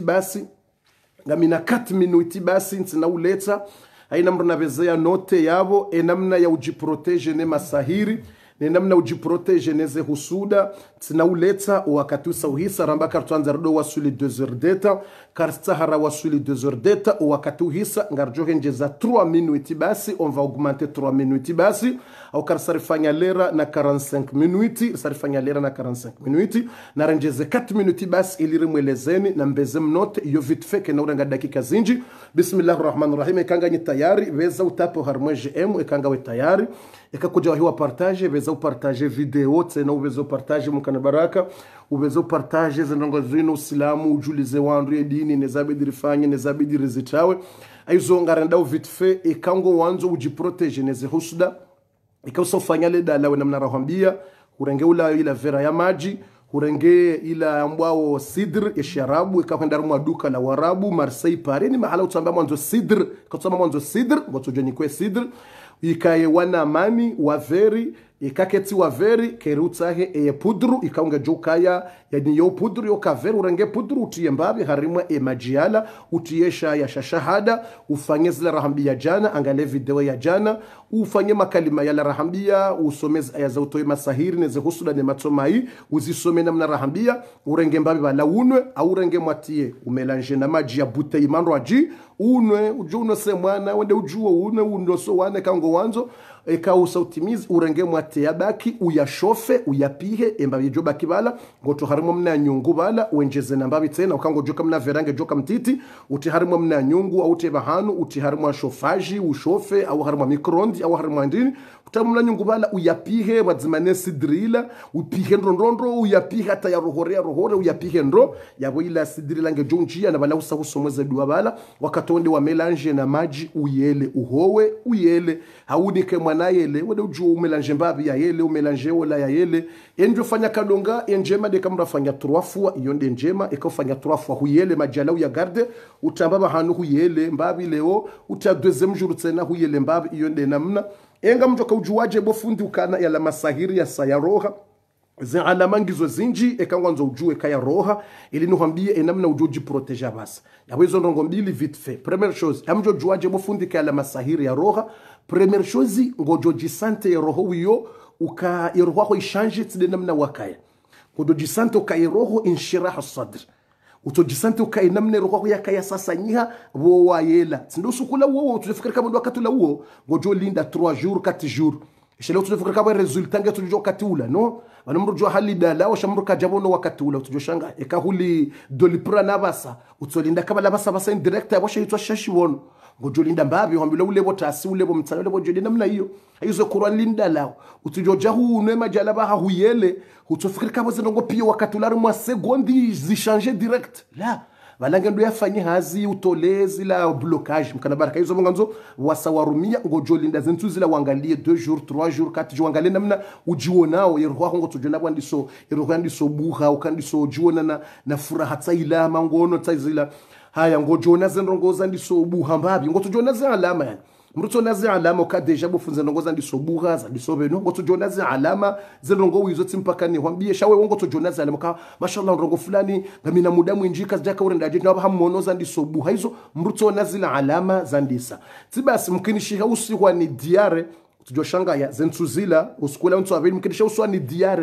minuti basi ntina uleta haina mruna bezea note yabo enamna ya ujiproteje ne masahiri namna ujiproteje neze husuda tina uleta wakati usauhisa rambaka tuanza rdo wasuli 2h deta karstahara wasuli 2h deta wakati uhisa ngarjohe njeza 3 minuti basi on va augmenter 3 minuti basi au karsarifanya lera na 45 minuti sarifanya lera na 45 minuti na renjeze 4 minuti basi iliri mwelezeni na mbeze mnote iyo vite fait ke na uranga dakika zinji bismillahirrahmanirrahim ekanga ni tayari beza utapo harmwe GM ekanga we tayari ekakuja hiwa partage beza upartage video tena ubezo partage mukana baraka ubezo partage zinongo zino usilamu ujulize wandu ya dini nezabidi rifanye nezabidi rizitawe aizo ngarenda vite fait ekango wanzo ujiprotege neze husuda ikawusofanya le dala wena mnarahambia urenge ila vera ya maji urenge ila ambao sidr ya sharabu ikakwenda mu duka la warabu Marseille Paris ni mahala utamba mwanzo sidr kusoma mwanzo sidr ngotujeni kwe sidr ikaye wana amani wa veri ikaketi wa veri kerutahe eye pudru ikaunga jukaya yani yo pudru yo kaveri urenge pudru utiye mbabi harimwe majiala utiyesha ya shashahada ufanye zile rahambia jana angale video ya jana ufanye makalima ya la rahambia usomeze aya za utoe masahiri neze husuda ne matomai uzisome namna rahambia urenge mbabi bala unwe au urenge mwatie umelange na maji ya butei mandro aji unwe ujuno se mwana wende ujuo unwe undoso wane kango wanzo eka usautimizi urenge mwate yabaki uyashofe uyapihe embabi joba kibala ngoto harimo mna nyungu bala uenjeze nambabi tena ukango joka mna verange joka mtiti uti harimo mna nyungu au te bahanu uti harimo shofaji ushofe au harimo mikrondi au harimo ndini utamuna nyungu bala uyapihe wazimane sidrila upihe ndondro uyapihe hata ya rohore uyapihe ndo yabo ila sidrila nge jonjia na bala usahusomeze dua bala wakatonde wa melange na maji uyele uhowe uyele haudike mwanayele wede ujuo umelange mbabi ya yele umelange wala ya yele enjo fanya kadonga enjema de kamra fanya 3 fois yonde njema ekofanya 3 fois huyele majala uya garde utambaba hanu huyele mbabi leo uta deuxième jour tena huyele mbabi yonde namna enga mjoka ujuwaje bofundi ukana yala masahiri ya sayaroha zi alama ngizo zinji ekangwanzo ujue kaya roha ili nuhambie enamna ujoji proteja basi yawezo ndongo mbili vite fait première chose amjo juwaje bofundi kaya masahiri ya roha première chose ngojoji sante ya roho wiyo uka iroho ko ishange tide namna wakaya ngojoji sante uka roho inshirah sadr utojisante ukainamne roho yakaya sasa nyiha wo wayela tsindo sukula wo tulifikira kama ndo wakati la wo ngojo linda 3 jours 4 jours ishelo tulifikira kama resultat ngetu tulijo katula no banamrujo hali dala wa shamruka jabono wakati ula tujoshanga ekahuli dolipra nabasa utsolinda kama labasa basa indirect aboshe yitwa shashi wono ngojo linda mbabi wambile ule botasi ule bomtsala ule bojo namna hiyo hizo Qur'an linda lao utujoja hu ne majalaba ha huyele utofikiri kama zinongo pia wakati ula mwa secondi zichange direct la balange ndo yafanye hazi utolezi la blocage mkana baraka hizo mwanzo wasawarumia ngojo linda zentu zila wangalie 2 jours 3 jours 4 jours wangalie namna ujionao yeroho ngo tujona bwandiso yeroho yandiso buha ukandiso jiona na furaha tsaila mangono tsazila haya ngojo nazenrongoza ndiso buha mbabi ngo tujona za alama yani mruto nazi alama ka deja bufunze ndongoza ndisobuha za ndisobeno ngo tujona za alama zenrongo wizo tsimpaka ni hwambie shawe wongo tujona za alama ka mashallah ndongo fulani ngamina muda mwinjika zjaka urenda je nabo hamonoza ndisobuha hizo mruto nazi alama za ndisa tibasi mkinishiha usiwa ni diare tujoshanga ya zentuzila usikula mtu aveni mkinisha uswa ni diare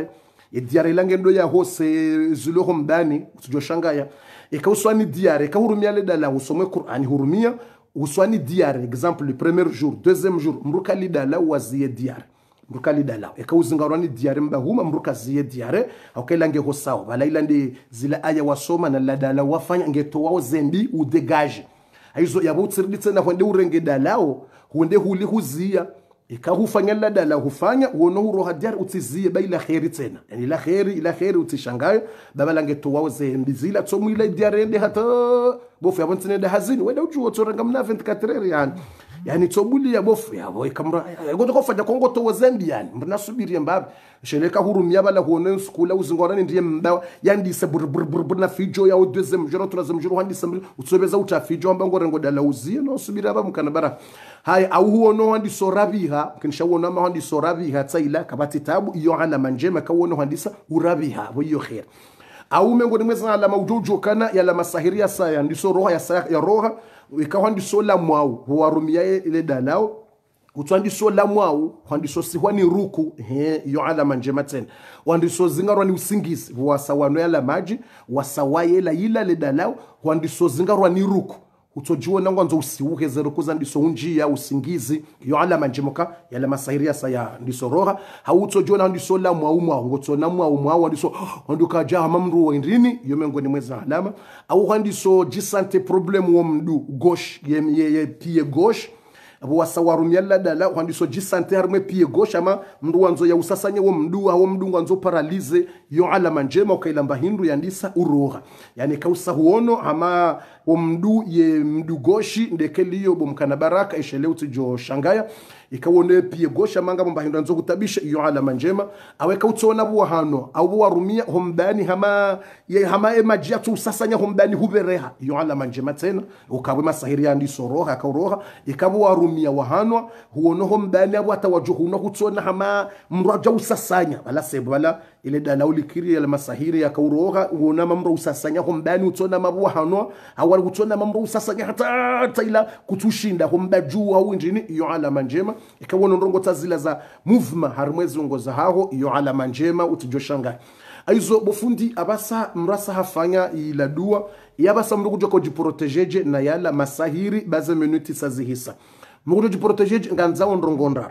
diare lange ndo ya hose zulo homdani utujoshangaya ikauswani diare ikahurumia le dala usome Qur'ani hurumia uswani diare exemple le premier jour deuxième jour mruka li dala wazie diare mruka li dala ikauzingarwani diare mbahuma mruka zie diare aukelange hosao balaila ndi zila aya wasoma na la dala wafanya ngeto wao zembi u dégage aizo yabutsirditse na hwende urenge dalao hunde huli huzia ikahufanya la dala hufanya uono huroha diari utizie ba ila khairi tena yani ila khairi utishangayo babalange to wauze mbizila tsomu ila diari ende hata bofu ya bontene da hazini wenda ujuo tsoranga mna 24 yani tsobuli ya bofu ya boy kamra goto ko fanya kongo to wazembi yani mbona subiri mbabe sheleka hurumia bala huone skula uzingorani ndiye mba yandise bur na fijo ya deuxième jour troisième jour handise utsobeza utafijo amba ngorengo dala uzie no subiri aba mukana bara hai au huono handi sorabiha kinshawona ma handi sorabiha tsaila kabati tabu iyo ala manjema kawono handisa urabiha bo iyo khair au mengo nimeza ala maujojo kana ya la masahiria saya ndiso roha ya saya ya roha ikawandi sola mwau warumia ile dalao utwandi sola mwau handi so sihwani ruku iyo ala manjema tena wandi so zingarwani usingizi wasawano ya la maji wasawaye la ila le dalao wandi so zingarwani ruku utojiwa nangwa nzo usiuke zero kuza ndiso unjia usingizi yo ala manjemoka yala masahiria saya ndiso roha hautojiwa na ndiso la mwa ngotona mwa ndiso nduka jaha mamru wendrini yo mengoni mweza alama au ndiso jisante problem wo mdu gauche ye pied gauche abo wasawarumia la dala ndiso jisante harme pied gauche ama mdu wanzo ya usasanye wo mdu wanzo paralyze yo ala manjema ukailamba hindu yandisa uroha yani kausa huono ama mdu ye mdu goshi ndekeliyo bomkana baraka ishele utijo shangaya ikawone pie gosha manga mbahinda nzo kutabisha iyo ala manjema aweka utona bwa hano au warumia homdani hama emajia tu sasanya homdani hubereha iyo ala manjema tena ukabwe masahiri yandi soroha kauroha ikabwe warumia wahano huono homdani abo atawajuhu no kutona hama mraja usasanya bala sebo bala ile dala ulikiri ya masahiri ya kauroha uona mamro usasanya homdani utona mabwa hano awali utona mamro usasanya hata ila kutushinda hombaju au injini iyo ala manjema ikawona ndongo tazila za movement harmwezi ngoza haho iyo ala manjema utijoshanga aizo bofundi abasa mrasa hafanya ila dua yabasa mrukujo ko jiprotegeje na yala masahiri baze minuti sazihisa mrukujo jiprotegeje nganzao ndongo ndara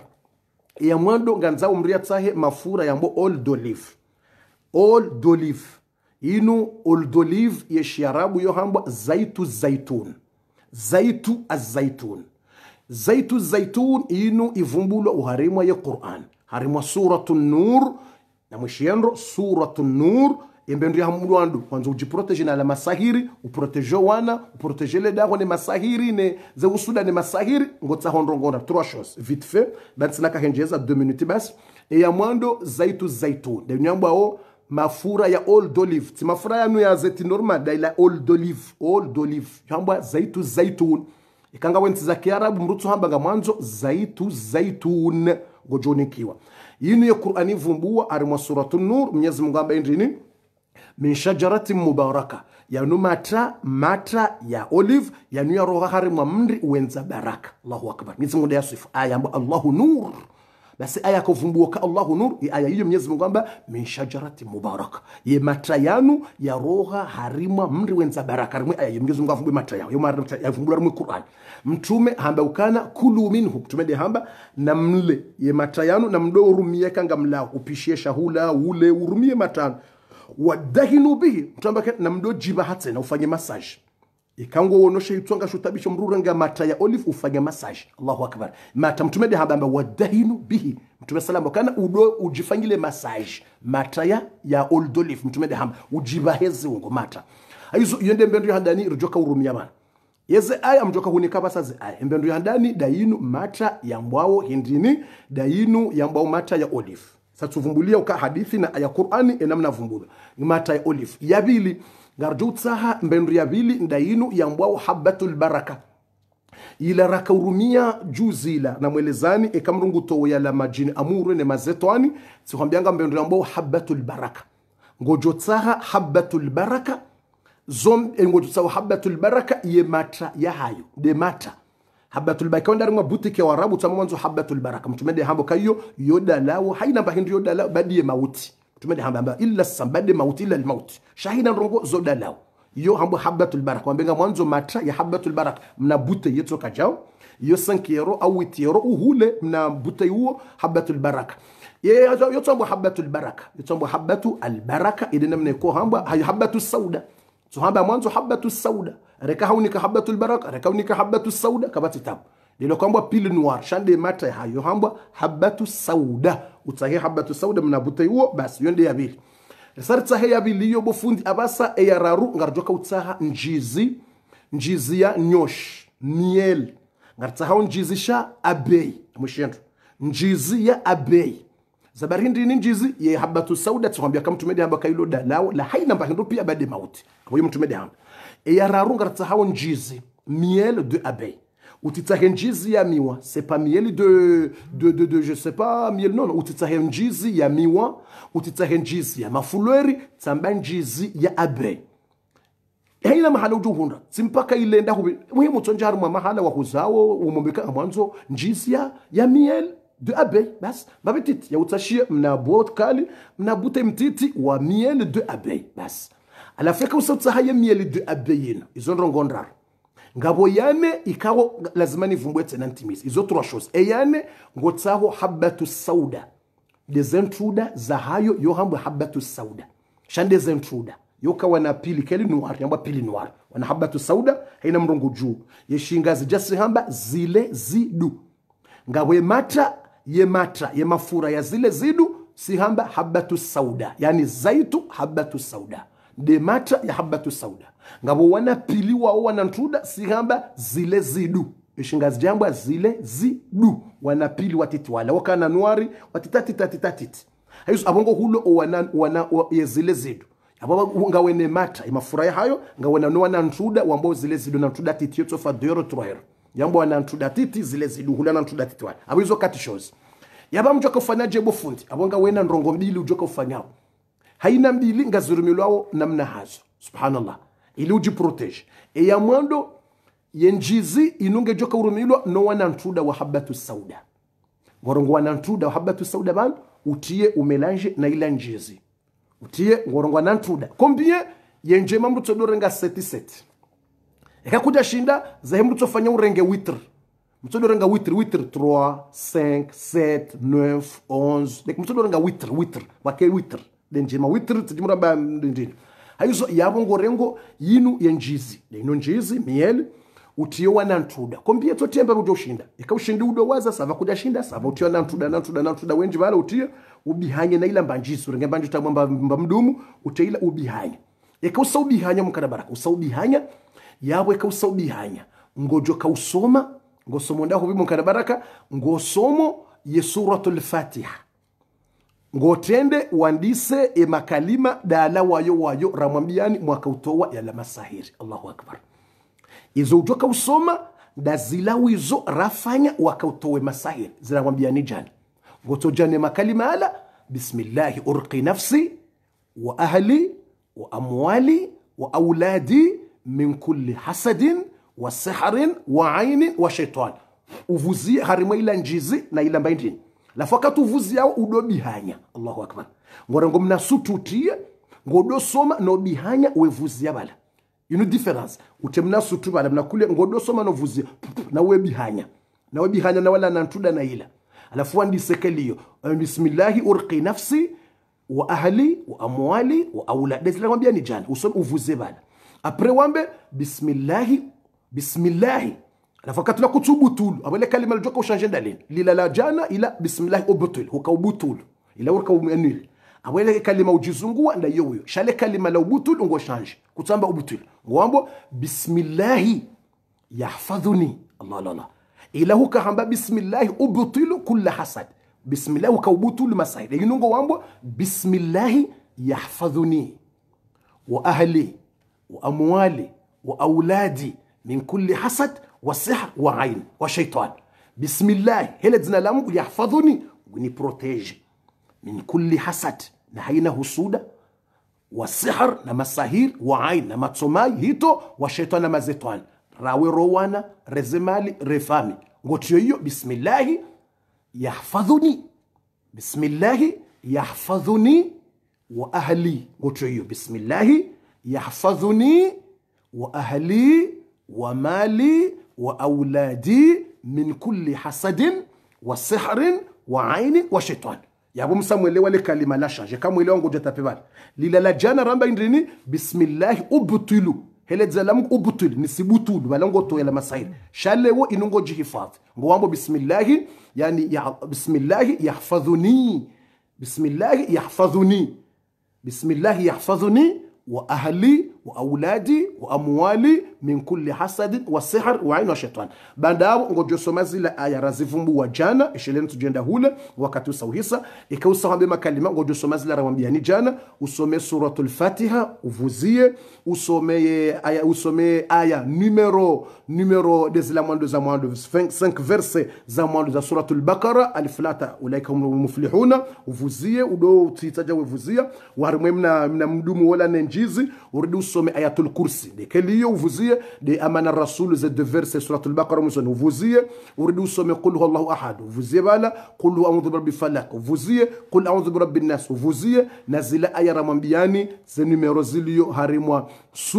ya mwando nganzao mria tsahe mafura yambo old olive inu old olive ye shiarabu yo hamba zaitu zaitun inu ivumbulo uharimwa ya Qur'an harimwa suratun nur na mwishiendo suratun nur imbendu ya hamudwandu kwanza ujiprotege na la masahiri uprotege wana uprotege le dago ne masahiri ne ze usuda ne masahiri ngotsa hondrongona trois choses vite fait batsina ka henjeza 2 minutes bas e ya mwando zaitun de nyamba o mafura ya old olive ti mafura ya nu ya zeti normal da ila old olive yamba zaitun ikanga wenzi za Kiarabu mrutu hamba nga mwanzo zaitun gojonikiwa yinu ya Qur'ani vumbua arimwa suratun nur Mwenyezi Mungu amba indini min shajaratin mubaraka yanu mata ya olive yanu ya roha harimwa mri wenza baraka Allahu akbar Mwenyezi Mungu yasifu aya amba Allahu nur basi aya kuvumbua ka Allahu nur aya hiyo Mwenyezi Mungu amba min shajaratin mubaraka ye mata yanu ya roha harimwa mri wenza baraka harimwa aya Mwenyezi Mungu avumbua mata yao yo mata yavumbua mu Qur'an mtume hamba ukana kulu minhu mtume de hamba na mle ye matayanu na mdo urumie kanga mla upishie shahula ule urumie matano wadahinu bihi mtume na mdo jiba hata na ufanye massage ikango wonosha itwanga shutabisho mruranga mata ya olive ufanye massage Allahu akbar mata mtume de hamba wadahinu bihi mtume salamu kana udo ujifanyile massage mata ya old olive mtume de hamba ujiba hezi ungo mata aizo yende mbendo handani rujoka urumia bana yeze aya mjoka hunika basaze aya mbendo ya ndani dainu mata ya mbwao hindini dainu ya mbwao mata ya olive satuvumbulia uka hadithi na aya Qur'ani enamna vumbula mata ya olive ya bili ngarjutsaha mbendo ya bili dainu ya mbwao habatul baraka ila raka urumia juzila na mwelezani ekamrungu to ya la majini amuru ne mazetwani sikwambianga mbendo ya mbwao habatul baraka ngojotsaha habatul baraka zom engojutsa habatul baraka ye mata ya hayo de mata habatul baraka ndari mwa boutique ya Arabu tama mwanzo habatul baraka mtumende hambo kayo yoda lao haina bahindu yoda lao badi ye mauti mtume hamba illa sambade mauti illa almaut shahina rongo zoda lao yo hambo habatul barak wambenga mwanzo matra ya habatul barak mna bute yeto kajao yo 5 euro au 8 euro uhule mna bute huo habatul barak yo tambo habatul baraka yo tambo habatu albaraka idina mneko hamba habatu sauda so hamba mwanzo habatu sauda reka haunika habatul baraka reka haunika habatu sauda kabati tabu lilo kwamba pili noir shande mata hayo hamba habatu sauda utahe habatu sauda mna bute huo basi yonde ya bili sarta he ya bili yo bofundi abasa eyararu ngarjoka utaha njizi ya nyosh miel ngartaha njizisha abei mushendo njizi ya abei zabarindi ni njizi ye habatu sauda tuambia kama tumede hamba kailo dalao la haina mbahindo pia bade mauti kwa hiyo mtumede hamba eyararu ngartaha njizi miel de abei utitahe njizi ya miwa c'est pas miel de je sais pas miel non utitahe njizi ya miwa utitahe njizi ya mafulweri tamba njizi ya abe haina mahala ujuhunda simpaka ilenda hubi muhimu tonjaru mwa mahala wa huzao umombeka mwanzo njizi ya miel de abe bas babitit ya utashie mna bot kali mna bute mtiti wa miel de abe bas ala feka usatsaha ya miel de abe yina izondrongondrar ngabo yane ikawo lazima nivumbwe tena ntimisi izo trois choses eyane ngotsaho habatu sauda des intruda za hayo yo hambo habatu sauda shande des intruda yo kawa na pili keli noir yamba pili noir wana habatu sauda haina mrongo juu yeshingazi jasi hamba zile zidu ngabo ye matra ye mafura ya zile zidu si hamba habatu sauda yani zaitu habatu sauda de matra ya habatu sauda ngabo wana pili wao wana ntruda si hamba zile zidu ishingazi jambwa zile zidu wana pili watiti wala wakana nuari watitati hayo abongo hulo wana ye zile zidu ababa ngawene matra imafura hayo ngawena no wana ntruda wambo zile zidu na ntruda titi yoto fa 2 euro 3 euro yambo wana ntruda titi zile zidu hulana ntruda titi wala abo hizo kati shows yaba mjoka ufanya jebo fundi abonga wena ndrongo mbili ujoka ufanyao haina mbili ngazurumilwao namna hazo subhanallah ili ujiprotege ya mwando yenjizi inunge joka urumilwa no wana ntruda wa habatu sauda ngorongo wana ntruda wa habatu sauda ban utie umelange na ila njizi utie ngorongo wana ntruda kombie yenjema mruto dorenga 77 ekakuja shinda za mruto fanya urenge witr mruto dorenga witr 3 5 7 9 11 like mruto dorenga witr wake witr denjema witr tijimuramba ndindini hayo yabo ngorengo yinu yenjizi ino njizi miel utiyo wana ntruda kombie to temba udoshinda ikaushindi udo waza sava kuja shinda sava utiyo na ntruda wenji bala utiyo ubihanye na ila mbanjisu renge mbanju tamamba mdumu utaila ubihanye ikausa ubihanya mukana baraka usaubihanya yabo ikausa ubihanya ngojo kausoma ngosomo ndaho bimu mukana baraka ngosomo ye suratul fatiha ngotende wandise makalima dala wayo ramwambiani mwaka utowa ya la masahiri Allahu akbar izo ujoka usoma ndazilawi izo rafanya wakautowe masahiri zinamwambiani jana ngotojane makalima ala bismillahi urqi nafsi wa ahli wa amwali wa auladi min kulli hasadin wa sihrin wa ainin wa shaitan uvuzie harimo ila njizi na ila mbaindini la fakatu vuzi yao udobihanya Allahu akbar ngorengo mna sututie ngodo soma no bihanya we vuzi yabala ino difference utemna sutu bala mna kule ngodo soma no vuzi na we bihanya na wala na ntuda na ila alafu andi sekeliyo bismillahi urqi nafsi wa ahli wa amwali wa aulad zile ngambia ni jana usome uvuze bala apre wambe bismillahi alafu katula kutubutulu abale kalima aljoka ushanje ndaleni lila la jana ila bismillah ubutul ukaubutul ila urka umenil abale kalima ujizungua nda yoyo shale kalima la ubutul ngo shanje kutamba ubutul ngombo bismillah yahfadhuni Allah ila huka hamba bismillah ubutul kull hasad bismillah ukaubutul masaid yinungo wambo bismillah yahfadhuni wa ahli wa amwali wa auladi min kulli hasad والسحر وعين وشيطان بسم الله هل دنا لامو يحفظني وني بروتيج من كل حسد نحينا حسودا والسحر نما ساهير وعين نما تسماي هيتو والشيطان نما زيتوان راوي روانا رزمالي رفامي غوتيو بسم الله يحفظني wa ahli ngoto bismillahi yahfadhuni wa ahli wa mali wa auladi min kulli hasadin wa sihrin wa aini wa shaitan. Yabo msamwele wale kalima la change kama ile wangu jota pebali lila la jana ramba indrini bismillah ubtilu hele zalamu ubtil nisibutulu balango to yala masail shalewo inungo jihifadhi ngo wambo bismillah yani ya bismillah yahfadhuni bismillah yahfadhuni bismillah yahfadhuni wa ahli wa auladi wa amwali min kulli hasad wa sihr wa ain wa shaitan. Bandao ngojo soma zile aya razivumbu wa jana isheleni tujenda hule wakati usauhisa ikausahambe makalima ngojo soma zile rawambiani jana usome suratul Fatiha uvuzie usome aya numero des la mwando za mwando 5 verse za mwando za suratul Baqara aliflata ulaika humul muflihuna uvuzie udo utitaja uvuzia warimwe mna mdumu wala nenjizi uridi usome ayatul kursi de keliyo uvuzie de amana rasul za de verse suratul Baqara musone uvuzie uridi usome qul huwallahu ahad uvuzie bala qul a'udhu birabbil falaq uvuzie qul a'udhu birabbin nas uvuzie nazila aya ramambiani ze numero ziliyo harimwa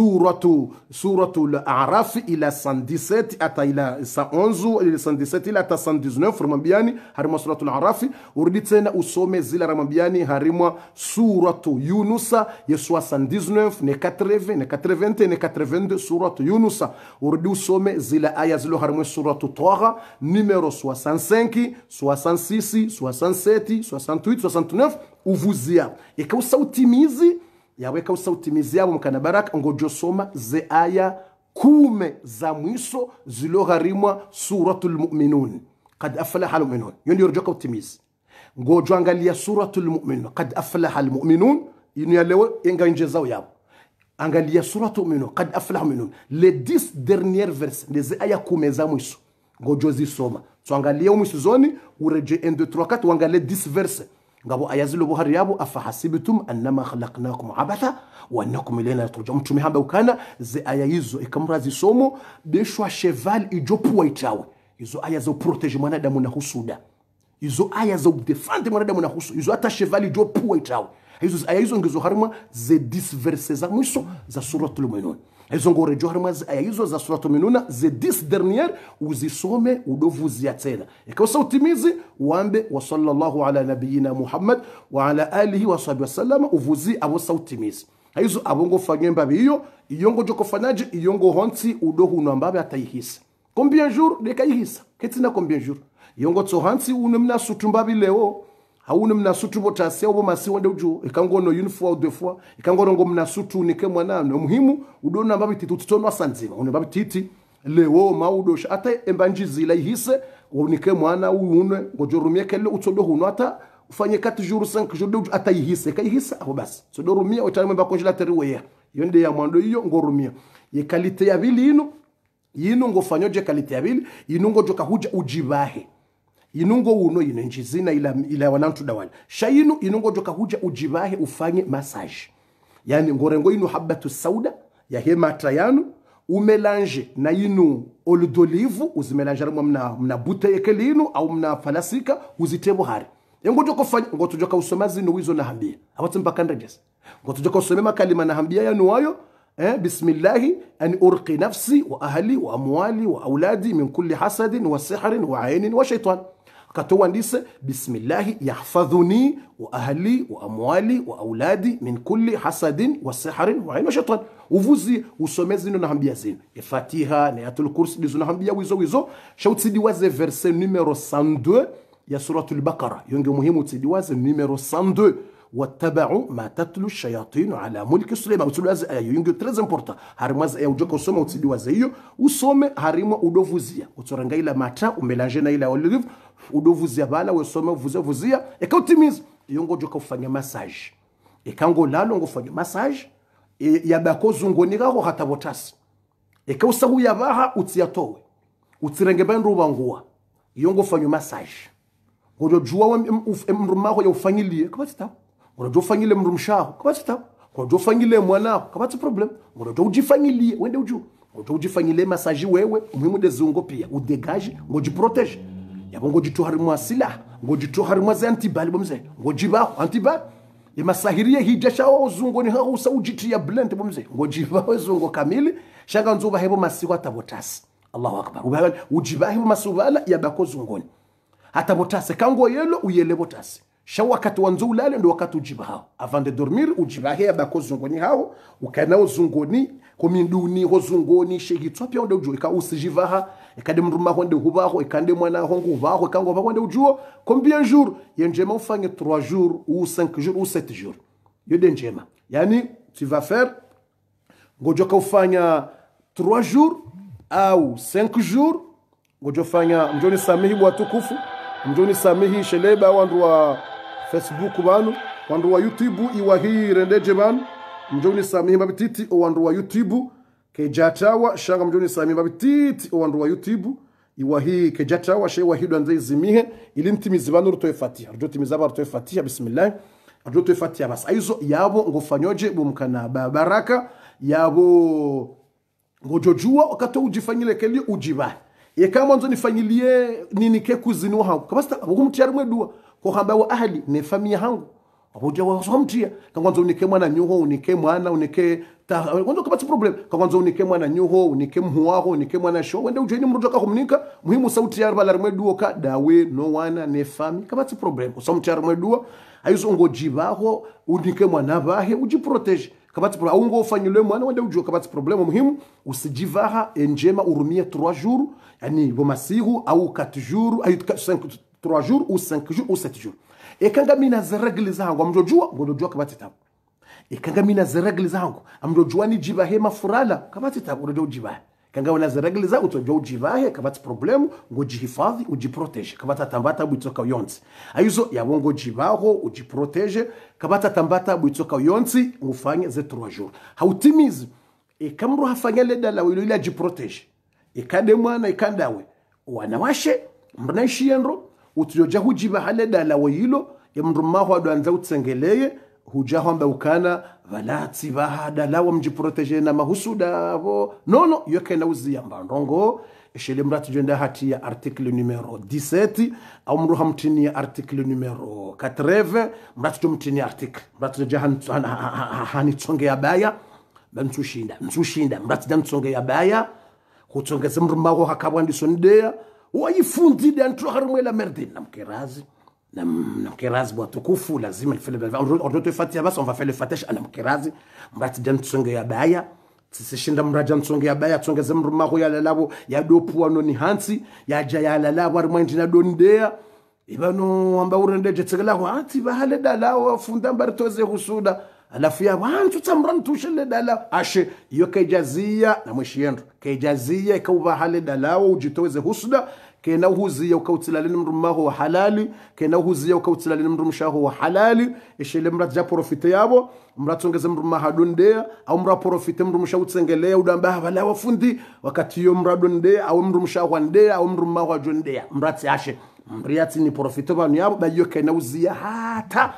suratul a'raf ila 117 ata ila 111 ila 117 ila ata 119 ramambiani harimwa suratul a'raf uridi tena usome zila ramambiani harimwa suratu yunusa ya 79 ne 80 ne 80 ne 82 suratu yunusa uridi usome zila aya zilo harimwa suratu Taha numero 65 66 67 68 69 uvuzia ikausa utimizi yaweka usautimizi yabo mkana baraka ngojo soma ze aya 10 za mwiso zilo harimwa suratul mu'minun qad aflaha almu'minun yondi yorjoka utimizi ngojo angalia suratul mu'minun qad aflaha almu'minun yinu yalewo inga njezao yabo angalia suratul mu'minun qad aflaha almu'minun les 10 dernières versets des aya 10 za mwiso ngojo zisoma so angalia umwiso zoni ureje 1 2 3 4 wangalie 10 versets ngabo ayazilo buhari yabo afahasibitum annama khalaqnakum abatha wa annakum ilayna turja'un mtume hamba ukana ze aya hizo ikamrazi somo beshwa cheval ijopu waitawe hizo aya za protege mwanadamu na husuda hizo aya za defend mwanadamu na husuda hizo hata cheval ijopu waitawe hizo aya hizo ngizo harima ze 10 verses za mwisho za suratul mu'minun hizo ngore johar aya hizo za suratul mu'minun ze 10 dernière uzisome udovuzia tena ikausa utimizi uambe wa sallallahu ala nabiyina Muhammad wa ala alihi wa sahbihi wasallam uvuzi abo sautimizi hizo abongo fanyemba biyo iyongo joko fanaje iyongo honti udohu no ambabe atayihisa combien jour de kayihisa ketina combien jour iyongo to honti unemna sutumbabi leo hauna mnasutu botasia obo masi wande uju ikangono une fois ou deux fois ikangono ngo mnasutu nike mwana no muhimu udona mbabi titutono sanzima une mbabi titi leo maudosha ata embanjizi la ihise unike mwana uune ngojorumie kele utodo huno ata ufanye 4 jours 5 jours de ata ihise kayihisa abo basi so dorumia utari mba congelateur weya yonde ya mwando iyo ngorumia ye kalite ya bili ino ngofanyoje kalite ya bili ino ngojoka huja ujibahe inungo uno inenjizina ila wanantu dawali shayinu inungo joka huja ujibahe ufanye massage yani ngorengo inu habatu sauda ya hema trayanu umelange na inu olu d'olive uzimelange mna bute yekelinu au mna falasika uzitebo hari yengo joka fanya ngoto joka usomazi no wizo na hambia abati mpaka ndajes ngoto joka usomema kalima na hambia yanu wayo bismillah an urqi nafsi wa ahli wa amwali wa auladi min kulli hasadin wa sihrin wa ainin wa shaitan katoa ndise bismillah yahfadhuni wa ahli wa amwali wa auladi min kulli hasadin wa sihrin wa ainin wa shaitan uvuzi usomezi no nahambia zinu Fatiha na ayatul kursi dizo nahambia wizo shautsidi waze verset numero 102 ya suratul Baqara yonge muhimu tsidi waze numero 102 واتبعوا ما تتلو الشياطين على ملك سليمان utuluaze ayo yingo très important harimaza ya ujoka usoma utsidiwaze hiyo usome harimo udovuzia utoranga ila mata umelange na ila olive udovuzia bala usome vuzia ekautimiza yongo joka ufanya massage ekango lalo ngofanya massage ya bakozungonika ko hatabotasi ekausa huyabaha utsiatowe utsirenge bandu bangua yongo ufanya massage ngojo juwa mrumaho ya ufanyilie kabatita ngojo ufanyile mrumshaho kabatita ngojo ufanyile mwanao kabati problem ngojo ujifanyilie wende uju ngojo ujifanyile massage wewe umuhimu dezungo pia udegage ngoji protege yabo ngoji to harimo asila ngoji to harimo antibali bomze ngoji ba antibali imasahiria hijasha uzungoni ha usawjiti ya blend bomze ngojiva wezungo kamili shanga nzuba hebo masiku atabotasi. Allahu akbar. Ujiba hebo masubala yabako zungoni hata botase kango yelo uyele botase sha wakati wanzu ulale ndo wakati ujiba hao avant de dormir ujiba he yabako zungoni hao ukana uzungoni kominduni ho zungoni shegitwa pya ndo ujo ka usijivaha ikade mruma honde hubaho ikande mwana hongo hubaho kango bakonde ujuo combien jours yenjema ufanye 3 jours ou 5 jours ou 7 jours yode njema yani tu vas faire ngojoka ufanya 3 jours au 5 jours ngojo fanya mjoni samihi watukufu mjoni samihi sheleba wandu wa Facebook banu wandu wa YouTube iwa hii rendeje banu mjoni samihi mabititi o wandu wa YouTube kejatawa shanga mjoni samihi mabititi o wandu wa YouTube iwa hii kejatawa shewa hidu anzai zimihe ili ntimizi banu rutoe fatiha rujo timizaba rutoe fatiha bismillah rujo rutoe fatiha bas aizo yabo ngofanyoje bumkana baraka yabo ngojojua wakati ujifanyile keli ujiba ye kama nzo nifanyilie nini ke kuzinu hangu kabasta abugumtiyar mwedua ko hamba wa ahli ne famia hangu abuja wa somtia kangwanzo unike mwana nyuho unike mwana unike kwanzo kabati problem kangwanzo unike mwana nyuho unike mhuwaho unike mwana sho wende ujeni mrujoka kumnika muhimu sauti ya balar mwedua ka dawe no wana ne fami kabati problem somtia mwedua aizo ngojibaho unike mwana bahe ujiprotege kabati pro aungo fanyile mwana wende ujua kabati problema muhimu usijivaha enjema urumia 3 jours yani bomasiru au 4 jours ay 5 3 jours ou 5 jours ou 7 jours ekanga mina ziragli zangu amjojua ngojua kabati tabu ekanga mina ziragli zangu amjojua ni jibahe mafurala kabati tabu ngojua jibahe kanga wana ziragli zangu utojua jibahe kabati problemu ngojihifadhi ujiprotege kabata tambata buitoka yonzi aizo yabongo jibaho ujiprotege kabata tambata buitoka yonzi ufanye ze 3 jours hautimizi ekamro hafanya leda la wilo ila jiprotege ikade mwana ikandawe wanawashe mrnaishi yendro utujoja hujiba haleda la wilo yamrumaho adwanza utsengeleye hujaho amba ukana valati bahada lawa mjiprotege na mahusuda vo nono yoke na uzi mbandongo eshele mratu jenda hati ya article numero 17 au mruha mtini ya article numero 80 mratu jomtini article mratu jahan hani tsonge ya baya mtushinda mratu jam tsonge ya baya kutsongeza mrumaho hakabwandi sondea wayifundi dantro harumwela merde na mkerazi watukufu lazima nifanye ordre fatia basi on va faire le fatish ana mkerazi mbati dan tsonge ya baya sishinda mraja tsonge ya baya tsongeza mrumaho ya lalabo ya dopu wano ni hansi ya jaya lalabo armandi na dondea ibano amba urendeje tsegala ati bahale dalawa funda mbaritoze husuda alafu ya wantu tsamran tushele dala ashe iyo kejazia na mwishiyendo kejazia ikauva hale dalawa ujitoze husuda kena uhuzia ukautsilalini mrumaho wa halali kena uhuzia ukautsilalini mrumushaho wa halali ishele mrat ja profite yabo mratongeze mrumaha dondea au mra profite mrumushaho utsengelea udamba bala wafundi wakati yo mradondea au mrumushaho ndea au mrumaho jondea mrati ashe mriati ni profite banu yabo bayo kena uzia hata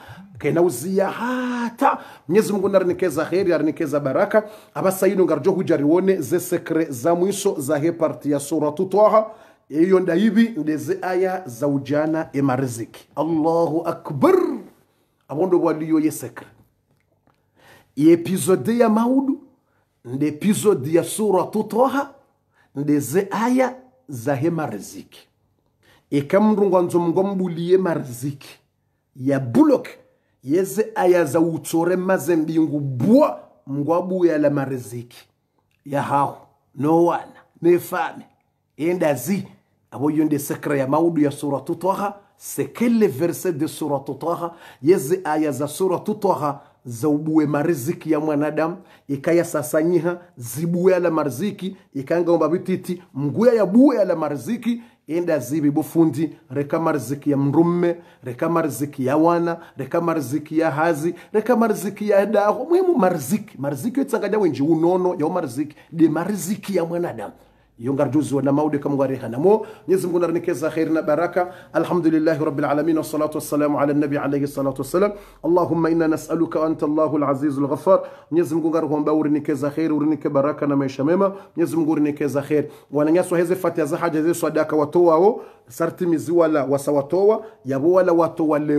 Mwenyezi Mungu narinikeza khairi narinikeza baraka abasayino ngarjo hujarione ze sekre za mwiso za he parti ya sura Taha iyo ndaibi ndeze aya za ujana emariziki. Allahu akbar. Abondo waliyo yesekre episode ya maudu nde episode ya sura Taha ndeze aya za he mariziki ekamrungu nzo mngombuliye mariziki ya bulok yeze aya za utore mazembingu bwa mgwabu ya la mariziki ya hao no wana nefame endazi abo yonde sekre ya maudu ya sura Taha c'est quel verset de sura Taha yeze aya za sura Taha za ubuwe mariziki ya mwanadamu ikaya sasanyiha zibuwe ya la mariziki ikanga mbabititi mguya ya buwe ya la mariziki enda zibi bufundi reka mariziki ya mrumme reka mariziki ya wana reka mariziki ya hazi reka mariziki ya daho muhimu mariziki yetsanganya wenji unono ya mariziki de mariziki ya mwanadamu yongarjuzu na maude kamgwareha namo Mwenyezi Mungu narinikeza khair na baraka alhamdulillahi rabbil alamin wassalatu wassalamu ala nabi alayhi salatu wassalam Allahumma inna nas'aluka anta Allahul azizul ghaffar Mwenyezi Mungu ngarikuomba urinikeza khair urinike baraka na maisha mema Mwenyezi Mungu urinikeza khair wananyaswa heze fatia za haja ze sadaka watoao sartimizi wala wasawatoa yabo wala watoa leo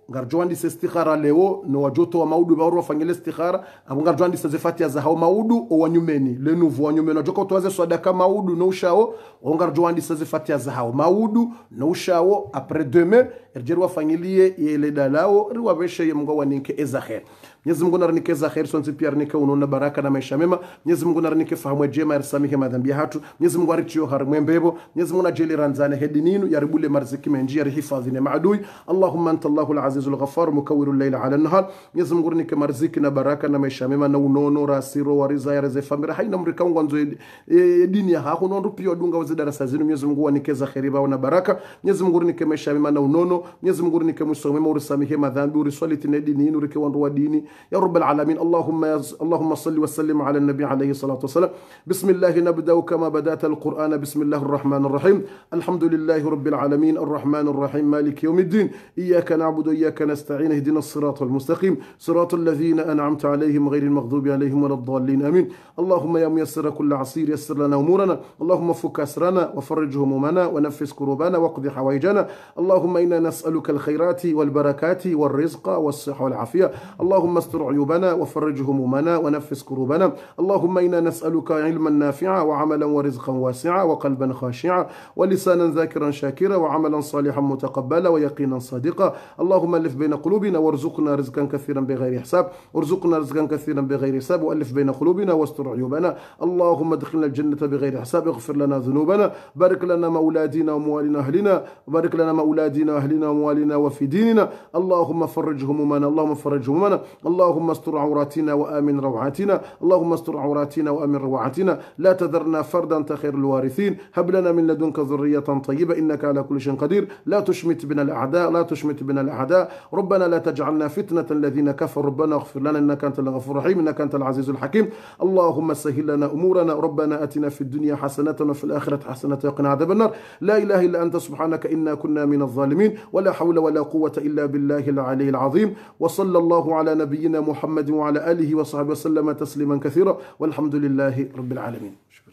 ngarjoandi se istikhara leo no wajoto wa maudu bauru wafanyele istikhara abu ngarjoandi se zefatia za hao maudu o wanyumeni le nouveau wanyumeni joko toaze swadaka maudu no ushao o ngarjoandi se zefatia za hao maudu no ushao après demain erjeru wafanyilie yele dalao riwa beshe yemgo waninke ezakher Mwenyezi Mungu narinike za khair sonzi pia rinike unaona baraka na maisha mema. Mwenyezi Mungu narinike fahamu jema yarisamihe madhambi hatu. Mwenyezi Mungu arichiyo harimwe mbebo. Mwenyezi Mungu najeli ranzane hedininu yaribule marziki menji yarihifadhine maadui. Allahumma anta Allahul azizul ghaffar mukawwiru al-layla ala an-nahar. Mwenyezi Mungu rinike marziki na baraka na maisha mema na unono rasiro wariza yareze famira haina mrika ngwanzo dini ya haku nondo pia dunga wazi darasa zinu. Mwenyezi Mungu wanike za khairi bao na baraka. Mwenyezi Mungu rinike maisha mema na unono. Mwenyezi Mungu rinike musomema urisamihe madhambi uriswali tinedini urike wandu wa dini يا رب العالمين. اللهم صل وسلم على النبي عليه الصلاة والسلام. بسم الله نبدأ كما بدأت القرآن. بسم الله الرحمن الرحيم. الحمد لله رب العالمين الرحمن الرحيم مالك يوم الدين. إياك نعبد وإياك نستعين اهدنا الصراط المستقيم صراط الذين أنعمت عليهم غير المغضوب عليهم ولا الضالين آمين. اللهم يا ميسر كل عسير يسر لنا أمورنا. اللهم فك أسرنا وفرج همومنا ونفس كروبنا واقض حوائجنا. اللهم إنا نسألك الخيرات والبركات والرزق والصحة والعافية. اللهم استر عيوبنا وفرج همومنا ونفس كروبنا. اللهم إنا نسألك علما نافعا وعملا ورزقا واسعا وقلبا خاشعا ولسانا ذاكرا شاكرا وعملا صالحا متقبلا ويقينا صادقا. اللهم ألف بين قلوبنا وارزقنا رزقا كثيرا بغير حساب. ارزقنا رزقا كثيرا بغير حساب وألف بين قلوبنا واستر عيوبنا. اللهم ادخلنا الجنة بغير حساب. اغفر لنا ذنوبنا. بارك لنا مولادنا وموالينا أهلنا. بارك لنا مولادنا وأهلنا وموالينا وفي ديننا. اللهم فرج همومنا. اللهم فرج همومنا. اللهم استر عوراتنا وآمن روعاتنا. اللهم استر عوراتنا وآمن روعاتنا. لا تذرنا فردا أنت خير الوارثين. هب لنا من لدنك ذرية طيبة إنك على كل شيء قدير. لا تشمت بنا الأعداء. لا تشمت بنا الأعداء. ربنا لا تجعلنا فتنة الذين كفروا. ربنا اغفر لنا إنك أنت الغفور الرحيم إنك أنت العزيز الحكيم. اللهم سهل لنا أمورنا. ربنا أتنا في الدنيا حسنة وفي الآخرة حسنة وقنا عذاب النار. لا إله إلا أنت سبحانك إنا كنا من الظالمين. ولا حول ولا قوة إلا بالله العلي العظيم. وصلى الله على نبينا محمد وعلى آله وصحبه وسلم تسليما كثيرا والحمد لله رب العالمين.